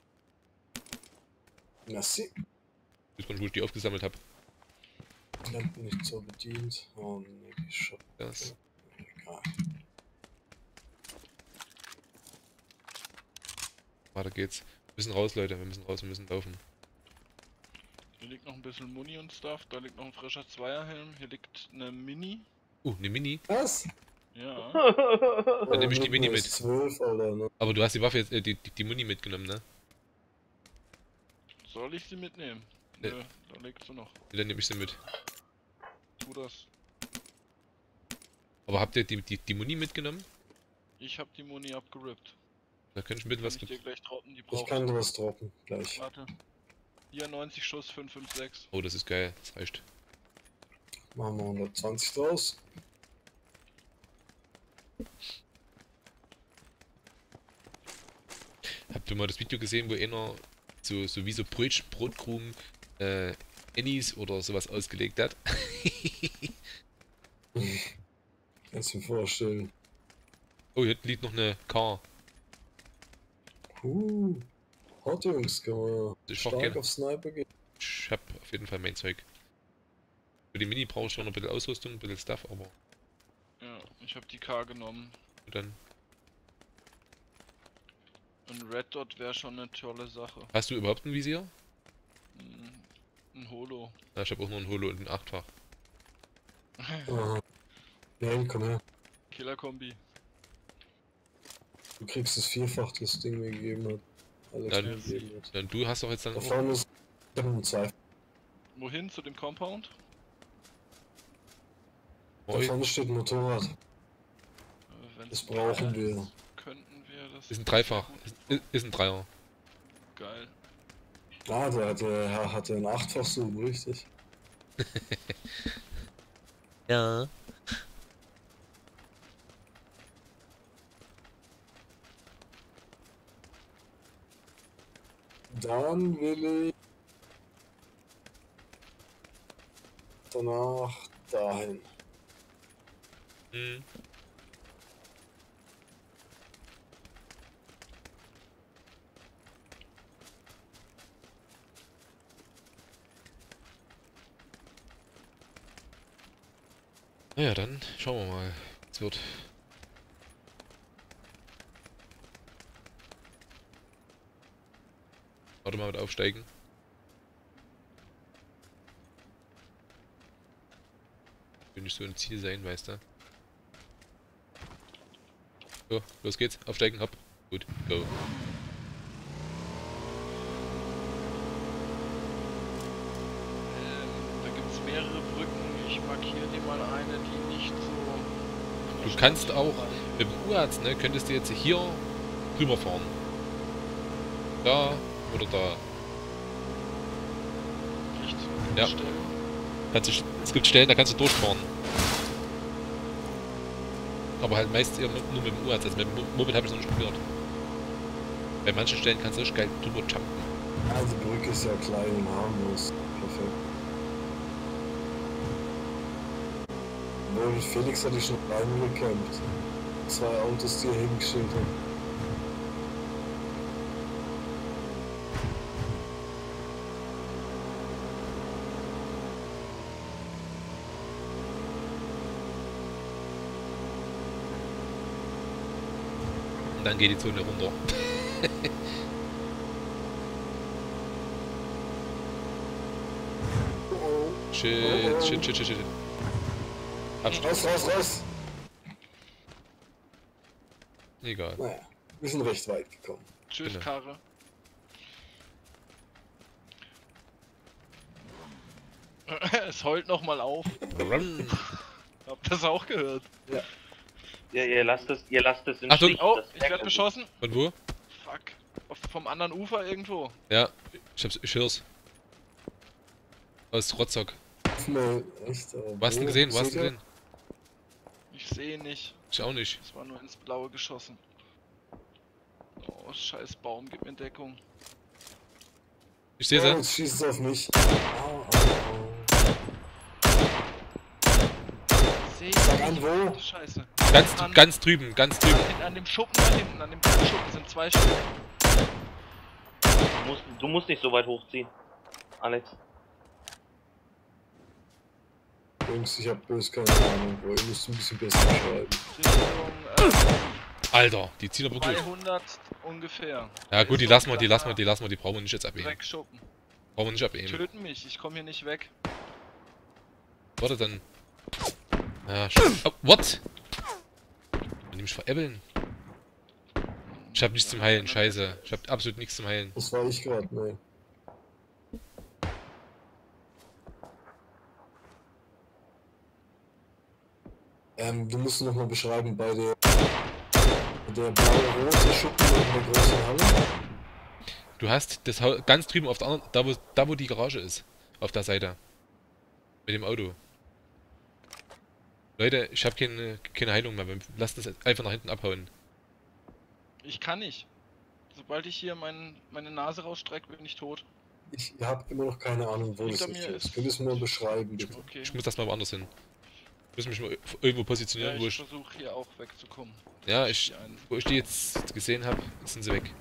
Merci. Ich weiß gar nicht, wo ich die aufgesammelt habe. Dann bin ich so bedient. Oh, nee, Scheiße. Das. Egal. Weiter geht's. Wir müssen raus, Leute. Wir müssen raus, wir müssen laufen. Hier liegt noch ein bisschen Muni und Stuff. Da liegt noch ein frischer Zweierhelm. Hier liegt eine Mini. Uh, eine Mini. Was? Ja. Dann nehme ich die Oh, Mini nur mit. zwölf, Alter, ne? Aber du hast die Waffe jetzt, äh, die, die, die Muni mitgenommen, ne? Soll ich sie mitnehmen? Nee. Nö, da liegt sie noch. Dann nehme ich sie mit. Tu das. Aber habt ihr die, die, die Muni mitgenommen? Ich hab die Muni abgerippt. Da könnte ich ein bisschen Kann was. ich dir gleich droppen, die Ich brauchst kann du. dir was droppen, gleich. Warte. Hier neunzig Schuss, fünf fünf sechs. Oh, das ist geil. Das reicht. Machen wir hundertzwanzig draus. Habt ihr mal das Video gesehen, wo einer so, so wie so Brötchen, Brotkrumen, äh, Ennis oder sowas ausgelegt hat? Kannst du mir vorstellen. Oh, hier liegt noch eine K. Uh, hot Jungs, kann man Ich mach stark gerne. auf Sniper gehen. Ich hab auf jeden Fall mein Zeug. Für die Mini brauche ich noch ein bisschen Ausrüstung, ein bisschen Stuff, aber Ja, ich hab die K genommen. dann. Ein Red Dot wäre schon eine tolle Sache. Hast du überhaupt ein Visier? Hm, Ein Holo. Ja, ich habe auch noch ein Holo und ein Achtfach. Aha. Nein, komm her. Killer-Kombi. Du kriegst das vierfach, das Ding mir gegeben hat. Alex Dann- mir gegeben hat. Dann du hast doch jetzt dann Da auch. vorne ist ein zwei. Wohin? Zu dem Compound? Da Oi, vorne steht ein Motorrad. Äh, wenn's Das brauchen geil wir. ist, Könnten wir das. ist ein Dreifach. Ist, ist ein Dreier. Geil. Ah, der, der Herr hatte ein achtfach so, richtig. Ja. Dann will ich danach dahin. Hm. Naja, dann schauen wir mal. Es wird. Warte mal mit aufsteigen. Will nicht so ein Ziel sein, weißt du. So, los geht's. Aufsteigen, hopp. Gut, go. Ähm, da gibt's mehrere Brücken. Ich markiere dir mal eine, die nicht so. Du kannst auch mit dem U A Z, ne, könntest du jetzt hier drüber fahren. Da oder da. Echt? Ja. Stellen. Kannst du, es gibt Stellen, da kannst du durchfahren. Aber halt meist eher nur mit dem U A Z, also mit dem Moped habe ich noch nicht probiert. Bei manchen Stellen kannst du richtig geil drüber jumpen. Also die Brücke ist ja klein und harmlos. Perfekt. Wohl, Felix hatte ich schon reingecampt. Zwei Autos, die er hingestellt hat. Und dann geht die Zone runter. Oh oh. Shit, shit, shit, shit, shit. Abstand. Raus, raus, raus! Egal. Naja, wir sind recht weit gekommen. Tschüss, Genau. Karre. Es heult nochmal auf. Run. Habt das auch gehört? Ja. Ihr, ihr lasst es, ihr lasst es im Achtung. Stich. Oh, das ich merkt werde ihr. beschossen. Von wo? Fuck. Auf, vom anderen Ufer irgendwo. Ja, ich hab's, ich hör's. Aus Rostock. Mal echt, äh, Was hast du wo? gesehen? Was hast Seht du ihr? gesehen? Ich sehe nicht. Ich auch nicht. Es war nur ins Blaue geschossen. Oh, scheiß Baum, gib mir Deckung. Ich seh Oh, sie. jetzt schießt es auf mich. Au, au, au. Seh Sag ich an, nicht. wo? Scheiße. Ganz, An- ganz drüben, ganz drüben. An, an dem Schuppen da hinten, an dem kleinen Schuppen sind zwei Stück. Du musst, du musst nicht so weit hochziehen. Alex. Jungs, ich hab bloß keine Ahnung, wo. Ihr müsst ein bisschen besser schreiben. Richtung äh, Alter, die ziehen aber gut. dreihundert ungefähr. Ja gut, Ist die so lassen ein wir, die lassen wir, kleiner die lassen wir, die brauchen wir nicht jetzt abheben. Dreckschuppen. Brauchen wir nicht abheben. Töten mich, ich komme hier nicht weg. Warte dann. Ja, sch- oh, what? Will die mich veräppeln? Ich hab nichts zum Heilen, scheiße. Ich hab absolut nichts zum Heilen. Das war ich gerade, nein. Ähm, du musst noch mal beschreiben, bei der, der blaue rote Schuppen in der großen Halle. Du hast das Haus ganz drüben auf der anderen, da wo, da wo die Garage ist. Auf der Seite. Mit dem Auto. Leute, ich habe keine, keine Heilung mehr. Wir lassen das einfach nach hinten abhauen. Ich kann nicht. Sobald ich hier mein, meine Nase rausstrecke, bin ich tot. Ich hab immer noch keine Ahnung, wo das Hinter ist. mir jetzt. ist- Könntest du mir beschreiben, bitte? Okay. Ich muss das mal woanders hin. Ich muss mich mal irgendwo Ja, positionieren, wo ich ich. versuche hier auch wegzukommen. Ja, ich. Die einen. Wo ich die jetzt gesehen habe, sind sie weg.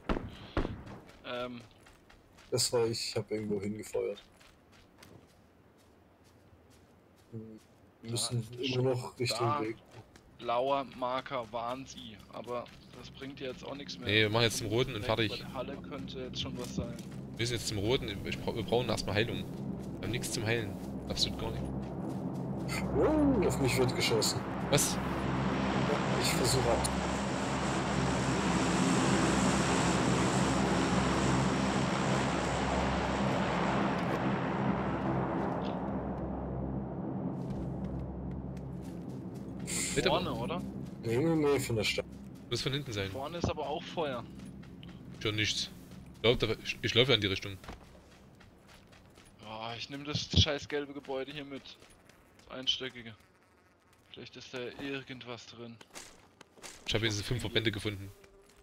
Ähm, Das war ich, ich hab irgendwo hingefeuert. Hm, Wir müssen Da, immer noch Richtung da. Weg. blauer Marker waren sie, aber das bringt dir jetzt auch nichts mehr. Nee, wir machen jetzt zum Roten und Weg fertig. Bei der Halle könnte jetzt schon was sein. Wir sind jetzt zum Roten. Ich bra wir brauchen erstmal Heilung. Wir haben nichts zum Heilen. Absolut gar nicht. Oh, auf mich wird geschossen. Was? Ja, ich versuche ab. Bitte? Vorne, oder? Nee, nee, nee, von der Stadt. Muss von hinten sein. Vorne ist aber auch Feuer. Schon nichts. Ich, glaub, da, ich, ich laufe ja in die Richtung. Oh, ich nehme das scheiß gelbe Gebäude hier mit. Das einstöckige. Vielleicht ist da irgendwas drin. Ich habe diese fünf Verbände gefunden.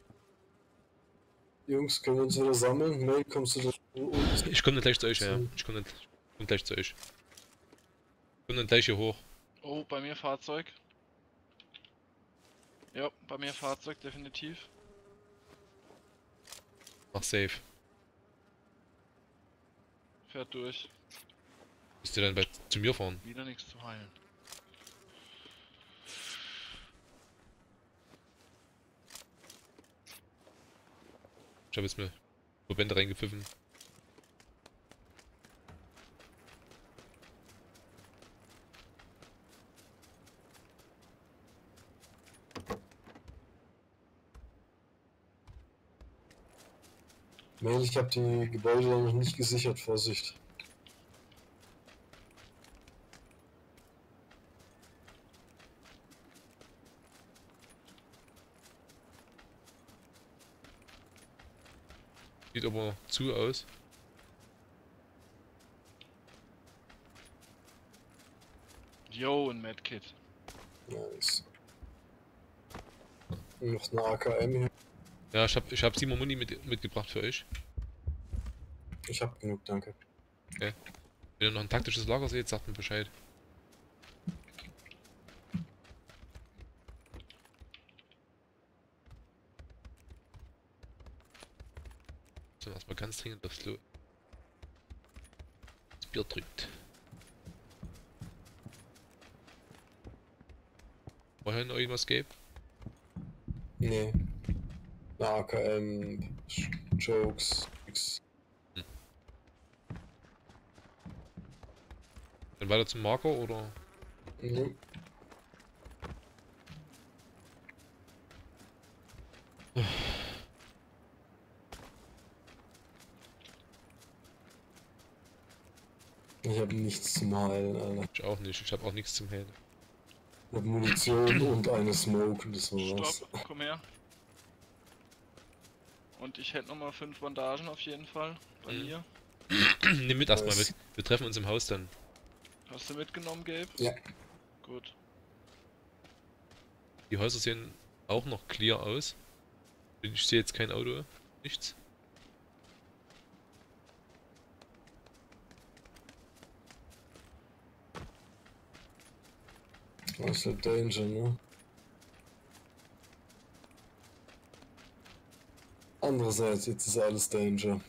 Jungs, können wir uns wieder sammeln? Mel, kommst du da uns? Ich komme dann gleich zu euch, ja. Ich komme dann, komm gleich zu euch. Ich komme dann gleich hier hoch. Oh, bei mir Fahrzeug. Ja, bei mir Fahrzeug definitiv. Mach safe. Fährt durch. Müsst ihr dann bei, zu mir fahren. Wieder nichts zu heilen. Ich habe jetzt mir Verbände reingepfiffen. Mel, ich habe die Gebäude noch nicht gesichert, Vorsicht. Sieht aber zu aus. Yo, ein Medkit. Nice. Noch eine A K M hier. Ja, ich habe ich hab Simon Muni mit, mitgebracht für euch. Ich hab genug, danke. Wenn ihr noch ein taktisches Lager seht, sagt mir Bescheid. So, erstmal ganz dringend aufs Klo. Das Bier drückt. Vorher noch irgendwas gäbe? Nee. Eine A K M, Sch- Jokes, nix. Dann weiter zum Marker oder? Mhm. Ich habe nichts zum Heilen, Alter. Ich auch nicht, ich habe auch nichts zum Heilen. Mit Munition und eine Smoke, das war's. Stopp, komm her. Und ich hätte nochmal fünf Bandagen auf jeden Fall bei Mhm. mir. Nimm mit erstmal Was? mit. Wir treffen uns im Haus dann. Hast du mitgenommen, Gabe? Ja. Gut. Die Häuser sehen auch noch clear aus. Ich sehe jetzt kein Auto. Nichts. Das ist der Danger, ne? Andererseits, jetzt ist alles Danger.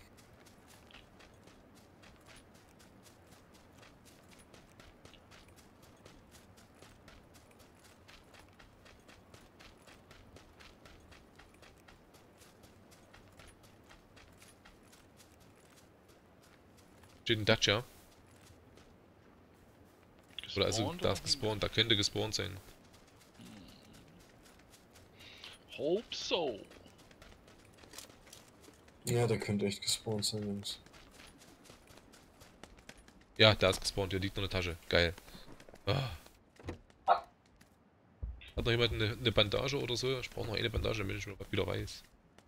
Steht ein Dacia. Oder also Gespawnt da oder ist gespawnt. Da könnte gespawnt sein. Hope so. Ja, der könnte echt gespawnt sein, Jungs. Ja, da ist gespawnt. Hier liegt noch eine Tasche. Geil. Ah. Hat noch jemand eine, eine Bandage oder so? Ich brauche noch eine Bandage, damit ich wieder weiß.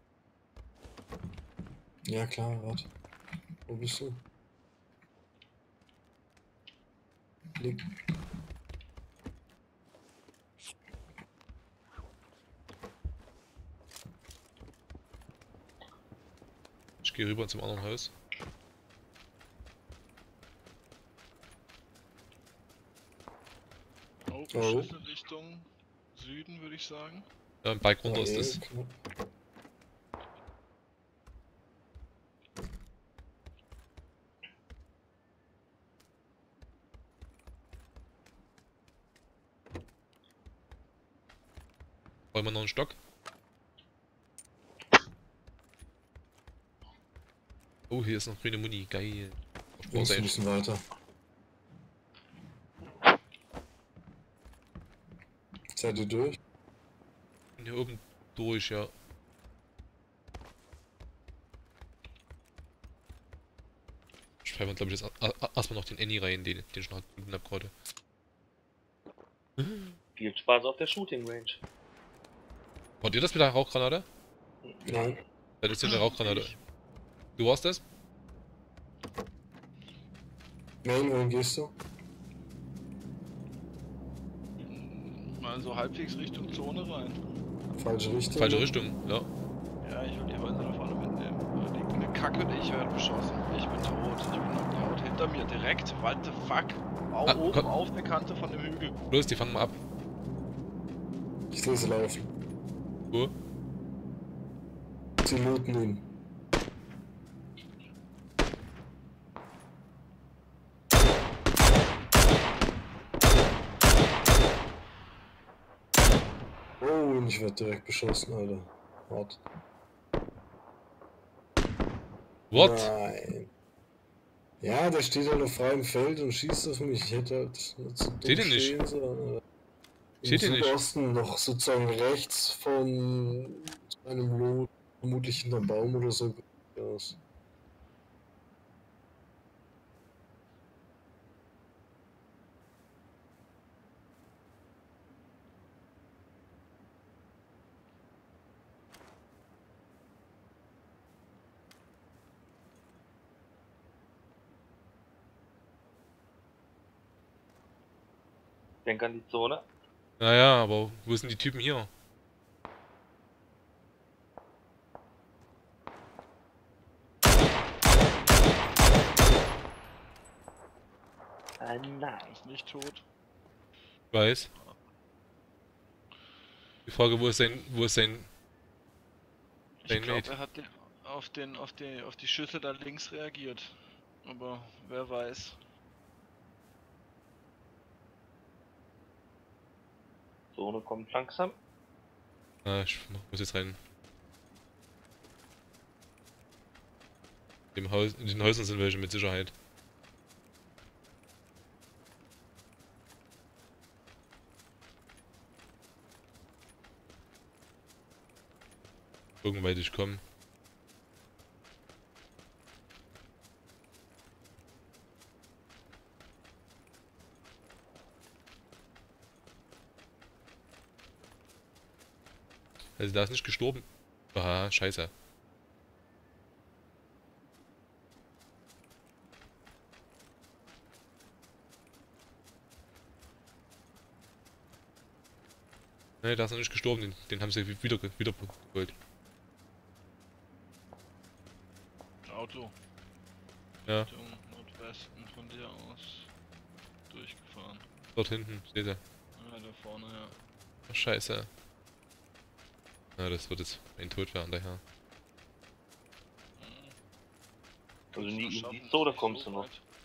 Ja klar, warte. Wo bist du? Lieg. Ich gehe rüber zum anderen Haus. Oh, Oh. Schüsse Richtung Süden, würde ich sagen. Ja, ein Bike runter Ah, ist eh, das. knapp. Wollen wir noch einen Stock? Oh, hier ist noch grüne Muni. Geil. Jungs, Brauchst wir du müssen weiter. Seid ihr durch? hier oben durch, ja. Schreiben wir, glaube ich, jetzt er- er- erstmal noch den Annie rein, den, den ich noch gefunden habe gerade. Viel Spaß auf der Shooting Range. Wart ihr das mit der Rauchgranate? Nein. Das ist hier eine Rauchgranate. Ich. Du warst das? Nein, wohin gehst du? Mal so halbwegs Richtung Zone rein. Falsche Richtung. Falsche Richtung, ja. Ja, ich will die Häuser da vorne mitnehmen. Da liegt eine Kacke und ich werde beschossen. Ich bin tot. Ich bin knocked. Hinter mir direkt. What the fuck? Au, Ah, oben komm. auf der Kante von dem Hügel. Los, die fangen wir ab. Ich sehe sie laufen. Wo? Sie looten ihn. Oh, und ich werde direkt beschossen, Alter. Warte. What? Nein. Ja, der steht halt auf freiem Feld und schießt auf mich. Ich hätte halt nicht so dumm Seht ihr nicht? stehen sollen, Alter. Im Seht ihr nicht? Südosten noch sozusagen rechts von einem Lot, vermutlich hinterm Baum oder so. Aus. Denk an die Zone. Naja, aber wo sind die Typen hier? Ah, nein. Ist nicht tot. Ich weiß. Die Frage, wo ist sein, wo ist sein, Ich Sein glaube, Mate. er hat den, auf, den, auf, die, auf die Schüsse da links reagiert. Aber wer weiß. Zone kommt langsam. ah, ich muss jetzt rein. Im Haus, in den Häusern sind welche mit Sicherheit. Gucken, weit ich komme. Also da ist nicht gestorben. Aha, scheiße. Ne, da ist noch nicht gestorben, den, den haben sie wieder, wieder geholt. Auto. Ja. Richtung Nordwesten von dir aus durchgefahren. Dort hinten, seht ihr. Ja, da vorne, ja. Ach, scheiße. Ja, das wird jetzt ein Tod werden, daher. Also nie in die Zone kommst du noch.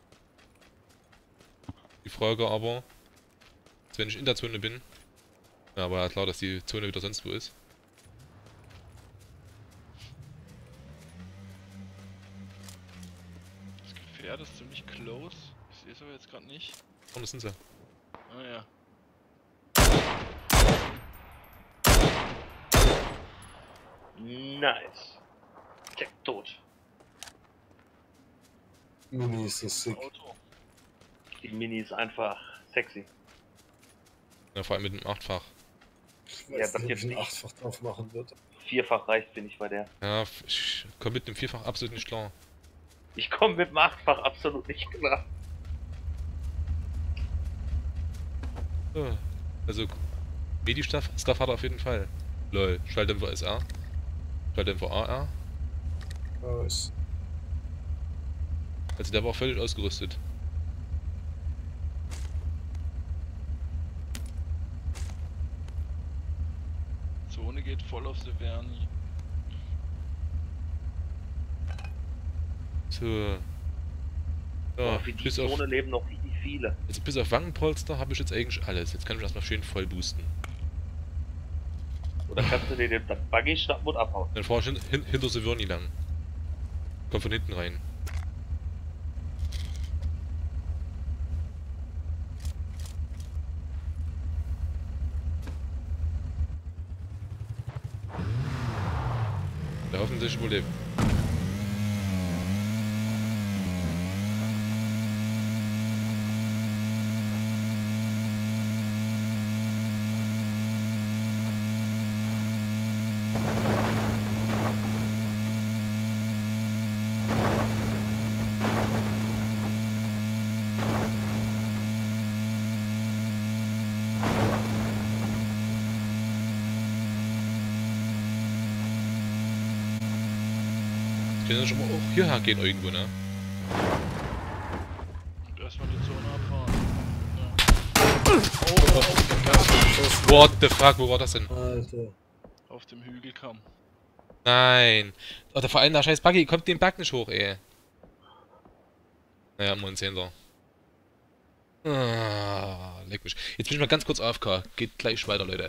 Die Frage aber, ist, wenn ich in der Zone bin, ja, aber ja, klar, dass die Zone wieder sonst wo ist. Das Gefährt ist ziemlich close. Ich sehe es aber jetzt gerade nicht. Vorne sind sie. Ah ja. Nice. Check, tot. Mini ist das sick. Auto. Die Mini ist einfach sexy. Ja, vor allem mit dem Achtfach. Ich Ja, weiß das nicht, ob jetzt ich ein nicht. Achtfach drauf machen wird. Vierfach reicht, finde ich, bei der. Ja, ich komme mit dem Vierfach absolut nicht klar. Ich komme mit dem Achtfach absolut nicht klar. Ja, also, Medi-Stuff Stuff hat er auf jeden Fall. Lol, Schalldämpfer S R. Schalldämpfer A R. Ja, ist Also der war auch völlig ausgerüstet. Zone geht voll auf Severny. So. Ja, Boah, für die bis auf, Zone leben noch richtig viele. also bis auf Wangenpolster habe ich jetzt eigentlich alles. Jetzt kann ich erstmal schön voll boosten. Oder kannst du dir den das Buggy schnappen und abhauen? Dann fahr ich hin, hin, hinter Severny lang. Komm von hinten rein. Der hoffentlich überlebt. Können ja schon mal auch hierher gehen irgendwo, ne? Und erstmal die Zone abfahren. Ja. Oh, what the fuck, wo war das denn? Alter. Auf dem Hügelkamm. Nein! Oh, der Verein, der scheiß Buggy, kommt den Bug nicht hoch, ey. Naja, mal ein Zehnter. Ah, leck mich. Jetzt bin ich mal ganz kurz A F K. Geht gleich weiter, Leute.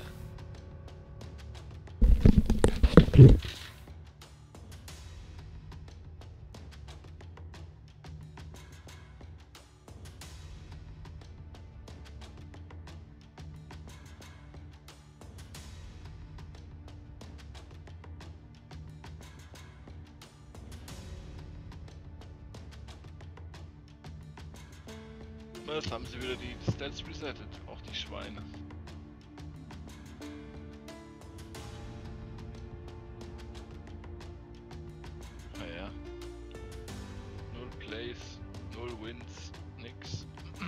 Jetzt haben sie wieder die Stats resettet, auch die Schweine. Naja. Null Plays, null Wins, nix.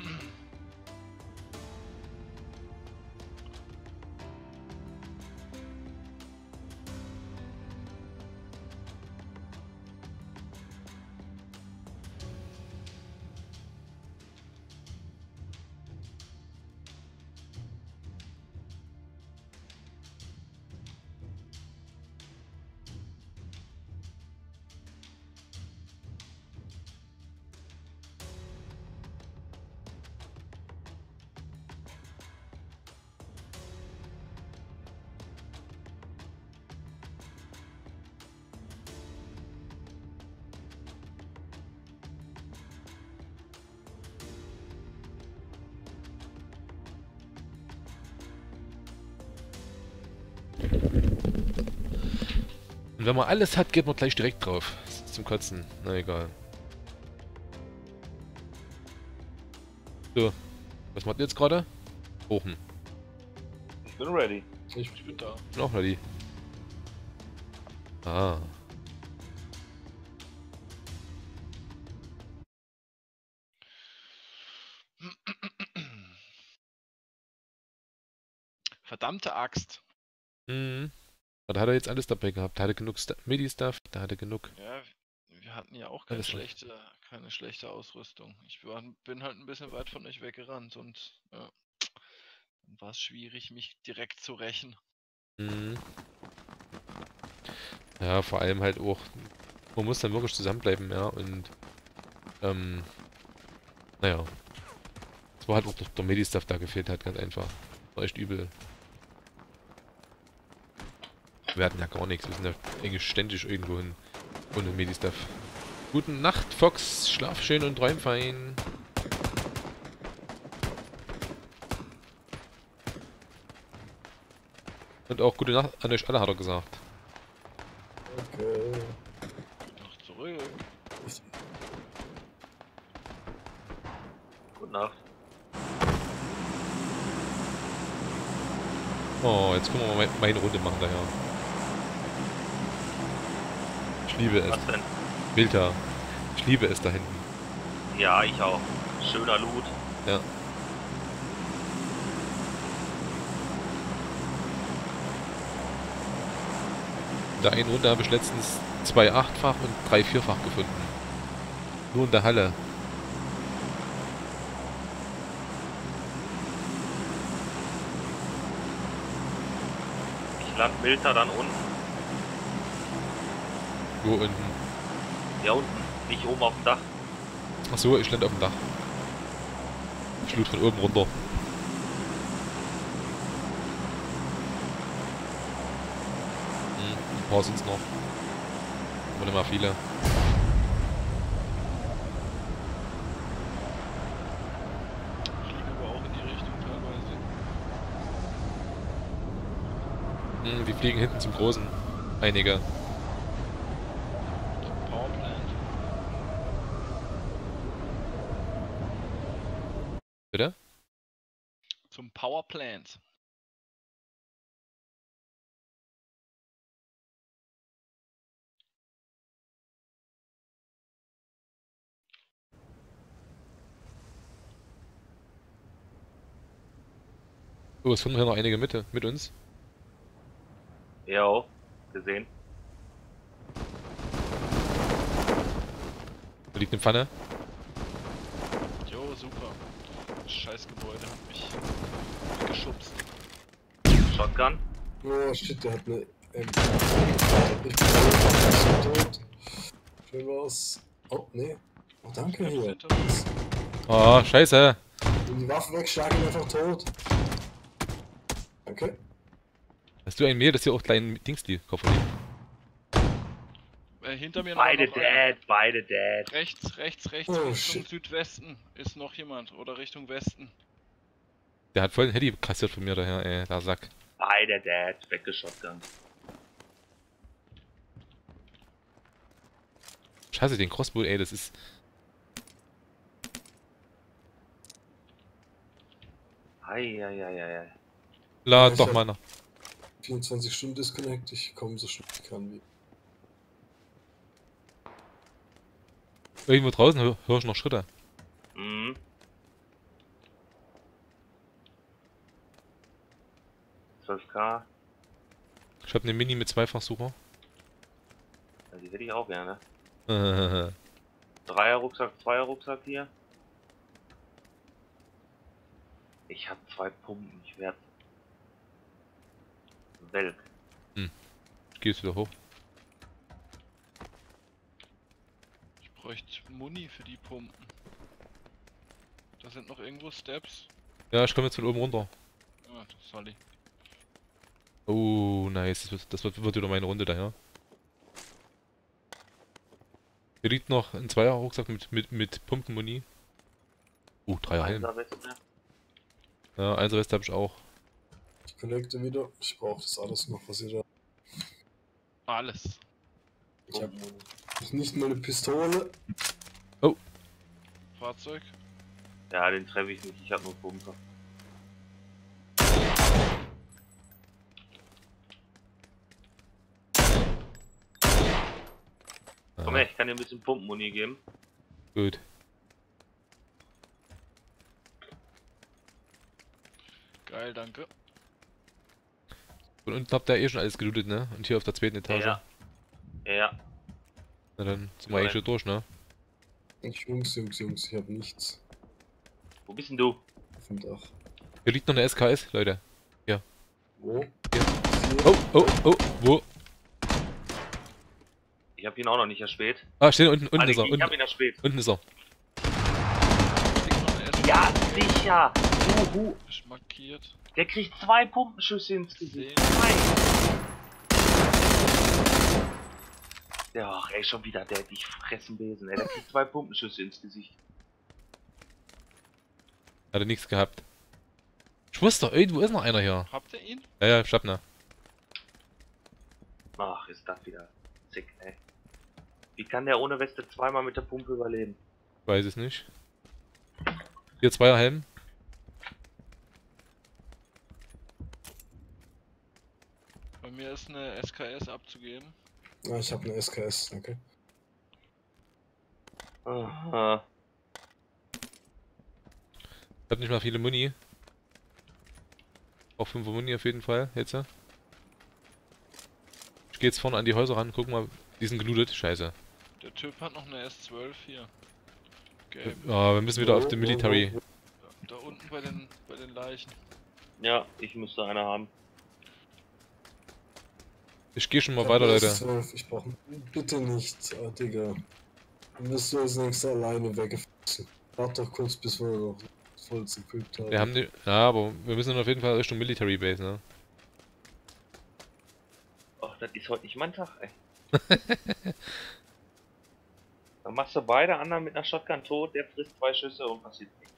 Und wenn man alles hat, geht man gleich direkt drauf. Das ist zum Kotzen. Na egal. So. Was macht ihr jetzt gerade? Hochen. Ich bin ready. Ich Ich bin da. Ich bin auch ready. Ah. Verdammte Axt. Mhm. Aber da hat er jetzt alles dabei gehabt. Da hat er genug Sta- Medi-Stuff, da hat er genug. Ja, wir hatten ja auch keine Alles schon. schlechte, keine schlechte Ausrüstung. Ich war, bin halt ein bisschen weit von euch weggerannt und ja, dann war es schwierig, mich direkt zu rächen. Mhm. Ja, vor allem halt auch, man muss dann wirklich zusammenbleiben, ja, und ähm, naja. Es war halt auch der, der Medi-Stuff da gefehlt hat, ganz einfach. War echt übel. Wir hatten ja gar nichts, wir sind ja eigentlich ständig irgendwo hin ohne Medi-Stuff. Guten Nacht, Fox, schlaf schön und träum fein. Und auch gute Nacht an euch alle, hat er gesagt. Okay. Noch zurück. Gute Nacht. Oh, jetzt können wir mal meine Runde machen daher. Ich liebe es. Was denn? Wilter. Ich liebe es da hinten. Ja, ich auch. Schöner Loot. Ja. In der einen Runde habe ich letztens zwei achtfach und drei vierfach gefunden. Nur in der Halle. Ich land Milter dann unten. Wo unten? Ja, unten. Nicht oben auf dem Dach. Achso, ich lande auf dem Dach. Ich loot von oben runter. Hm, ein paar sind's noch. Aber nicht mal viele. Fliegen aber auch in die Richtung teilweise. Hm, die fliegen hinten zum Großen. Einige. Powerplant. Bitte? Zum Powerplant. Oh, es kommen hier noch einige mit, mit uns. Ja, gesehen. Da liegt eine Pfanne. Jo, super. Das scheiß Gebäude hat mich weggeschubst. Shotgun. Oh shit, der hat eine M P. Ich bin tot. Schön war's. Oh, nee. Oh, danke Kämpft hier. hinter uns. Oh, scheiße. Wenn die Waffe wegschlagen, einfach tot. Danke. Hast du ein Mehl, das hier auch kleinen Dings die Koffer liegt? Äh, hinter mir noch Beide noch einer. dead, beide dead. Rechts, rechts, rechts, Oh, Richtung shit. Südwesten ist noch jemand. Oder Richtung Westen. Der hat voll ein Handy kassiert von mir daher, ey, der Sack. Beide dead. Weggeshotgun. Scheiße, den Crossbow, ey, das ist... Eieieiei. Lad Ich doch hab- mal nach. vierundzwanzig Stunden Disconnect, ich komme so schnell ich kann wie. Irgendwo draußen hör, hör ich noch Schritte. Mhm. zwölf K. Ich hab eine Mini mit Zweifachsucher. Ja, die hätte ich auch gerne. Äh, Dreier Rucksack, Zweier Rucksack hier. Ich habe zwei Pumpen, ich werde Welk. Gehst wieder hoch. Ich bräuchte Muni für die Pumpen. Da sind noch irgendwo Steps. Ja, ich komme jetzt von oben runter. Ah, das soll ich. Oh, nice. Das wird, das wird, wird wieder meine Runde daher. Hier liegt noch ein Zweier-Rucksack mit, mit, mit Pumpenmuni. Uh, Dreier Helm. Einser-Weste. Ja, Einser-Weste habe ich auch. Ich connecte wieder. Ich brauche das alles noch, was ihr da. Alles. Ich habe nicht mal eine Pistole. Fahrzeug. Ja, den treffe ich nicht, ich habe nur Pumpe. Komm her, ich kann dir ein bisschen Pumpenmuni geben. Gut. Geil, danke. Und unten habt ihr eh schon alles gelootet, ne? Und hier auf der zweiten Etage. Ja. Ja. Na dann sind wir eigentlich schon durch, ne? Ich, Jungs, Jungs, Jungs, ich hab nichts Wo bist denn du? auf dem Dach. Hier liegt noch eine S K S, Leute. Wo? Oh, oh, oh, wo? Ich hab ihn auch noch nicht erspäht. Ah, steht unten, unten Alex, ist er, ich unten, hab ihn erspäht. unten ist er. Kriegt noch eine S K S. Ja, sicher! Juhu! Ist markiert. Der kriegt zwei Pumpenschüsse ins Gesicht. Sehen. Zwei! Ja, ach, ey, schon wieder der dich fressen Besen, ey. Der kriegt zwei Pumpenschüsse ins Gesicht. Hat er nichts gehabt. Ich wusste doch, irgendwo ist noch einer hier. Habt ihr ihn? Ja, ja, Schappner. Ach, ist das wieder sick, ey. Wie kann der ohne Weste zweimal mit der Pumpe überleben? Weiß es nicht. Hier Zweierhelm. Bei mir ist eine S K S abzugeben. Ah, ich hab eine S K S, danke. Aha. Ich hab nicht mal viele Muni. Auch fünf Muni auf jeden Fall, jetzt. Ich geh jetzt vorne an die Häuser ran, guck mal, die sind gelootet. Scheiße. Der Typ hat noch eine S zwölf hier. Gelb. Ja, wir müssen wieder auf den Military. Da unten bei den bei den Leichen. Ja, ich müsste eine haben. Ich geh schon mal Ich weiter, hab Leute. S zwölf, ich brauch bitte nicht, ah, Digga. Dann wirst du als nächstes alleine weggefressen. Warte doch kurz, bis wir noch voll equipped haben. Wir haben die. Ja, aber wir müssen dann auf jeden Fall Richtung Military Base, ne? Ach, das ist heute nicht mein Tag, ey. Dann machst du beide anderen mit einer Shotgun tot, der frisst zwei Schüsse und passiert nichts.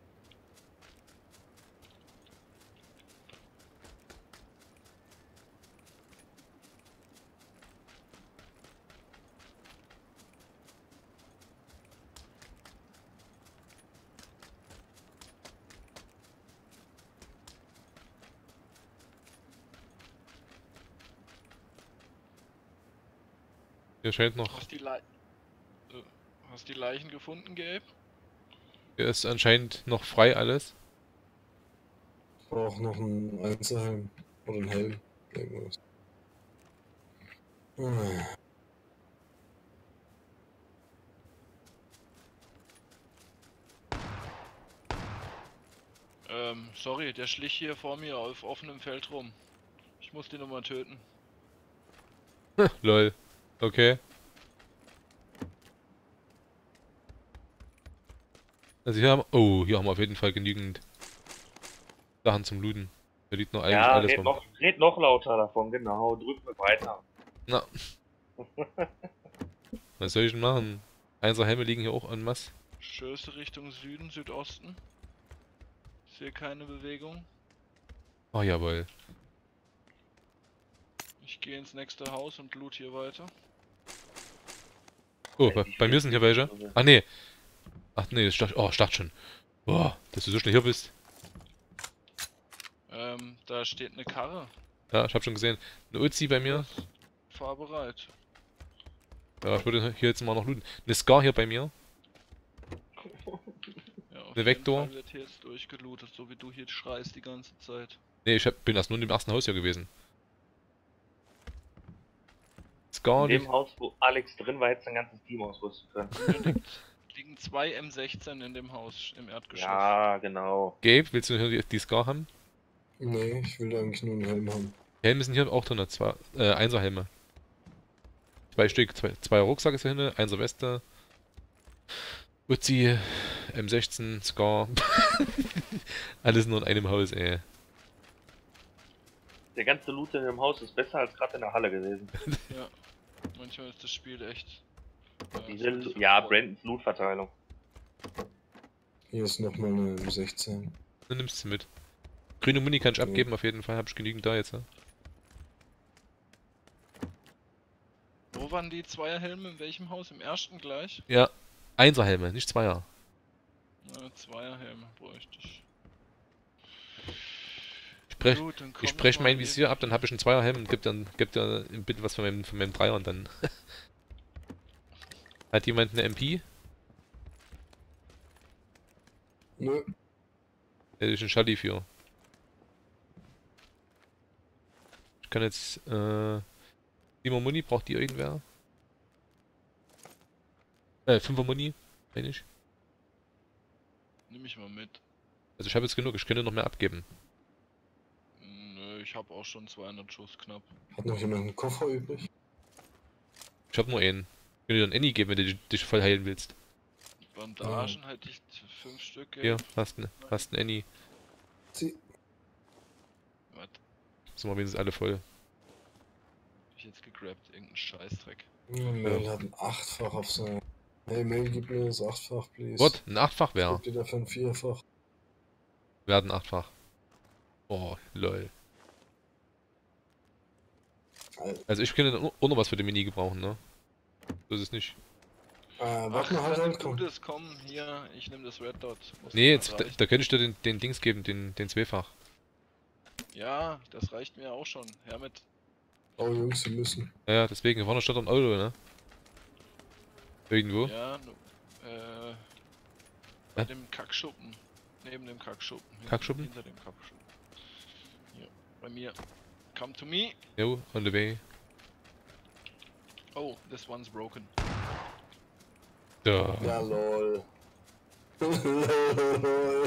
Hier scheint noch. Hast die Le äh, Hast die Leichen gefunden, Gabe? Hier ist anscheinend noch frei alles. Ich brauch noch einen Einzelhelm oder einen Helm. Irgendwas. Ah. Ähm, sorry, der schlich hier vor mir auf offenem Feld rum. Ich muss den nochmal töten. Lol. Okay. Also hier haben. Oh, hier haben wir auf jeden Fall genügend Sachen zum Looten. Da liegt noch eigentlich Ja, alles red rum. noch, red noch lauter davon, genau. Drück mir weiter. Na. Was soll ich denn machen? Einser-Helme liegen hier auch en masse. Schöße Richtung Süden, Südosten. Ich sehe keine Bewegung. Oh, jawohl. Ich gehe ins nächste Haus und loot hier weiter. Oh, bei, bei mir sind hier welche. Ach nee. Ach nee, das start, oh, start schon. Boah, dass du so schnell hier bist. Ähm, da steht eine Karre. Ja, ich hab schon gesehen. Eine Uzi bei mir. Fahr bereit. Ja, ich würde hier jetzt mal noch looten. Eine Scar hier bei mir. Ja, auf Eine Vektor. Fall wird hier jetzt durchgelootet, so wie du hier schreist die ganze Zeit. Nee, ich hab, bin erst nur in dem ersten Haus hier gewesen. Scar In dem liegt. Haus, wo Alex drin war, hättest du ein ganzes Team ausrüsten können. Hier liegt, liegen zwei M sechzehn in dem Haus, im Erdgeschoss. Ja, genau. Gabe, willst du hier die, die Scar haben? Nee, ich will eigentlich nur einen Helm haben. Die Helme sind hier auch drin, zwei, äh, Einser-Helme. Zwei Stück, zwei, zwei Rucksäcke ist hier hin, Einser Weste. Uzi, M sechzehn, Scar. Alles nur in einem Haus, ey. Der ganze Loot in dem Haus ist besser als gerade in der Halle gewesen. Ja, manchmal ist das Spiel echt. äh, Diese, so ja, voll. Brandons Loot-Verteilung. Hier ist nochmal eine M sechzehn. Dann nimmst du sie mit. Grüne Muni kann ich Ja. abgeben, auf jeden Fall. Hab ich genügend da jetzt. Ja? Wo waren die Zweierhelme? In welchem Haus? Im ersten gleich? Ja, Einser-Helme, nicht Zweier. Na, Zweierhelme bräuchte ich. Ich brech, Gut, dann komm ich doch brech mal mein hier. Visier ab, dann habe ich einen Zweierhelm und gib dann, gib dir ein bisschen was von meinem, von meinem Dreier und dann. Hat jemand eine M P? Nö. Hätte ich einen Schalli für. Ich kann jetzt, äh... sieben Muni, braucht die irgendwer? Äh, fünfer Muni, meine ich. Nimm ich mal mit. Also ich habe jetzt genug, ich könnte noch mehr abgeben. Nö, ich habe auch schon zweihundert Schuss knapp. Hat noch jemand einen Koffer übrig? Ich habe nur einen. Ich könnte dir einen Annie geben, wenn du dich- dich voll heilen willst. Bandagen hätte ich fünf Stück. Hier, hast einen, hast einen Annie. Sie. Was? Sind wir wenigstens alle voll. Hab ich jetzt gegrabt? Irgendein Scheißdreck. Ja, Mel hat ein Achtfach auf seinem. Hey Mel, gib mir das Achtfach, please. What? Ein Achtfach wäre? Gib dir dafür ein Vierfach. Werden Achtfach. Oh, lol. Alter. Also ich könnte auch noch was für den Mini gebrauchen, ne? So ist es nicht. Äh, Ach, warte mal, halt, wenn halt, du komm. das komm, hier, ich nehme das Red Dot. Muss Nee, das jetzt, da, reichen? da könnte ich dir den, den Dings geben, den, den Zweifach. Ja, das reicht mir auch schon. Her mit. Oh Jungs, wir müssen. Ja, ja, deswegen, hier vorne steht ein Auto, ne? Irgendwo. Ja, nu, äh. Bei Hä? dem Kackschuppen. Neben dem Kackschuppen. Hinten- Kackschuppen? Hinter dem Kackschuppen. Hier, bei mir. Come to me. Jo, on the way. Oh, this one's broken. Da. Ja, lol. Lol.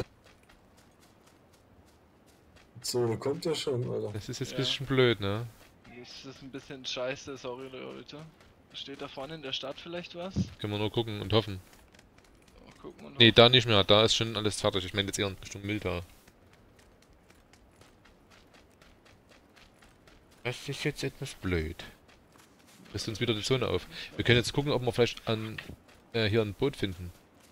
So, da kommt ja schon, Alter. Das ist jetzt Ja. ein bisschen blöd, ne? Das ist ein bisschen scheiße, sorry Leute. Steht da vorne in der Stadt vielleicht was? Können wir nur gucken und hoffen. Mal gucken und Nee, hoffen. da nicht mehr, da ist schon alles fertig. Ich meine jetzt eher in Richtung Milda. Das ist jetzt etwas blöd. Lässt uns wieder die Zone auf. Wir können jetzt gucken, ob wir vielleicht an äh, hier ein Boot finden.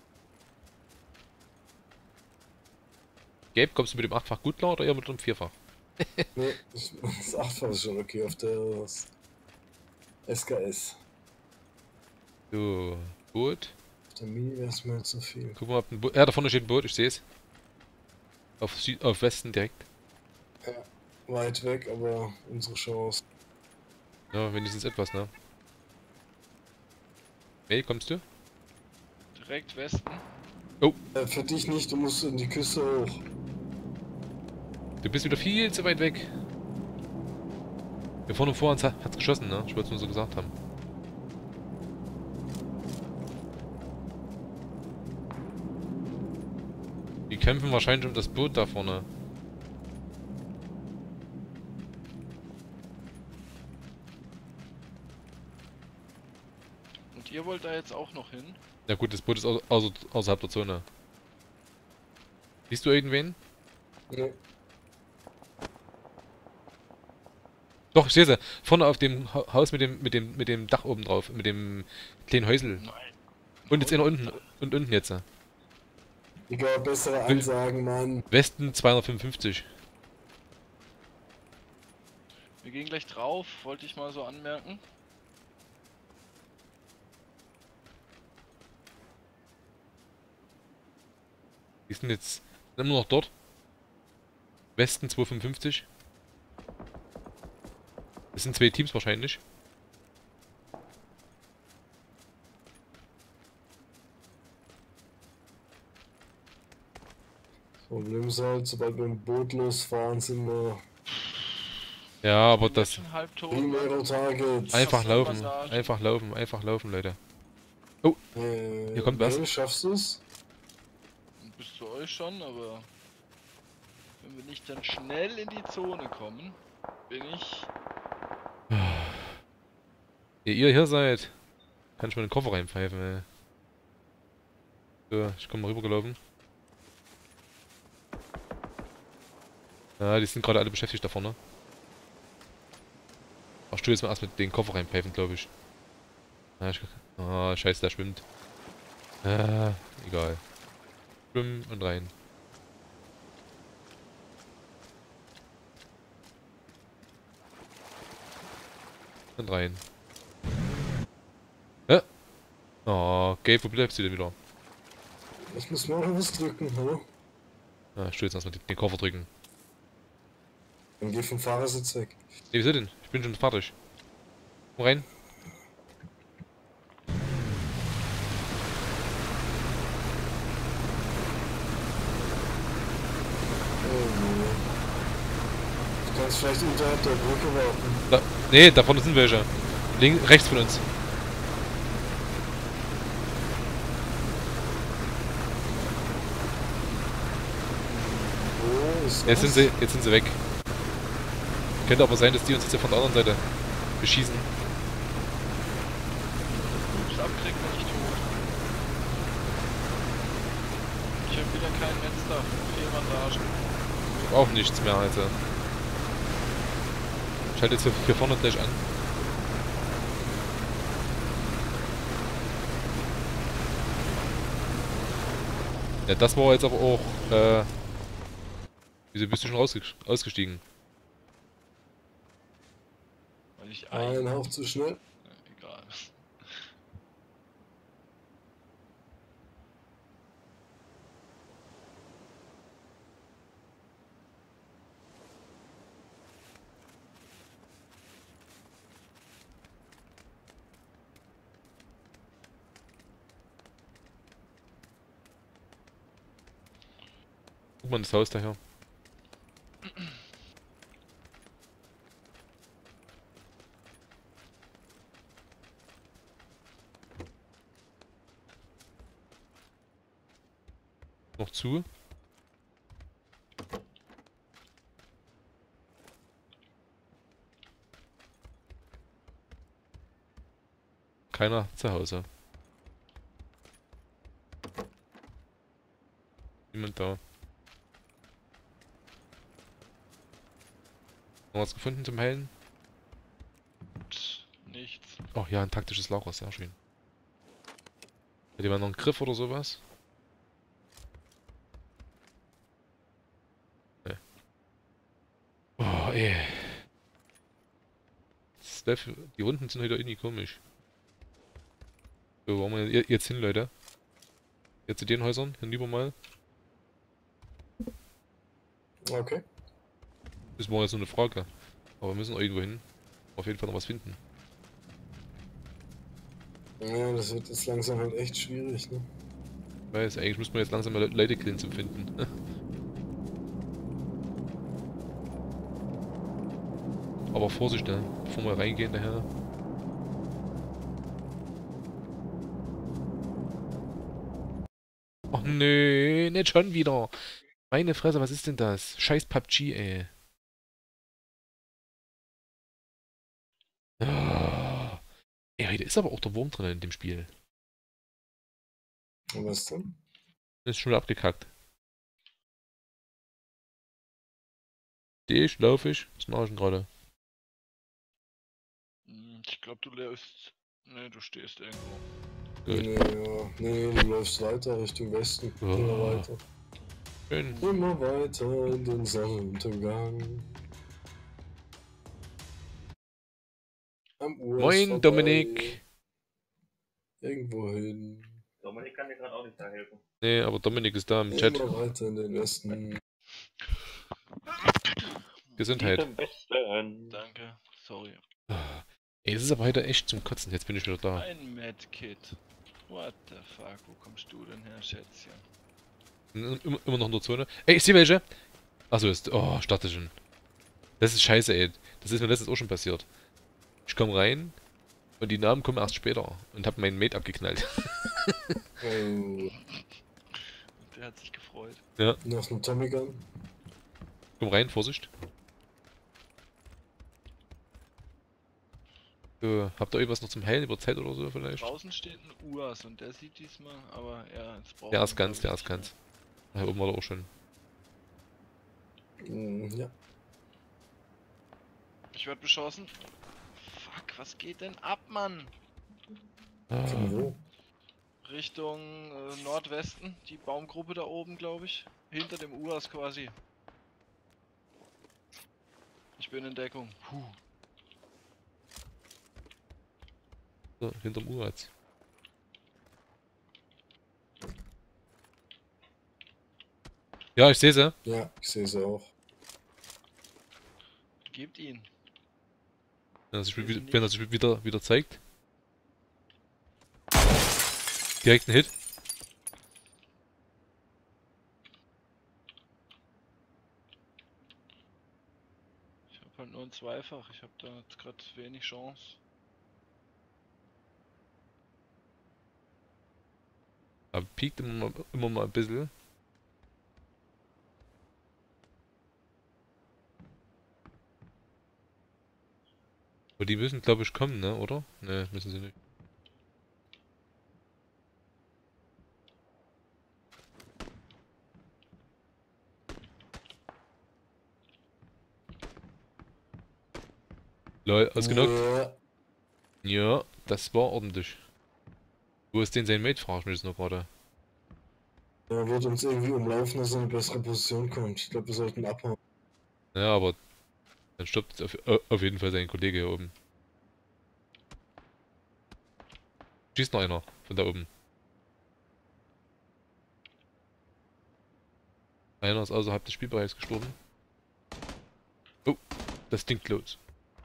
Gabe, kommst du mit dem Achtfach gut klar oder eher mit dem Vierfach? Nee, das, das Achtfach ist schon okay auf der S K S. So, Boot. Auf der Mini wäre es mir jetzt zu viel. Gucken wir, ob ein Boot. Ja, da vorne steht ein Boot, ich sehe es. Auf, Süd auf Westen direkt. Weit weg, aber unsere Chance. Ja, wenigstens etwas, ne? Hey, kommst du? Direkt Westen. Äh, für dich nicht, du musst in die Küste hoch. Du bist wieder viel zu weit weg. Hier vorne vor uns hat, hat's geschossen, ne? Ich wollte es nur so gesagt haben. Die kämpfen wahrscheinlich um das Boot da vorne. Und ihr wollt da jetzt auch noch hin? Ja gut, das Boot ist au außer, außerhalb der Zone. Siehst du irgendwen? Nee. Doch, ich sehe sie. Vorne auf dem Ha- Haus mit dem, mit dem, mit dem Dach oben drauf, mit dem kleinen Häusel. Nein. Und jetzt einer unten. Und unten jetzt. Egal, bessere Ansagen, Mann. Westen zweihundertfünfundfünfzig. Wir gehen gleich drauf, wollte ich mal so anmerken. Die sind jetzt sind immer noch dort. Westen zweihundertfünfundfünfzig. Das sind zwei Teams wahrscheinlich. Das Problem ist halt, sobald wir im Boot losfahren, sind wir Ja, aber Bin das... jetzt schon halb tot. Primero Target. Einfach Hast du laufen. Bandagen? Einfach laufen. Einfach laufen, Leute. Äh, Hier kommt was. Mel, schaffst du's? Bis zu euch schon, aber wenn wir nicht dann schnell in die Zone kommen, bin ich. Ehe ihr hier seid, kann ich mal den Koffer reinpfeifen, ey. So, ich komme mal rübergelaufen. Ja, die sind gerade alle beschäftigt da vorne. Ach, ich tu jetzt mal erst mit den Koffer reinpfeifen, glaube ich. Ah, ich... Ah, scheiße, der schwimmt. Ah, egal. Schwimmen und rein. Und rein. Hä? Oh, Gabe, wo bleibst du denn wieder? Ich muss mir noch was drücken, hallo? Ah, ich tu jetzt erstmal den, den Koffer drücken. Dann geh vom Fahrersitz weg. Nee, wieso denn? Ich bin schon fertig. Komm rein. kannst vielleicht unterhalb der Brücke warten. Da, nee, da vorne sind welche. Links, rechts von uns. Wo ist Jetzt sind das? sie, jetzt sind sie weg. Könnte aber sein, dass die uns jetzt von der anderen Seite beschießen. Ups, abkriegt man nicht tot. Ich hab wieder kein Netzdach. Vier Bandagen. Auch nichts mehr, Alter. Schalt jetzt hier, hier vorne gleich an. Ja, das war jetzt aber auch, äh... Wieso bist du schon rausge ausgestiegen? Weil ich Ein Hauch zu schnell. Ja, egal. Guck mal das Haus daher. Noch zu. Keiner zu Hause. Niemand da. Noch was gefunden zum Hellen? Psst, nichts. Oh ja, ein taktisches Lager, sehr schön. Hat jemand noch einen Griff oder sowas? Ne. Oh, ey. Das läuft, die Runden sind heute irgendwie komisch. So, wo wollen wir jetzt hin, Leute? Jetzt zu den Häusern, hinüber mal. Okay. Das war jetzt nur eine Frage. Aber wir müssen irgendwo hin. Auf jeden Fall noch was finden. Ja, das wird jetzt langsam halt echt schwierig, ne? Ich weiß, eigentlich müssen wir jetzt langsam mal Leute killen zum Finden. Aber Vorsicht, ne? Bevor wir reingehen daher. Ach nö, nicht schon wieder. Meine Fresse, was ist denn das? Scheiß P U B G, ey. Ah. Ey, heute ist aber auch der Wurm drin in dem Spiel. Und was denn? Das ist schon wieder abgekackt. Steh ich, lauf ich? Was mache ich denn gerade? Hm, Ich glaube, du läufst. Ne, du stehst irgendwo. Gut. Nee, ja. nee, du läufst weiter Richtung Westen. Oh. Immer weiter. Schön. Immer weiter in den Sonnenuntergang. Am Uhr ist Moin, vorbei. Dominik. Irgendwo hin. Dominik kann dir gerade auch nicht da helfen. Nee, aber Dominik ist da im Chat. Immer weiter in den Westen. Gesundheit. Am besten. Danke, sorry. Ah. Ey, das ist aber heute echt zum Kotzen. Jetzt bin ich wieder da. Ein Medkit. What the fuck, wo kommst du denn her, Schätzchen? Immer, immer noch in der Zone. Ey, ich sehe welche. Achso, ist. Oh, starte schon. Das ist scheiße, ey. Das ist mir letztens auch schon passiert. Ich komme rein und die Namen kommen erst später und hab meinen Mate abgeknallt. Oh, Der hat sich gefreut. Ja, noch ein Tommy Gun. komm rein, Vorsicht. So, habt ihr irgendwas noch zum Heilen über Zeit oder so vielleicht? Draußen steht ein U A S und der sieht diesmal, aber ja, jetzt braucht Der ist ganz, der ist ganz. Da oben war der auch schon. Hm, ja. Ich werd beschossen. Fuck, was geht denn ab, Mann? Ah, Von wo? Richtung äh, Nordwesten, die Baumgruppe da oben, glaube ich. Hinter dem U A S quasi. Ich bin in Deckung. Puh. so, hinterm Uratz. Ja, ich sehe sie. Ja, ich sehe sie auch. Gebt ihn. Wenn er sich, wi- wenn er sich wieder, wieder zeigt. Direkt ein Hit. Ich zweifach. Ich habe da jetzt gerade wenig Chance. Aber piekt immer mal, immer mal ein bisschen. Aber die müssen, glaube ich, kommen, ne? Oder? Ne, müssen sie nicht. Lol, ausgenockt. Ja, Ja, das war ordentlich. Wo ist denn sein Mate, frage ich mich jetzt noch gerade. er wird uns irgendwie umlaufen, dass er in eine bessere Position kommt. Ich glaube, wir sollten abhauen. Ja, aber dann stoppt auf, äh, auf jeden Fall sein Kollege hier oben. Schießt noch einer von da oben. Einer ist außerhalb des Spielbereichs gestorben. Oh, das Ding los.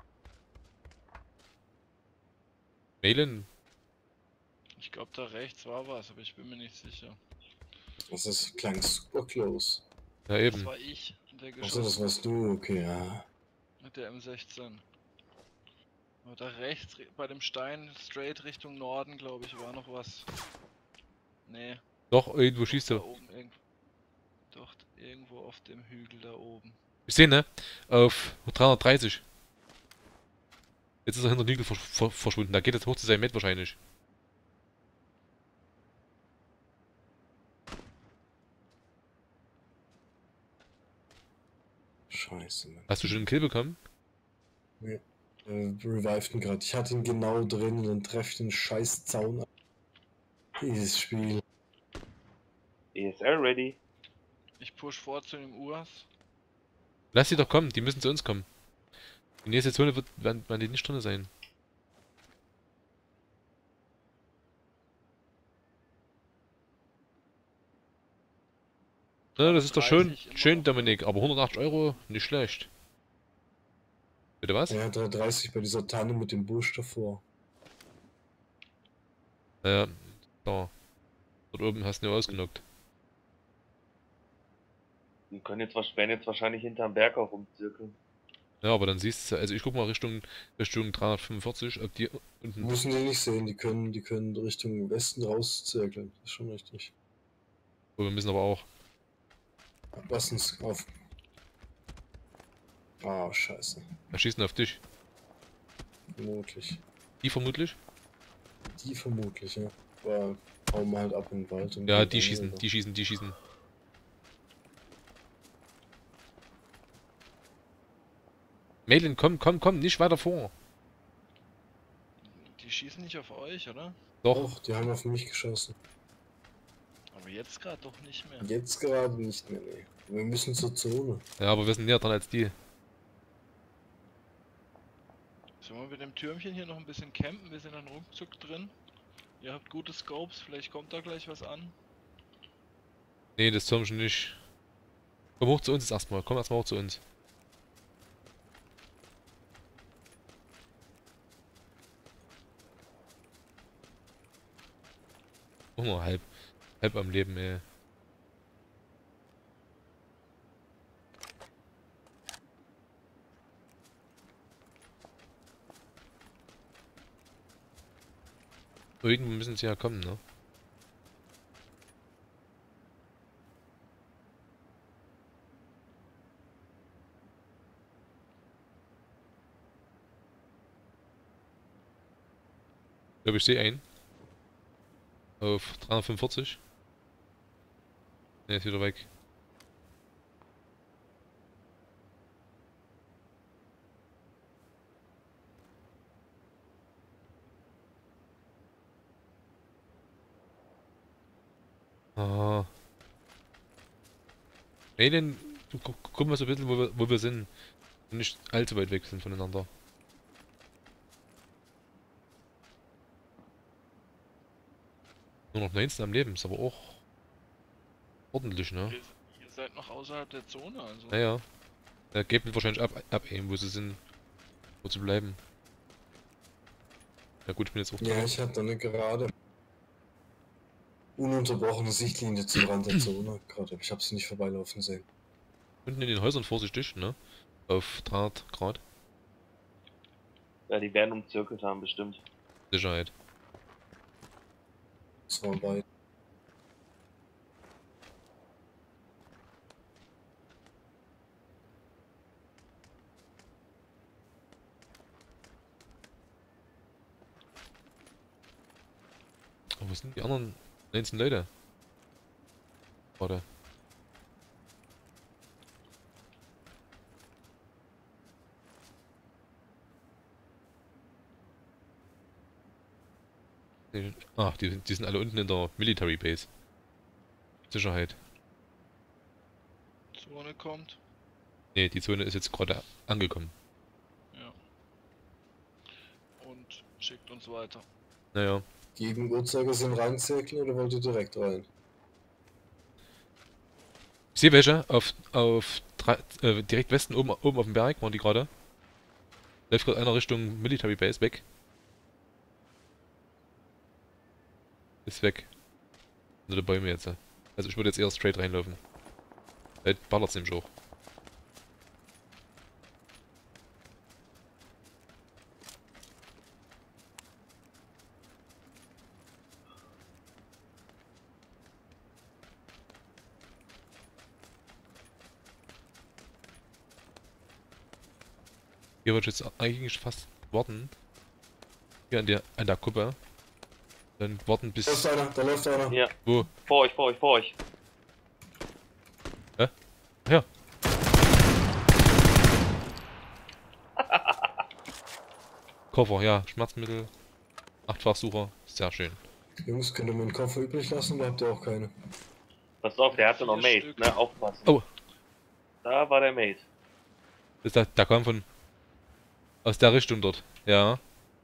Mailen? Ich glaube, da rechts war was, aber ich bin mir nicht sicher. Das ist, klang super close. Ja, Das eben. war ich, der Achso, das geschossen warst du, okay, ja. mit der M sechzehn. Aber da rechts, ri- bei dem Stein, straight Richtung Norden, glaube ich, war noch was. Nee, Doch, irgendwo schießt da er. oben irgendwo. Doch, irgendwo auf dem Hügel da oben. Ich sehe, ne? Auf dreihundertdreißig. Jetzt ist er hinter den Hügel versch ver verschwunden. Da geht es hoch zu seinem Mate wahrscheinlich. Scheiße, Mann. Hast du schon einen Kill bekommen? Äh, revived ihn gerade. Ich hatte ihn genau drin und dann treffe ich den scheiß Zaun ab. Dieses Spiel. E S L ready. Ich push vor zu dem U A S. Lass sie doch kommen, die müssen zu uns kommen. Die nächste Zone wird, werden, werden die nicht drin sein. Ja, das ist doch schön, dreißig immer schön noch. Dominik, aber hundertachtzig Euro, nicht schlecht. Bitte was? Er hat dreißig bei dieser Tanne mit dem Busch davor. Ja, da. Dort oben hast du nur ausgenockt. Die können jetzt, wahrsch- werden jetzt wahrscheinlich hinterm Berg auch rumzirkeln. Ja, aber dann siehst du, also ich guck mal Richtung, Richtung dreihundertfünfundvierzig, ob die Die unten... müssen die nicht sehen, die können, die können Richtung Westen rauszirkeln. Das ist schon richtig. Oh, wir müssen aber auch. Lass uns auf. Ah, scheiße. Wir schießen auf dich. Vermutlich. Die vermutlich? Die vermutlich, ja. Aber hauen wir halt ab in den Wald. Und Ja, gehen die dann schießen, rüber. die schießen, die schießen. Mailin, komm, komm, komm, nicht weiter vor. Die schießen nicht auf euch, oder? Doch, Doch, die haben auf mich geschossen. Aber jetzt gerade doch nicht mehr. Jetzt gerade nicht mehr, nee. Wir müssen zur Zone. ja, aber wir sind näher dran als die. Sollen wir mit dem Türmchen hier noch ein bisschen campen? Wir sind dann ruckzuck drin. Ihr habt gute Scopes, vielleicht kommt da gleich was an. Nee, das Türmchen nicht. Komm hoch zu uns erstmal, komm erstmal hoch zu uns. Oh, nur halb, halb am Leben, ey. Irgendwo müssen sie ja kommen, ne? Ich glaube, ich sehe einen. Auf dreihundertfünfundvierzig. Ne, ist wieder weg. Ah. Ey, denn, du gu guck mal so ein bisschen, wo wir, wo wir sind. Und nicht allzu weit weg sind voneinander. Nur noch neunzehn am Leben, ist aber auch ordentlich, ne? Ihr, ihr seid noch außerhalb der Zone, also. Naja. Er gibt wahrscheinlich ab, ab wo sie sind. Wo zu bleiben. Ja gut, ich bin jetzt auch Ja, drauf. ich hatte eine gerade ununterbrochene Sichtlinie zum Rand der Zone gerade, aber ich habe sie nicht vorbeilaufen sehen. Unten in den Häusern vorsichtig, ne? Auf dreihundert Grad. Ja, die werden umzirkelt haben, bestimmt. Sicherheit. Das war bei. Oh, wo sind die anderen neunzehn Leute? Warte. Die- Ach, die, die sind alle unten in der Military Base. Sicherheit. Zone kommt. Ne, die Zone ist jetzt gerade angekommen. Ja. Und schickt uns weiter. Naja. Gegen Uhrzeigersinn reinzirkeln oder wollt ihr direkt rein? Ich sehe welche auf, auf drei, äh, direkt Westen oben, oben auf dem Berg waren die gerade. Läuft gerade einer Richtung Military Base weg. Ist weg. Also der Bäume jetzt. Also ich würde jetzt eher straight reinlaufen. Da ballert's nämlich auch. Hier würde ich jetzt eigentlich fast warten. Hier an der an der Kuppe. Dann warten bis. Da läuft einer, da läuft einer. Ja, Wo? vor euch, vor euch, vor euch. Ja. Koffer, ja, Schmerzmittel. Achtfachsucher, sehr schön. Jungs, könnt ihr mir einen Koffer übrig lassen oder habt ihr auch keine? Pass auf, der hatte noch Vier Mate, Stück. ne? Aufpassen. Oh. Da war der Mate. Das, da, da kam von. Aus der Richtung dort, ja.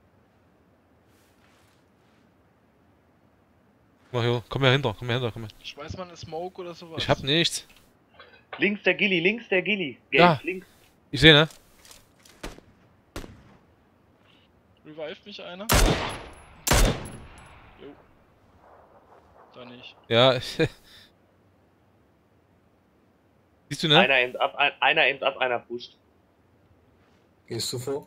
Komm mal hier, komm mal hinter, komm mal hinter, komm mal. Schmeißt man eine Smoke oder sowas? Ich hab nichts. Links der Gilly, links der Gilly. Gabe, Ja. links. Ich sehe, ne? Revive mich einer? Jo. Da nicht. Ja. Siehst du, ne? Einer aimt ab, ein, einer aimt ab, einer pusht. Gehst du vor?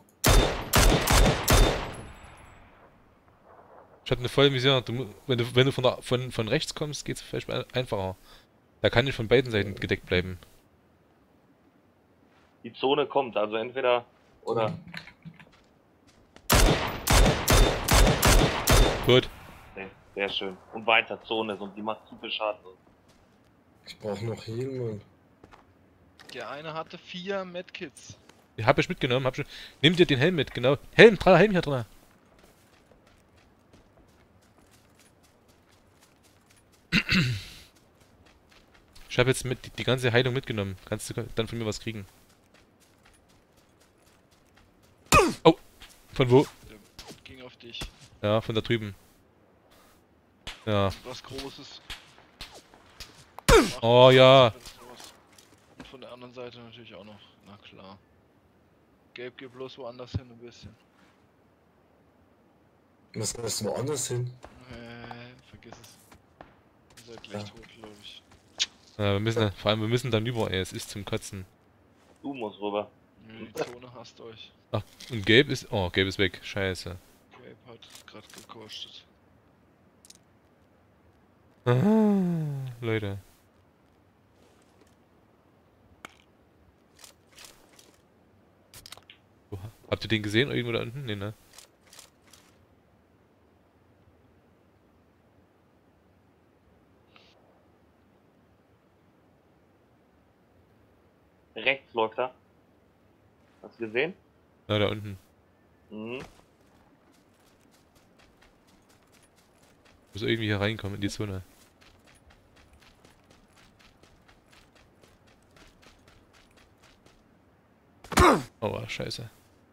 Ich hab eine volle Mission. Du, mu- wenn du, wenn du von, der, von, von rechts kommst, geht's vielleicht ein- einfacher. Da kann ich von beiden Seiten gedeckt bleiben. Die Zone kommt, also entweder oder. Gut. Nee, sehr schön. Und weiter Zone, und die macht zu viel Schaden. Ich brauch noch Heal, Mann. Der eine hatte vier Medkits. Hab ich mitgenommen, hab schon. Nimm dir den Helm mit, genau. Helm, dran, Helm hier drin. Ich habe jetzt mit die, die ganze Heilung mitgenommen. Kannst du dann von mir was kriegen? Oh! Von wo? Der ging auf dich. Ja, von da drüben. Ja. Was Großes. Oh ja. Und von der anderen Seite natürlich auch noch. Na klar. Gabe geht bloß woanders hin ein bisschen. Was heißt woanders hin? Äh, vergiss es. Ihr seid gleich Ja. tot, glaube ich. Ja, wir müssen, vor allem wir müssen dann über, ey, es ist zum Kotzen. Du musst rüber. Nö, die Zone hasst euch. Ach, und Gabe ist, oh, Gabe ist weg, scheiße. Gabe hat gerade gekostet. Ah, Leute. Wo- Habt ihr den gesehen irgendwo da unten? Nee, ne? Rechts läuft er. Hast du gesehen? Ja, da unten. Mhm. Muss irgendwie hier reinkommen in die Zone. Oh, scheiße.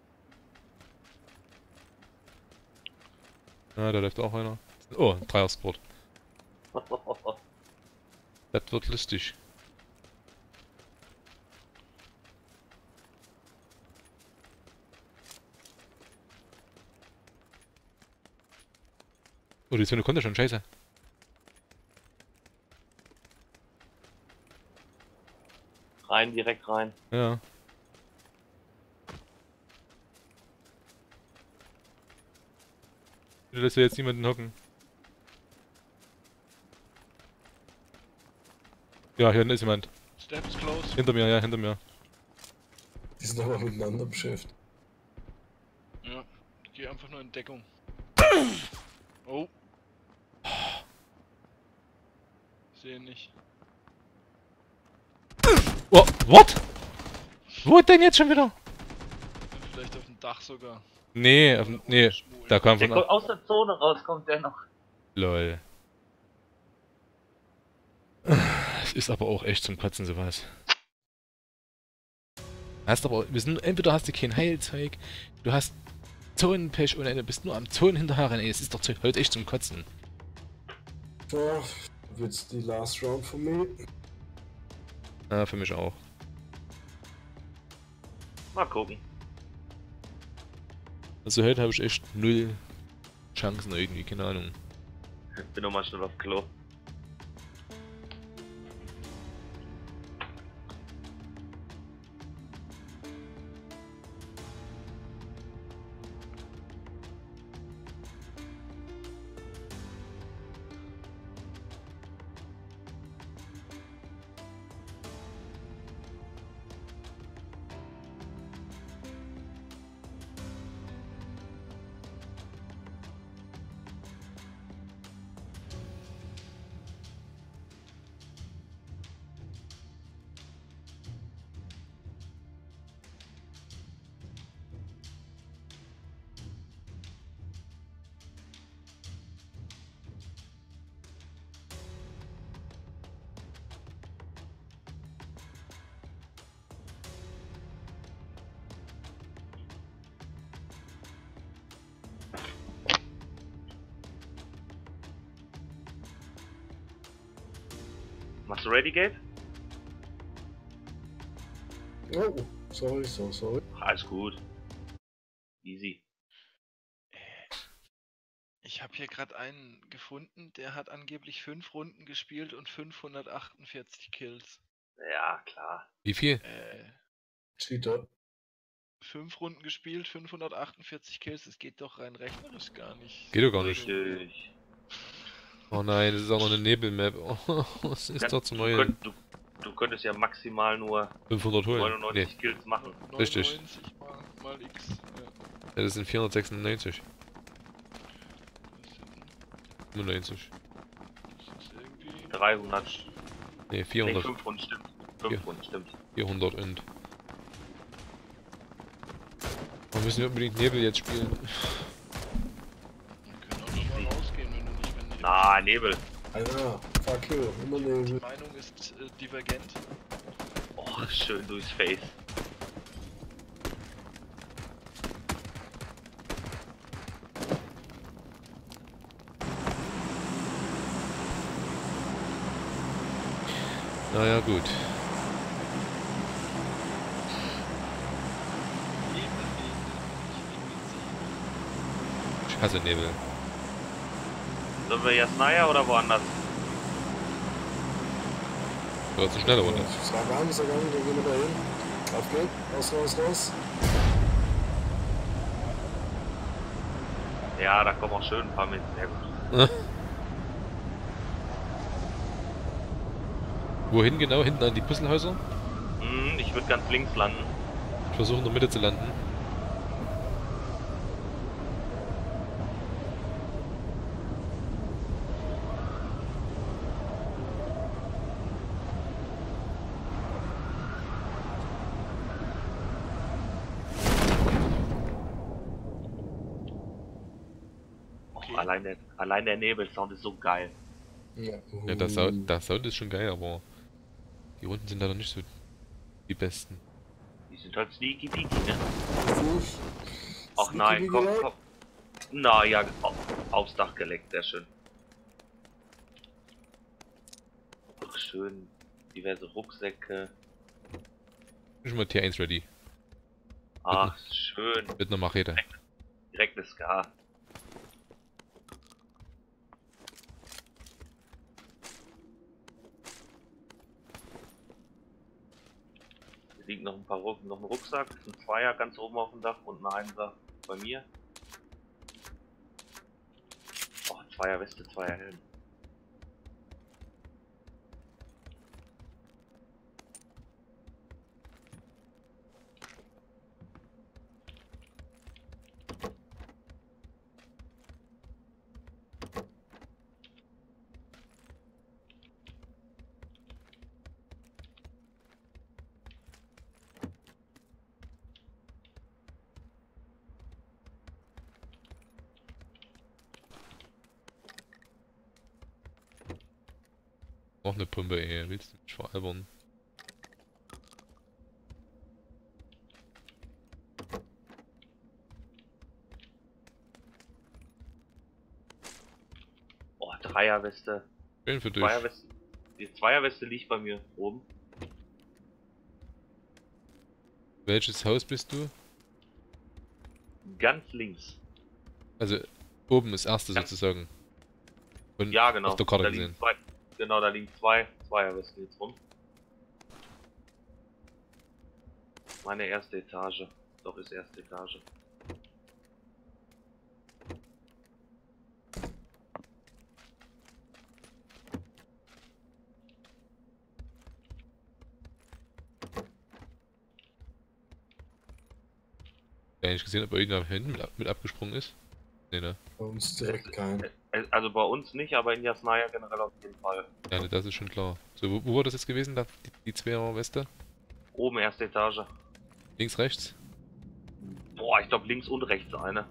Ja, da läuft auch einer. Oh, ein Dreier-Squad. Das wird lustig. Oh, die Zone konnte schon, scheiße. Rein, direkt rein. Ja. Du lässt ja jetzt niemanden hocken. Ja, hier hinten ist jemand. Steps close. Hinter mir, ja, hinter mir. Die sind aber miteinander beschäftigt. Ja, ich geh einfach nur in Deckung. Oh. Sehe nicht. Oh, what? Wo denn jetzt schon wieder? Vielleicht auf dem Dach sogar. Nee, auf, nee, da kam Der von... kommt aus der Zone raus, kommt der noch. Lol. Es ist aber auch echt zum Kotzen sowas. Hast aber, wir sind, entweder hast du kein Heilzeug, du hast Zonenpech und du bist nur am Zonen hinterher rennen, ey, es ist doch heute echt zum Kotzen. Ja, wird's die last round von mir? Ja, für mich auch. Mal gucken. Also heute habe ich echt null Chancen irgendwie, keine Ahnung. Bin nochmal schnell auf Klo. Machst du ready, Gabe? Oh, sorry, so sorry. Alles gut. Easy. Ich habe hier gerade einen gefunden, der hat angeblich fünf Runden gespielt und fünfhundertachtundvierzig Kills. Ja, klar. Wie viel? Äh, Cheater. fünf Runden gespielt, fünfhundertachtundvierzig Kills, das geht doch rein rechnerisch gar nicht. Geht doch gar nicht. Richtig. Oh nein, das ist auch noch eine Nebelmap. Oh, das ist Kann- doch zum du, Neuen. könnt, du, du könntest ja maximal nur fünfhundert holen. neunundneunzig Nee, Kills machen. Richtig. neunundneunzig mal, mal X. Ja. ja, das sind vierhundertsechsundneunzig. Das sind- fünfundneunzig. das ist irgendwie... dreihundert. Nee, Nee, vierhundert. fünf Runden stimmt. fünf Ja. Runden stimmt. vierhundert und... Wir müssen wir unbedingt Nebel jetzt spielen. Wir können auch nochmal rausgehen, wenn du nicht... Wenn die Na, Nebel. Alter, fuck you, immer Nebel. Meinung ist äh, divergent. Oh, schön durchs Face. Naja, gut. Ich hasse Nebel. Sollen wir jetzt Naya oder woanders? Oder zu schnell, oder? Sag gar nicht, sag gar nicht, dann gehen wir da hin. Auf geht, raus, raus, raus. Ja, da kommen auch schön ein paar mit. Sehr gut. Wohin genau? Hinten an die Puzzlehäuser? Hm, ich würde ganz links landen. Ich versuche in der Mitte zu landen. Oh, allein, der, allein der Nebelsound ist so geil. Ja, Ja, das Sound, das Sound ist schon geil, aber die Runden sind leider nicht so die besten. Die sind halt sneaky peaky, ne? Fuß. Ach nein, Sneaky komm, Peaky komm. Na ja, au- aufs Dach geleckt, sehr schön. Ach, schön. Diverse Rucksäcke. Ich bin mal Tier eins ready. Ach, schön. Mit einer Machete. Direkt eine Scar. Hier liegt noch ein paar Ruck noch ein Rucksack, ein Zweier ganz oben auf dem Dach und ein Einser bei mir. Zweier Weste, Zweier Helm. Noch eine Pumpe, ey. Willst du mich veralbern? Oh, Dreierweste. Schön für dich. Zweierweste. Die Zweierweste liegt bei mir oben. Welches Haus bist du? Ganz links. Also, oben das erste Ja. sozusagen. Von, Ja, genau. Auf der Karte da gesehen. liegen zwei, genau, da liegen zwei Zweierwesten jetzt rum. Meine erste Etage. Doch, ist erste Etage. Ja, nicht gesehen, ob irgendwer hinten mit, ab- mit abgesprungen ist. Nee, ne? Bei uns direkt kein. Äh, Also bei uns nicht, aber in Jasnaya generell auf jeden Fall. Ja, ne, das ist schon klar. So, wo, wo war das jetzt gewesen, da, die, die Zweier-Weste? Oben erste Etage. Links, rechts? Boah, ich glaube links und rechts eine.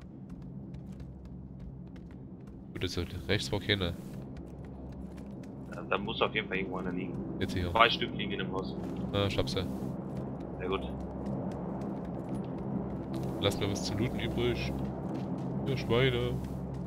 Gut, das sollte. Rechts war keine. Da, da muss auf jeden Fall irgendwo einer liegen. Jetzt hier. Zwei Stück liegen in dem Haus. Ah, ich hab's ja. Sehr gut. Lass mir was zum Looten übrig. Ihr Schweine.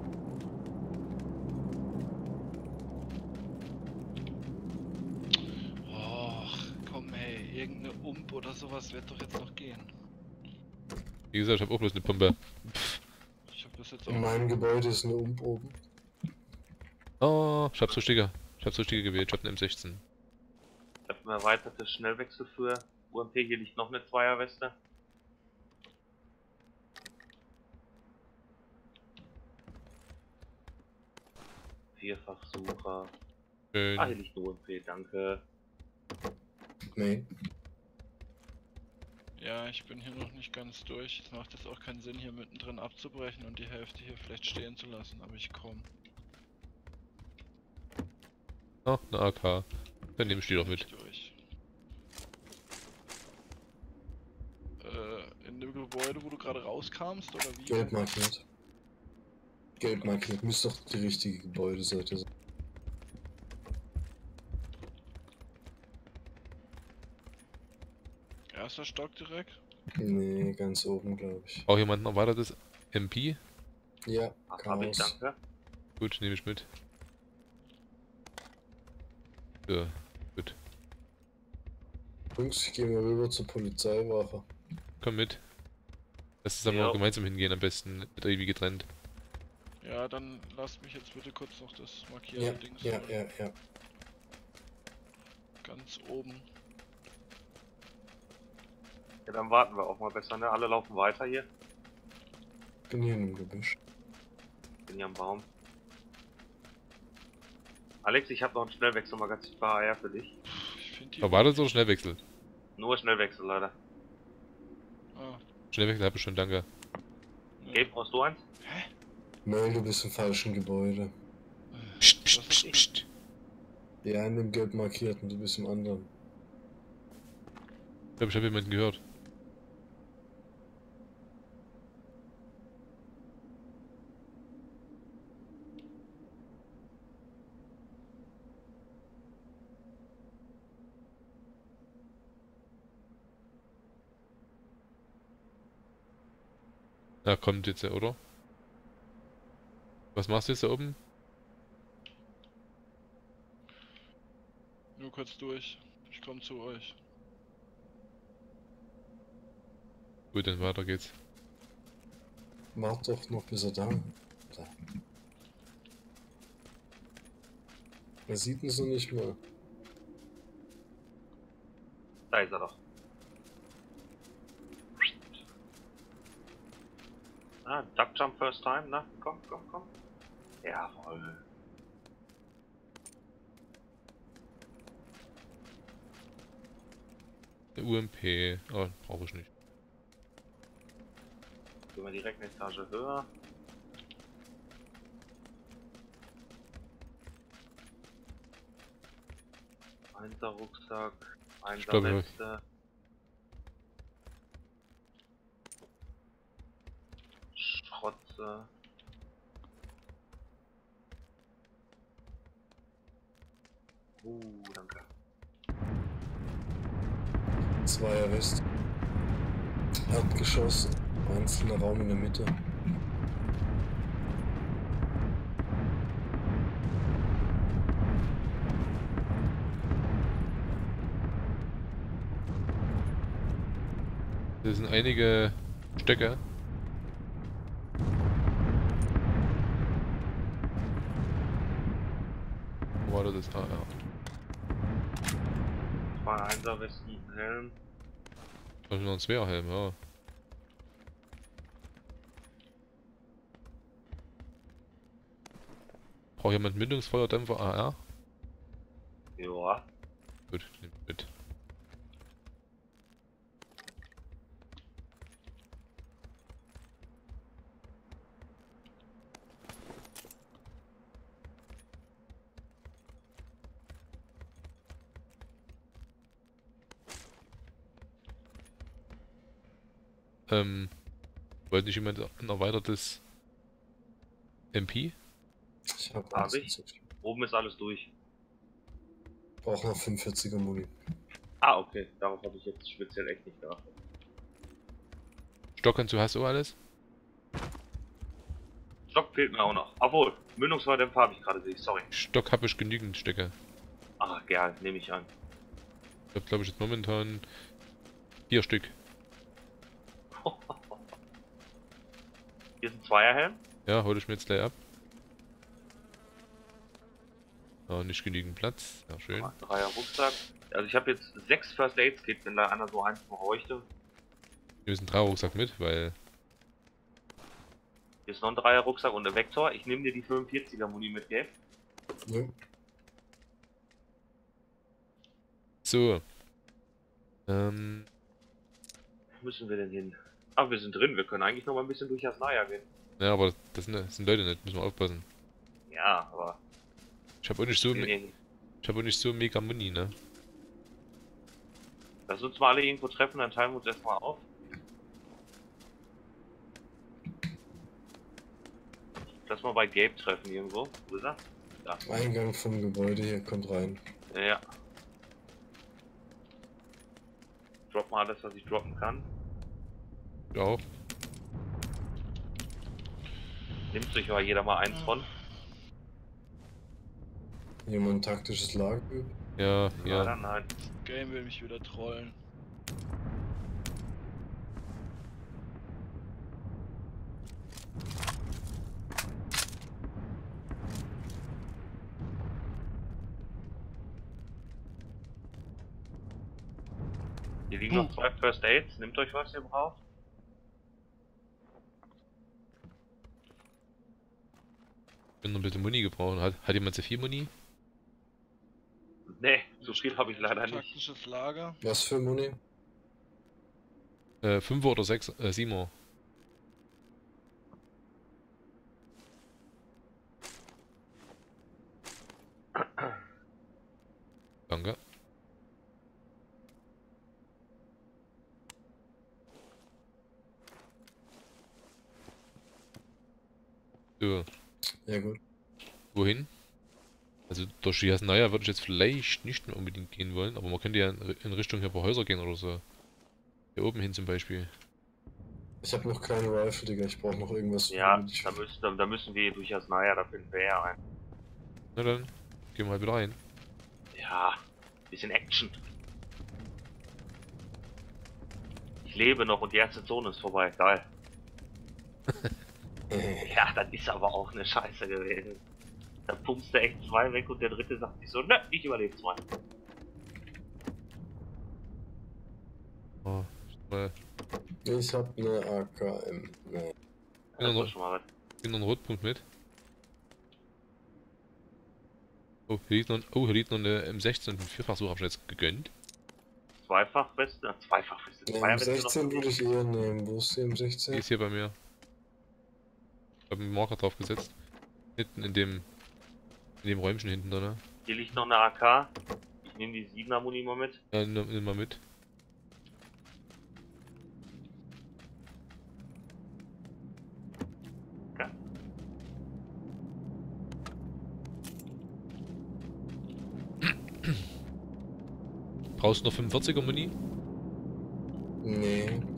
Och, komm ey, irgendeine Ump oder sowas wird doch jetzt noch gehen. Wie gesagt, ich hab auch bloß eine Pumpe. Ich hab das jetzt In auch. meinem Gebäude ist eine Ump oben. Oh, ich hab's richtiger. Ich hab's richtiger gewählt. Ich hab eine M sechzehn. Ich habe ein erweitertes Schnellwechsel für U M P. Hier liegt noch eine Zweierweste. Vierfachsucher. Schön. Ah, hier liegt eine U M P, danke. Nee. Ja, ich bin hier noch nicht ganz durch. Es macht jetzt auch keinen Sinn, hier mittendrin abzubrechen und die Hälfte hier vielleicht stehen zu lassen, aber ich komm. Ah, eine A K. Dann nehme ich die doch mit. Durch. Äh, in dem Gebäude, wo du gerade rauskamst, oder wie? Gelb markiert. Gelb markiert. Müsste doch die richtige Gebäudeseite sein. Erster Stock direkt? Nee, ganz oben, glaube ich. Braucht jemand noch weiter das M P? Ja, Ach, hab ich, Chaos. danke. Gut, nehme ich mit. Ja, gut. Jungs, ich gehe mal rüber zur Polizeiwache. Komm mit. Lass uns aber Ja. mal gemeinsam hingehen, am besten. Nicht irgendwie getrennt. Ja, dann lasst mich jetzt bitte kurz noch das markierte Ja, Ding ja, holen. ja, ja. Ganz oben. Ja, dann warten wir auch mal besser, ne? Alle laufen weiter hier. Bin hier in einem Gebüsch. Bin hier am Baum. Alex, ich habe noch ein Schnellwechselmagazin für H R für dich. Ich finde die. Aber war das so Schnellwechsel? Nur Schnellwechsel leider. Ah, Schnellwechsel habe ich schon, danke. ja. Gabe, brauchst du eins? Nein, du bist im falschen Gebäude. Psst, Was psst, ist psst, denn- psst. Ja, in dem gelb markierten, du bist im anderen. Ich glaube, ich habe jemanden gehört. Na, kommt jetzt, ja, oder? Was machst du jetzt da oben? Nur kurz durch. Ich komme zu euch. Gut, dann weiter geht's. Wart doch noch, bis er da da. Er sieht uns noch nicht mal. Da ist er doch. Ah, Duck Jump First Time, na? Komm, komm, komm. Jawohl. Eine U M P. Oh, brauche ich nicht. Gehen wir direkt eine Etage höher. Einser Rucksack, Einser glaub, Weste. Schrotze. Uh, danke. Zweier West. Erdgeschoss. Einzelner Raum in der Mitte. Hier sind einige Stöcke. Wo war das? Ah, ja. Zwei Einser Westen, ein Helm. Da ist noch ein Zweierhelm, ja. Braucht jemand Mündungsfeuerdämpfer A R? Ja. Gut, nimm mit. Ähm, wollte nicht jemand ein erweitertes M P? Ich hab, Hab ich. Oben ist alles durch. Brauch noch fünfundvierziger Muni. Ah, okay. Darauf habe ich jetzt speziell echt nicht geachtet. Stock und du hast du alles? Stock fehlt mir auch noch. Obwohl, Mündungsfeuerdämpfer habe ich gerade, sehe ich. Sorry. Stock habe ich genügend Stöcke. Ah, gern, nehme ich an. Ich habe glaube ich jetzt momentan vier Stück. Hier ist ein Zweierhelm. Ja, hol ich mir jetzt gleich ab. Ah, nicht genügend Platz. Ja, schön. Ah, Dreier Rucksack. Also ich habe jetzt sechs First Aid Kits, wenn da einer so eins bräuchte. Hier ist ein Dreier-Rucksack mit, weil... Hier ist noch ein Dreier Rucksack und ein Vektor. Ich nehme dir die fünfundvierziger Muni mit, gell? Ja. So. Ähm... Wo müssen wir denn hin? Ah, wir sind drin. Wir können eigentlich noch mal ein bisschen durch das Naja gehen. Ja, aber das sind, das sind Leute nicht, müssen wir aufpassen. Ja, aber... Ich habe auch nicht so... Nee, me- nee. Ich habe auch nicht so mega Muni, ne? Lass uns mal alle irgendwo treffen, dann teilen wir uns erstmal auf. Lass mal bei Gabe treffen irgendwo. Wo ist er? Da. Eingang vom Gebäude hier, kommt rein. Ja. Drop mal alles, was ich droppen kann. Ja, auch. Nimmt sich aber jeder mal eins von. Jemand taktisches Lager übt. Ja, Ja, ja. dann nein. Game will mich wieder trollen. Hier liegen noch zwei First Aids. Nehmt euch was ihr braucht. Ich bin noch ein bisschen Muni gebraucht. Hat, hat jemand zu viel Muni? Nee, so viel habe ich leider nicht. Taktisches Lager. Was für Muni? Äh, Fünfer oder sechs, äh, Siebener. Danke. So, Ja gut. wohin? Also durch die Jasnaya würde ich jetzt vielleicht nicht mehr unbedingt gehen wollen, aber man könnte ja in in Richtung hier ein paar Häuser gehen oder so. Hier oben hin zum Beispiel. Ich habe noch keine Rifle, Digga. Ich brauche noch irgendwas. Ja, womit ich- da müssen, da müssen wir durch das Naja, da finden wir ja ein. Na dann, gehen wir halt wieder rein. Ja, bisschen Action. Ich lebe noch und die erste Zone ist vorbei. Geil. Ja, das ist aber auch eine Scheiße gewesen. Da pumpst du echt zwei weg und der dritte sagt sich so, ne, ich überlebe zwei. Oh, mal, Ich hab eine A K M. Nee. Das noch- ist schon mal was. ich bin noch einen Rotpunkt mit. Oh, hier liegt noch, oh, hier liegt noch eine M sechzehn und ein Vierfachsucher hab ich jetzt gegönnt. Zweifachweste? Zweifachweste. Ja, M Zweierweste noch. sechzehn würde ich eher nehmen. Wo ist die M Die sechzehn? ist hier bei mir. Ich hab einen Marker drauf gesetzt. Hinten in dem. In dem Räumchen hinten da, ne? Hier liegt noch eine A K. Ich nehme die siebener Muni mal mit. Ja, nimm, nimm mal mit. Okay. Brauchst du noch fünfundvierziger Muni? Nee.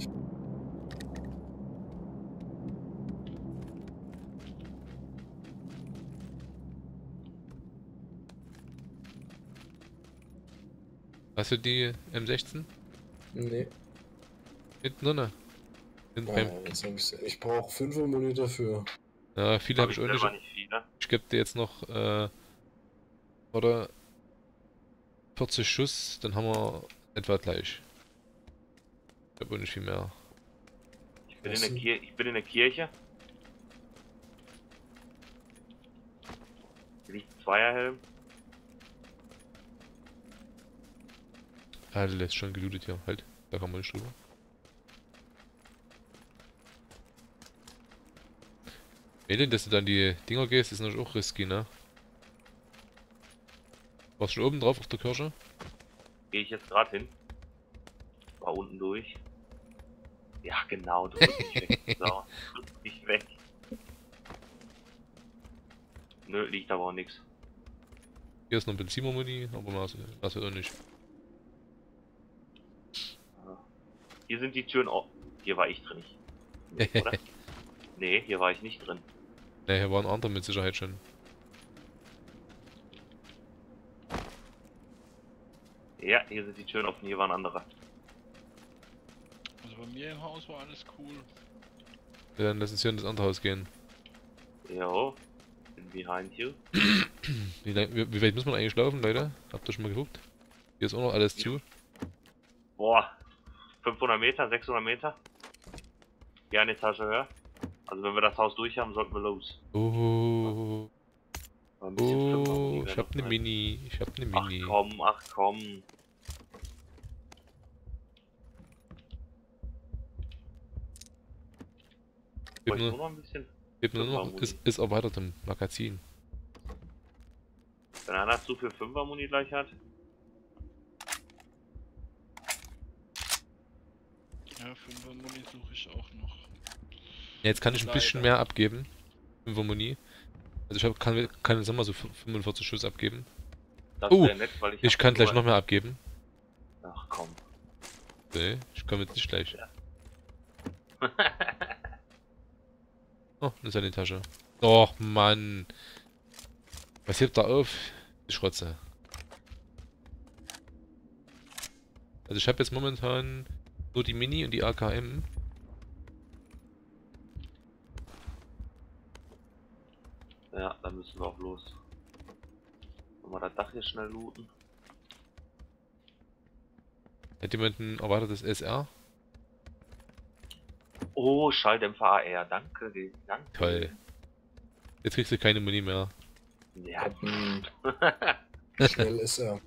Hast du die M sechzehn? Nee. Hinten drinne. Hinten Ah, beim. jetzt hab ich's. Ich brauche fünf Muni dafür. Ja, viele habe ich auch selber nicht. nicht viele. Ich gebe dir jetzt noch, äh, oder vierzig Schuss, dann haben wir etwa gleich. Ich habe auch nicht viel mehr. Ich bin, in Was der denn? Kir ich bin in der Kirche. Hier liegt ein Zweierhelm. Ah, der lässt schon gelootet hier. Halt, da kann man nicht drüber. Mädchen, dass du dann die Dinger gehst, ist natürlich auch risky, ne? Warst du schon oben drauf auf der Kirche? Gehe ich jetzt gerade hin. War unten durch. Ja, genau, drück mich weg. So, drück mich weg. Nö, liegt aber auch nichts. Hier ist noch ein Benziner-Muni, aber was was wird auch nicht. Hier sind die Türen offen. Hier war ich drin. Nee, oder? Nee, hier war ich nicht drin. Ne, hier waren andere mit Sicherheit schon. Ja, hier sind die Türen offen, hier waren andere. Also bei mir im Haus war alles cool. Ja, dann lass uns hier in das andere Haus gehen. Jo, bin behind you. Wie, lang, wie, wie weit muss man eigentlich laufen, Leute? Habt ihr schon mal geguckt? Hier ist auch noch alles zu. Boah, fünfhundert Meter, sechshundert Meter. Ja, eine Etage höher. Also wenn wir das Haus durch haben, sollten wir los. Oh, Aber ein bisschen Fünfer oh, Muni ich wäre hab ne noch Mini, ich hab ne nice. Ach Mini. komm, ach komm. Gibt Wollte ich nur nur, noch ein bisschen. gibt nur noch, Fünfer-Muni. ist, ist erweitert im Magazin. Wenn einer zu viel fünfer Muni gleich hat. Ja, fünfer Muni suche ich auch noch. Ja, jetzt kann ich ein Leider. bisschen mehr abgeben. fünfer Muni. Also ich hab, kann, kann sagen wir so fünfundvierzig Schuss abgeben. Das Oh, wäre nett, weil ich. Ich hab kann gleich nur- noch mehr abgeben. Ach komm. Nee, ich komme jetzt nicht gleich. Oh, eine Sanitasche. Och, Mann. Was hebt da auf? Die Schrotze. Also ich habe jetzt momentan nur die Mini und die A K M. Ja, dann müssen wir auch los. Wollen wir das Dach hier schnell looten? Hat jemand ein erweitertes S R? Oh, Schalldämpfer A R, danke, dir, danke. Toll. Jetzt kriegst du keine Muni mehr. Ja, Hm, schnell ist er.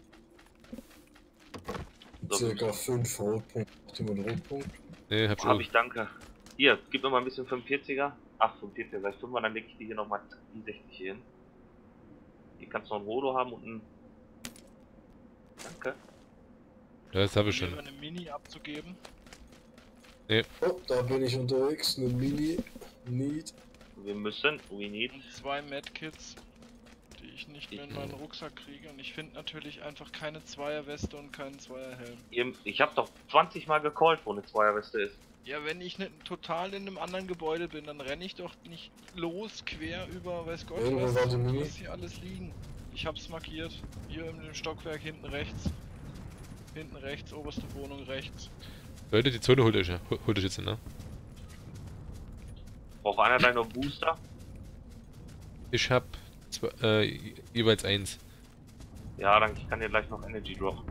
So, Circa fünf Rotpunkte. Macht jemand Rotpunkt? Nee, hab hab schon. ich, danke. Hier, gib mir mal ein bisschen fünfundvierziger. Ach, fünfundvierziger, gleich fünfer, dann leg ich die hier nochmal die sechzig hier hin. Hier kannst du noch ein Rodo haben und ein... Danke. Ja, das habe ich Mir schon. eine Mini abzugeben. Oh, da bin ich unterwegs. Eine Mini. Need. Wir müssen, we need. Und zwei Medkits, die ich nicht mehr in Ich- meinen Rucksack kriege. Und ich finde natürlich einfach keine Zweierweste und keinen Zweierhelm. Ihr- Ich hab doch zwanzig Mal gecallt, wo eine Zweierweste ist. Ja, wenn ich nicht total in einem anderen Gebäude bin, dann renne ich doch nicht los, quer über, weiß Gott Irgendwo was. war die Mini. Was hier alles liegen. Ich hab's markiert. Hier in dem Stockwerk hinten rechts. Hinten rechts, oberste Wohnung rechts. Leute, die Zone holt euch, ja. Hol- holt euch jetzt, ne? Braucht einer deiner Booster? Ich hab zwei, äh, jeweils eins. Ja, dann ich kann dir gleich noch Energy droppen.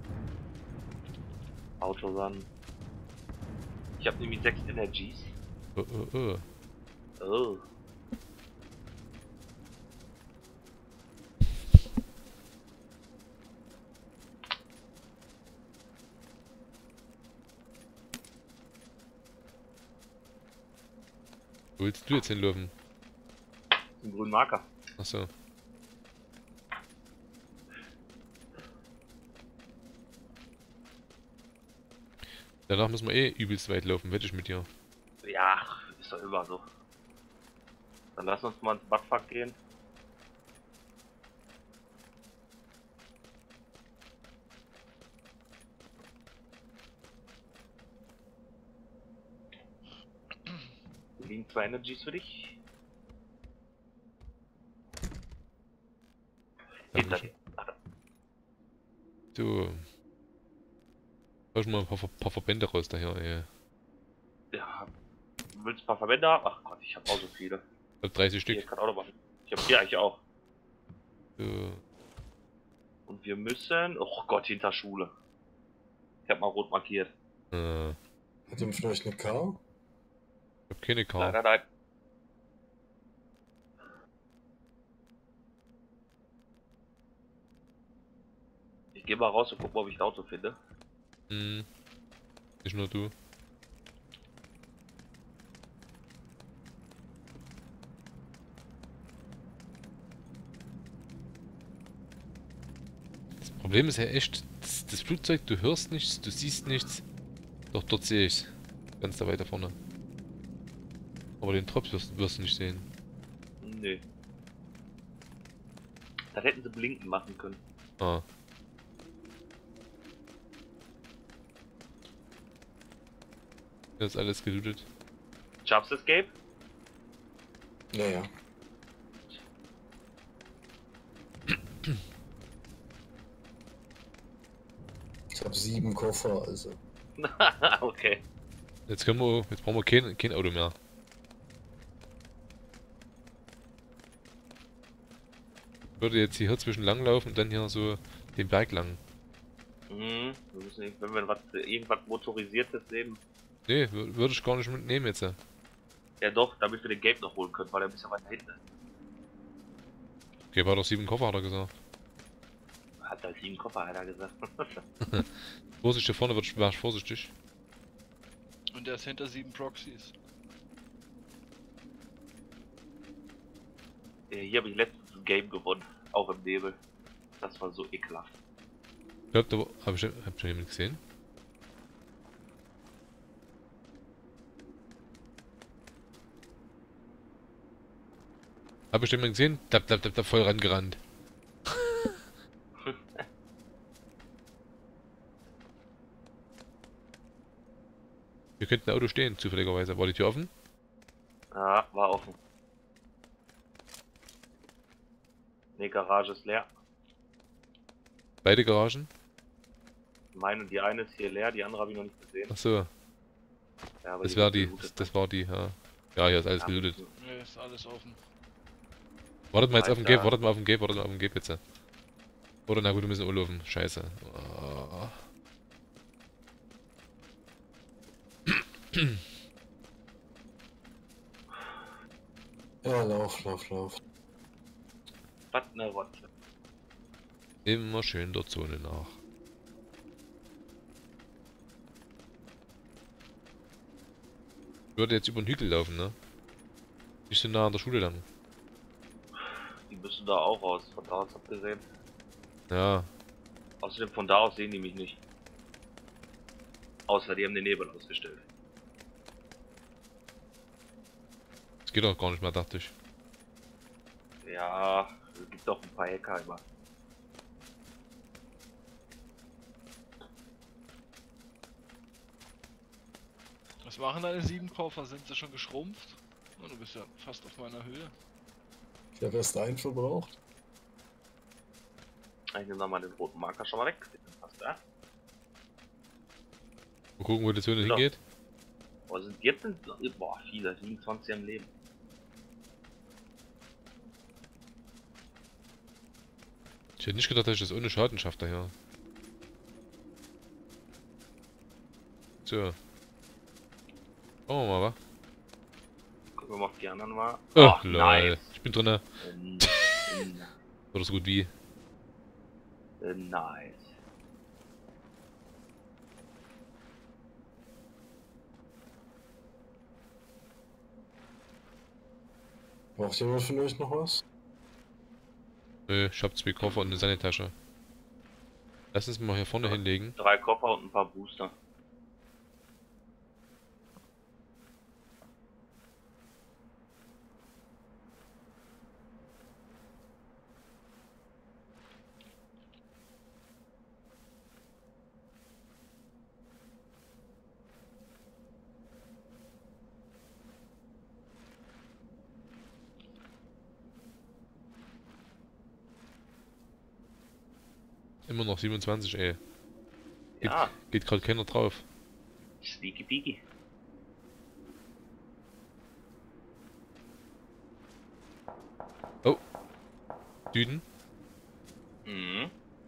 Auto ran. Ich habe nämlich sechs Energies. Oh, oh, oh. Oh. Wo willst du jetzt hinlaufen? Zum grünen Marker. Achso. Danach müssen wir eh übelst weit laufen, wette ich mit dir. Ja, ist doch immer so. Dann lass uns mal ins Buttfuck gehen. Hier liegen zwei Energies für dich. Hinter dir. Du. Hol schon mal ein paar, paar Verbände raus daher, ey. Ja. Du willst ein paar Verbände haben? Ach Gott, ich hab auch so viele. Ich hab dreißig Hier, Stück. ich kann auch noch machen. Ich hab hier eigentlich auch. So. Und wir müssen... Oh Gott, hinter Schule. Ich hab mal rot markiert. Äh, ich Hat jemand von euch eine K? hab keine Karte. Leider nein. Ich geh mal raus und guck mal, ob ich ein Auto finde. Hm. Nicht nur du. Das Problem ist ja echt, das, das Flugzeug, du hörst nichts, du siehst nichts. Doch, dort sehe ich's. Ganz da weiter vorne. Aber den Tropf wirst, wirst du nicht sehen. Nee. Das hätten sie blinken machen können. Ah. Das ist alles gelootet. Jumps Escape? Naja. Ich habe sieben Koffer, also. Okay. Jetzt können wir, jetzt brauchen wir kein, kein Auto mehr. Ich würde jetzt hier zwischen lang laufen und dann hier so den Berg lang. Mhm. Wir müssen, wenn wir was, irgendwas Motorisiertes sehen. Nee, wür- würde ich gar nicht mitnehmen jetzt. Ja doch, damit wir den Gabe noch holen können, weil er ein bisschen weiter hinten ist. Okay, war doch sieben Koffer, hat er gesagt. Hat er sieben Koffer, hat er gesagt. Vorsicht, hier vorne wird ich vorsichtig. Und der ist hinter sieben Proxys. Äh, Hier habe ich letztens ein Game gewonnen, auch im Nebel. Das war so ekelhaft. Ich glaube, da habe ich, hab schon jemanden gesehen. Hab ich jemanden gesehen? Da, da, da, da voll rangerannt. Hier könnte ein Auto stehen, zufälligerweise. War die Tür offen? Ja, war offen. Ne, Garage ist leer. Beide Garagen? Meine und die eine ist hier leer, die andere habe ich noch nicht gesehen. Ach so, Ja, aber das die war wird die, gelootet. das, das war die, ja. Ja, hier ist alles Ja, gelootet. Ne, ist alles offen. Wartet mal jetzt auf den Alter. Gabe, wartet mal auf den Gabe, wartet mal auf den Gabe jetzt. Oder na gut, wir müssen urlaufen. Scheiße. Oh. Ja, lauf, lauf, lauf. Was ne Rotze. Immer schön der Zone nach. Ich würde jetzt über den Hügel laufen, ne? Nicht so nah an der Schule lang. Die müssen da auch raus, von da aus abgesehen. Ja, Außerdem von da aus sehen die mich nicht. Außer die haben den Nebel ausgestellt. das geht doch gar nicht mehr, dachte ich. Ja, es gibt doch ein paar Hacker immer. Was machen deine sieben Koffer? Sind sie schon geschrumpft? Oh, du bist ja fast auf meiner Höhe. Ich habe erst einen verbraucht. Ich nehme mal den roten Marker schon mal weg. Den passt da. Mal gucken, wo die Zone Ja. hingeht. Wo sind jetzt sind boah, viele, siebenundzwanzig am Leben. Ich hätte nicht gedacht, dass ich das ohne Schaden schaffe daher. So. Schauen wir mal, wa? Gucken wir mal auf die anderen mal. Oh, Ach, lol. nice. Ich bin drinne. Ähm, ähm, Oder so gut wie. äh, nice. Braucht jemand von euch noch was? Nö, ich hab zwei Koffer und eine Sanitasche. Lass uns mal hier vorne Ja. hinlegen. Drei Koffer und ein paar Booster. Immer noch siebenundzwanzig, ey. Geht, Ja, geht gerade keiner drauf. sneaky peaky. Süden. Mhm.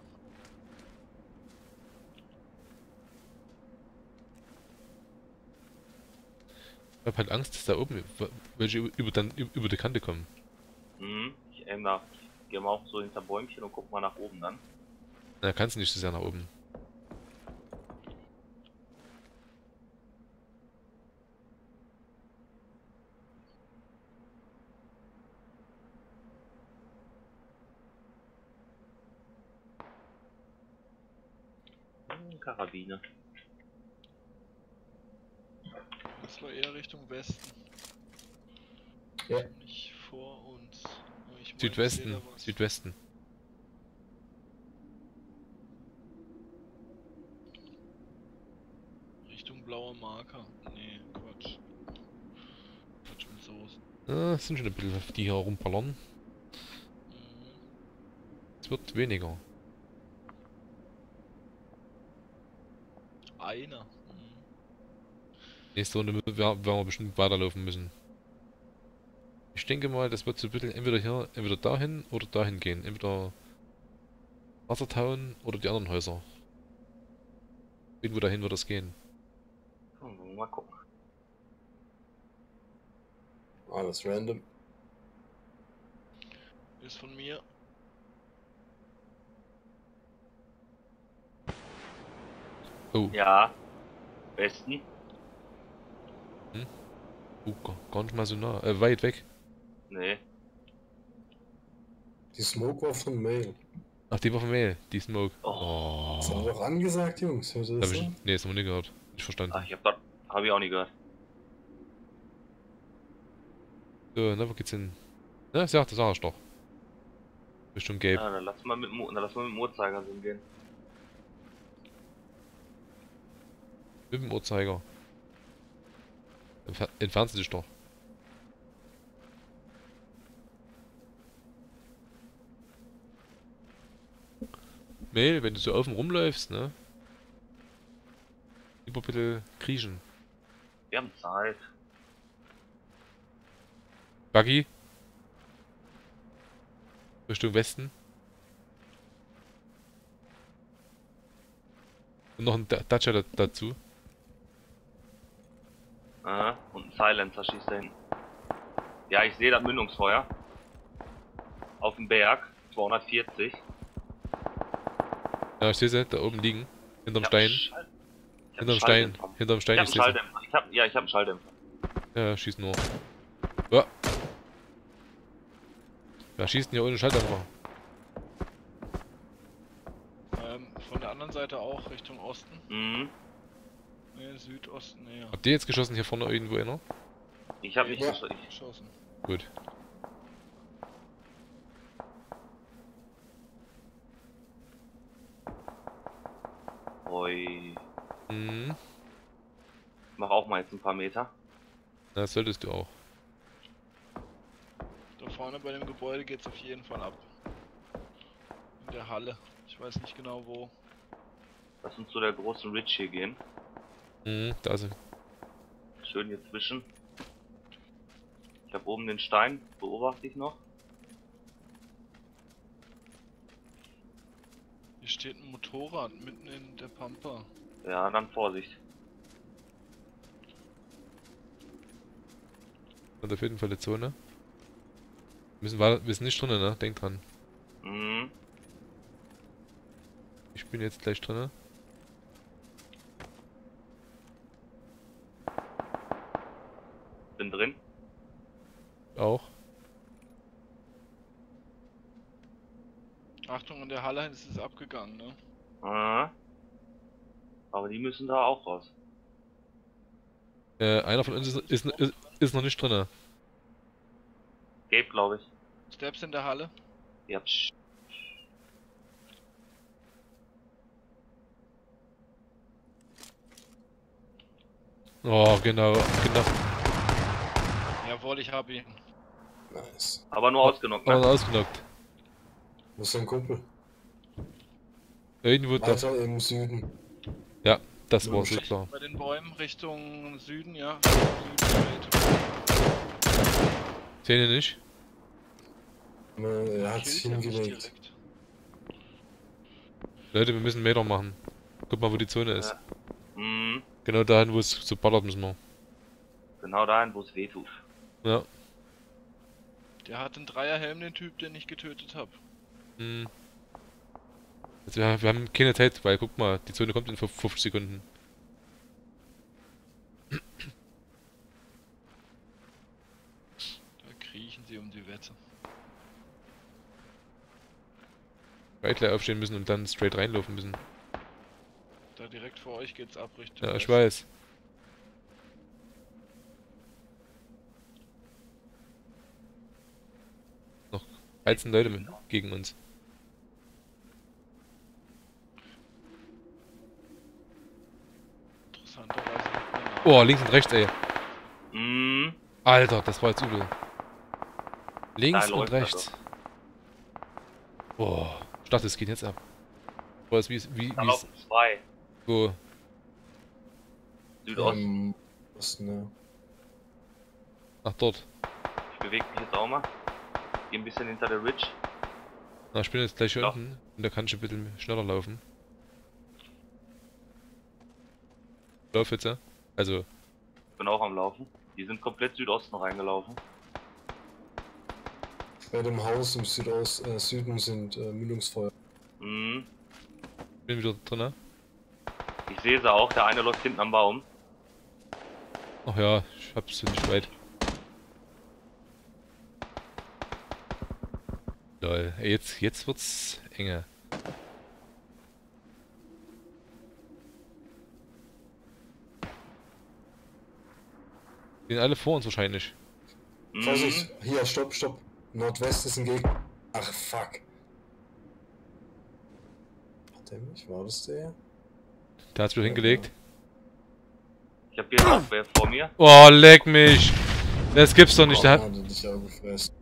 Ich hab halt Angst, dass da oben welche über, über, dann, über die Kante kommen. Mhm. Ich ähm, nach. Ich geh mal auch so hinter Bäumchen und guck mal nach oben dann. Na, kannst du nicht so sehr nach oben. Hm, Karabine. Das war eher Richtung Westen. Ja. Nicht vor uns. Aber ich meine, ich Südwesten, sehe da was. Südwesten. Richtung blauer Marker. Nee, Quatsch. Quatsch mit Soßen. Ah, es sind schon ein bisschen, die hier rumballern. Mhm. Es wird weniger. Einer. Mhm. Nächste Runde mü- wer- werden wir bestimmt weiterlaufen müssen. Ich denke mal, das wird so ein bisschen entweder hier, entweder dahin oder dahin gehen. Entweder Wassertown oder die anderen Häuser. Irgendwo dahin wird das gehen. Hm, wollen wir mal gucken. Alles random. Ist von mir. Oh, Ja. Westen. oh gar- gar nicht mal so nah. Äh, weit weg. Nee. Die Smoke war von Mail. Ach, die war von Mail, die Smoke. Oh. Das haben wir Oh. doch angesagt, Jungs. Hört ihr Hab das ich, an? nee, das haben wir nicht gehört. Nicht verstanden. Ach, ich hab das. Hab ich auch nie gehört. So, na, wo geht's hin? Na, ja, das sag ich doch. Richtung Gelb. Ja, dann lass mal mit, dem Mo- dann lass mal mit dem Uhrzeigersinn gehen. Mit dem Uhrzeiger. Entfer entfernst du dich doch. Mail, wenn du so offen rumläufst, ne? Lieber bitte kriechen. Wir haben Zeit. Buggy. Richtung Westen. Und noch ein Da- Dacia da dazu. Aha, und ein Silencer schießt da hinten. Ja, ich sehe das Mündungsfeuer. Auf dem Berg. zweihundertvierzig. Ja, ich sehe sie, da oben liegen. Hinterm Ich hab Stein. einen Schall- ich hab Hinterm einen Stein. Schalldämpfer. Hinterm Stein, Ich ich hab sehe einen sie. Schalldämpfer. Ich hab, ja, ich hab einen Schalldämpfer. Ja, schießt nur. Ja. Wer schießt denn hier ohne Schalldämpfer? Ähm, von der anderen Seite auch Richtung Osten. Mhm. Nee, Südosten eher. Habt ihr jetzt geschossen hier vorne irgendwo inner? Ich hab nicht Ja. gesch- ich, Geschossen. Gut. Oi. Mhm. Mach auch mal jetzt ein paar Meter. Das solltest du auch. Da vorne bei dem Gebäude geht's auf jeden Fall ab. In der Halle. Ich weiß nicht genau wo. Lass uns zu der großen Ridge hier gehen. Mhm, da ist er. Schön hier zwischen. Ich habe oben den Stein. Beobachte ich noch. Hier steht ein Motorrad mitten in der Pampa. Ja, dann Vorsicht. Und auf jeden Fall die Zone. Wir sind, weiter, wir sind nicht drinnen, ne? Denk dran. Mhm. Ich bin jetzt gleich drinnen. Bin drin. Auch. der Halle ist es abgegangen, ne? Ah. Aber die müssen da auch raus. Äh, einer von uns ist, ist, ist, ist noch nicht drin. Gabe, glaube ich. Steps in der Halle. Ja, psch. Oh, genau, genau. Jawohl, ich habe ihn. Nice. Aber nur ausgenockt, Aber ne? ausgenockt. Wo ist dein Kumpel? Irgendwo da. Weiter im Süden. Ja, das Ja, war so schlecht. klar. Bei den Bäumen Richtung Süden, ja. Süden straight. Sehen ihr nicht? Äh, Er hat sich Killt er mich hingelegt. direkt. Leute, wir müssen Meter machen. Guck mal, wo die Zone ist. Ja. Mhm. Genau dahin, wo es so ballert, müssen wir. Genau dahin, wo es weh tut. Ja. Der hat einen Dreierhelm, den Typ, den ich getötet habe. Hm. Also wir, wir haben keine Zeit, weil guck mal, die Zone kommt in fünfzig Sekunden. Da kriechen sie um die Wette. Weil gleich aufstehen müssen und dann straight reinlaufen müssen. Da direkt vor euch geht's ab Richtung Ja, ich West. weiß. Noch dreizehn Leute mit, gegen uns. Interessanterweise nicht mehr nach. Oh, links und rechts, ey. Mhm. Alter, das war jetzt übel. Links Da und läuft er rechts. Oh, ich dachte, es geht jetzt ab. Boah, ist wie, wie, Da wie, laufen zwei. wo, Südost. Ähm, Osten, ja. ach dort. Ich bewege mich jetzt auch mal. Geh ein bisschen hinter der Ridge. Na, ich bin jetzt gleich hier Ja. unten und da kann ich ein bisschen schneller laufen. Lauf jetzt, ja? Also, Ich bin auch am Laufen. Die sind komplett Südosten reingelaufen. Bei dem Haus im Südost, äh, Süden sind äh, Mündungsfeuer. Mhm. bin wieder drin. Ich sehe sie auch. Der eine läuft hinten am Baum. Ach ja, ich hab's ja nicht weit. Lol, ey, jetzt, jetzt wird's enge. Die sind alle vor uns wahrscheinlich. Mhm. Vorsicht! Hier, stopp, stopp! Nordwest ist ein Gegner. Ach, fuck. Hat der mich? War das der? Der hat's wieder hingelegt. Ich habe hier auch wer vor mir. Oh, leck mich! Das gibt's doch nicht, der hat... hat er dich auch gefressen.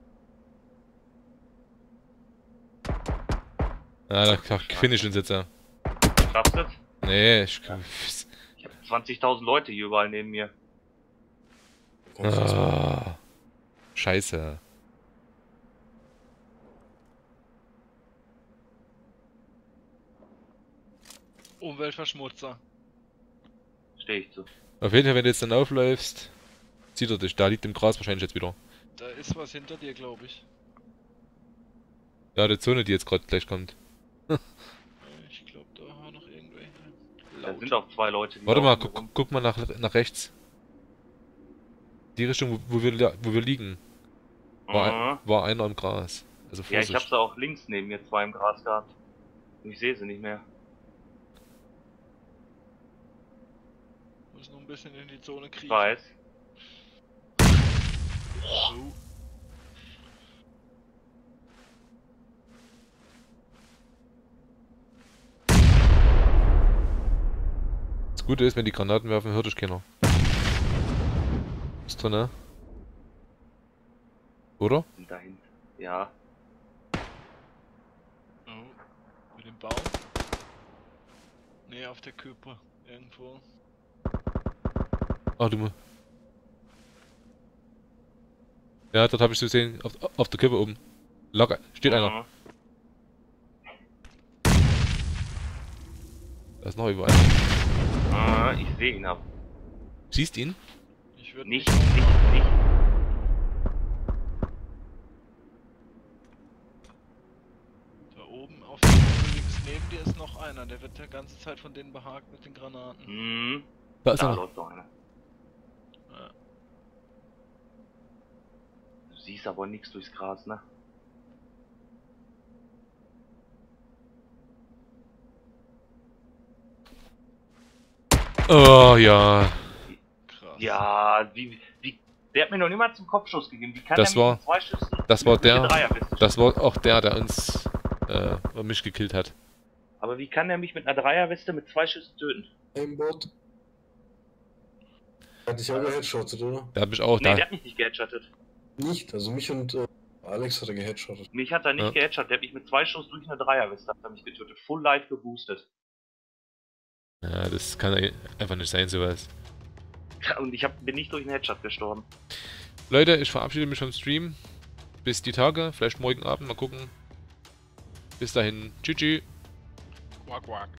Ah, da da finish uns jetzt, ja. Schaffst du es? Nee, ich... Ich habe zwanzigtausend Leute hier überall neben mir. Kann ich das machen? Ah, scheiße. Umweltverschmutzer. Stehe ich zu. Auf jeden Fall, wenn du jetzt dann aufläufst, sieht er dich. Da liegt im Gras wahrscheinlich jetzt wieder. Da ist was hinter dir, glaube ich. Ja, die Zone, die jetzt gerade gleich kommt. Äh, Ich glaube, da waren noch irgendwelche. Da Laut. sind auch zwei Leute, die Warte mal, laufen guck, rum. guck mal nach, nach rechts. Die Richtung, wo, wo, wir, li- wo wir liegen, war, ein, Mhm. war einer im Gras. Also Ja, ich Vorsicht. habe sie auch links neben mir zwei im Gras gehabt. Ich sehe sie nicht mehr. Muss noch ein bisschen in die Zone Ich kriegen. weiß. Oh. Das Gute ist, wenn die Granaten werfen, hört dich keiner. Ist drin, ne? Oder? Sind dahin. Ja. Oh. Mit dem Baum? Nee, auf der Küppe. Irgendwo. Ah, du mu- Ja, dort habe ich so gesehen, auf, auf der Kippe oben. Lag, steht einer. Mhm. Da ist noch irgendwo einer. Ah, ich sehe ihn ab. Siehst ihn? Ich würde Nicht, nicht, nicht. Da oben auf der Küppe links neben dir ist noch einer. Der wird die ganze Zeit von denen behagt mit den Granaten. Mhm. Da ist Da einer. läuft doch einer. Ja. Du siehst aber nichts durchs Gras, ne? Oh ja. Krass. Ja, wie, wie, der hat mir noch niemals zum Kopfschuss gegeben. Wie kann Das der mich war- mit zwei Schüssen Das war mit der der. Dreierweste Das war auch der, der uns äh, mich gekillt hat. Aber wie kann der mich mit einer Dreierweste mit zwei Schüssen töten? Aimbot. Hat dich auch geheadshottet, oder? Der hat mich auch Nee, da. der hat mich nicht geheadshottet. Nicht, also mich und äh, Alex hat er geheadshottet. Mich hat er nicht Ja. geheadshottet. Der hat mich mit zwei Schuss durch eine Dreierweste hat er mich getötet. Full life geboostet. Ja, das kann einfach nicht sein, sowas. Und ich hab, bin nicht durch einen Headshot gestorben. Leute, ich verabschiede mich vom Stream. Bis die Tage, vielleicht morgen Abend, mal gucken. Bis dahin, tschüss. Quack, quack.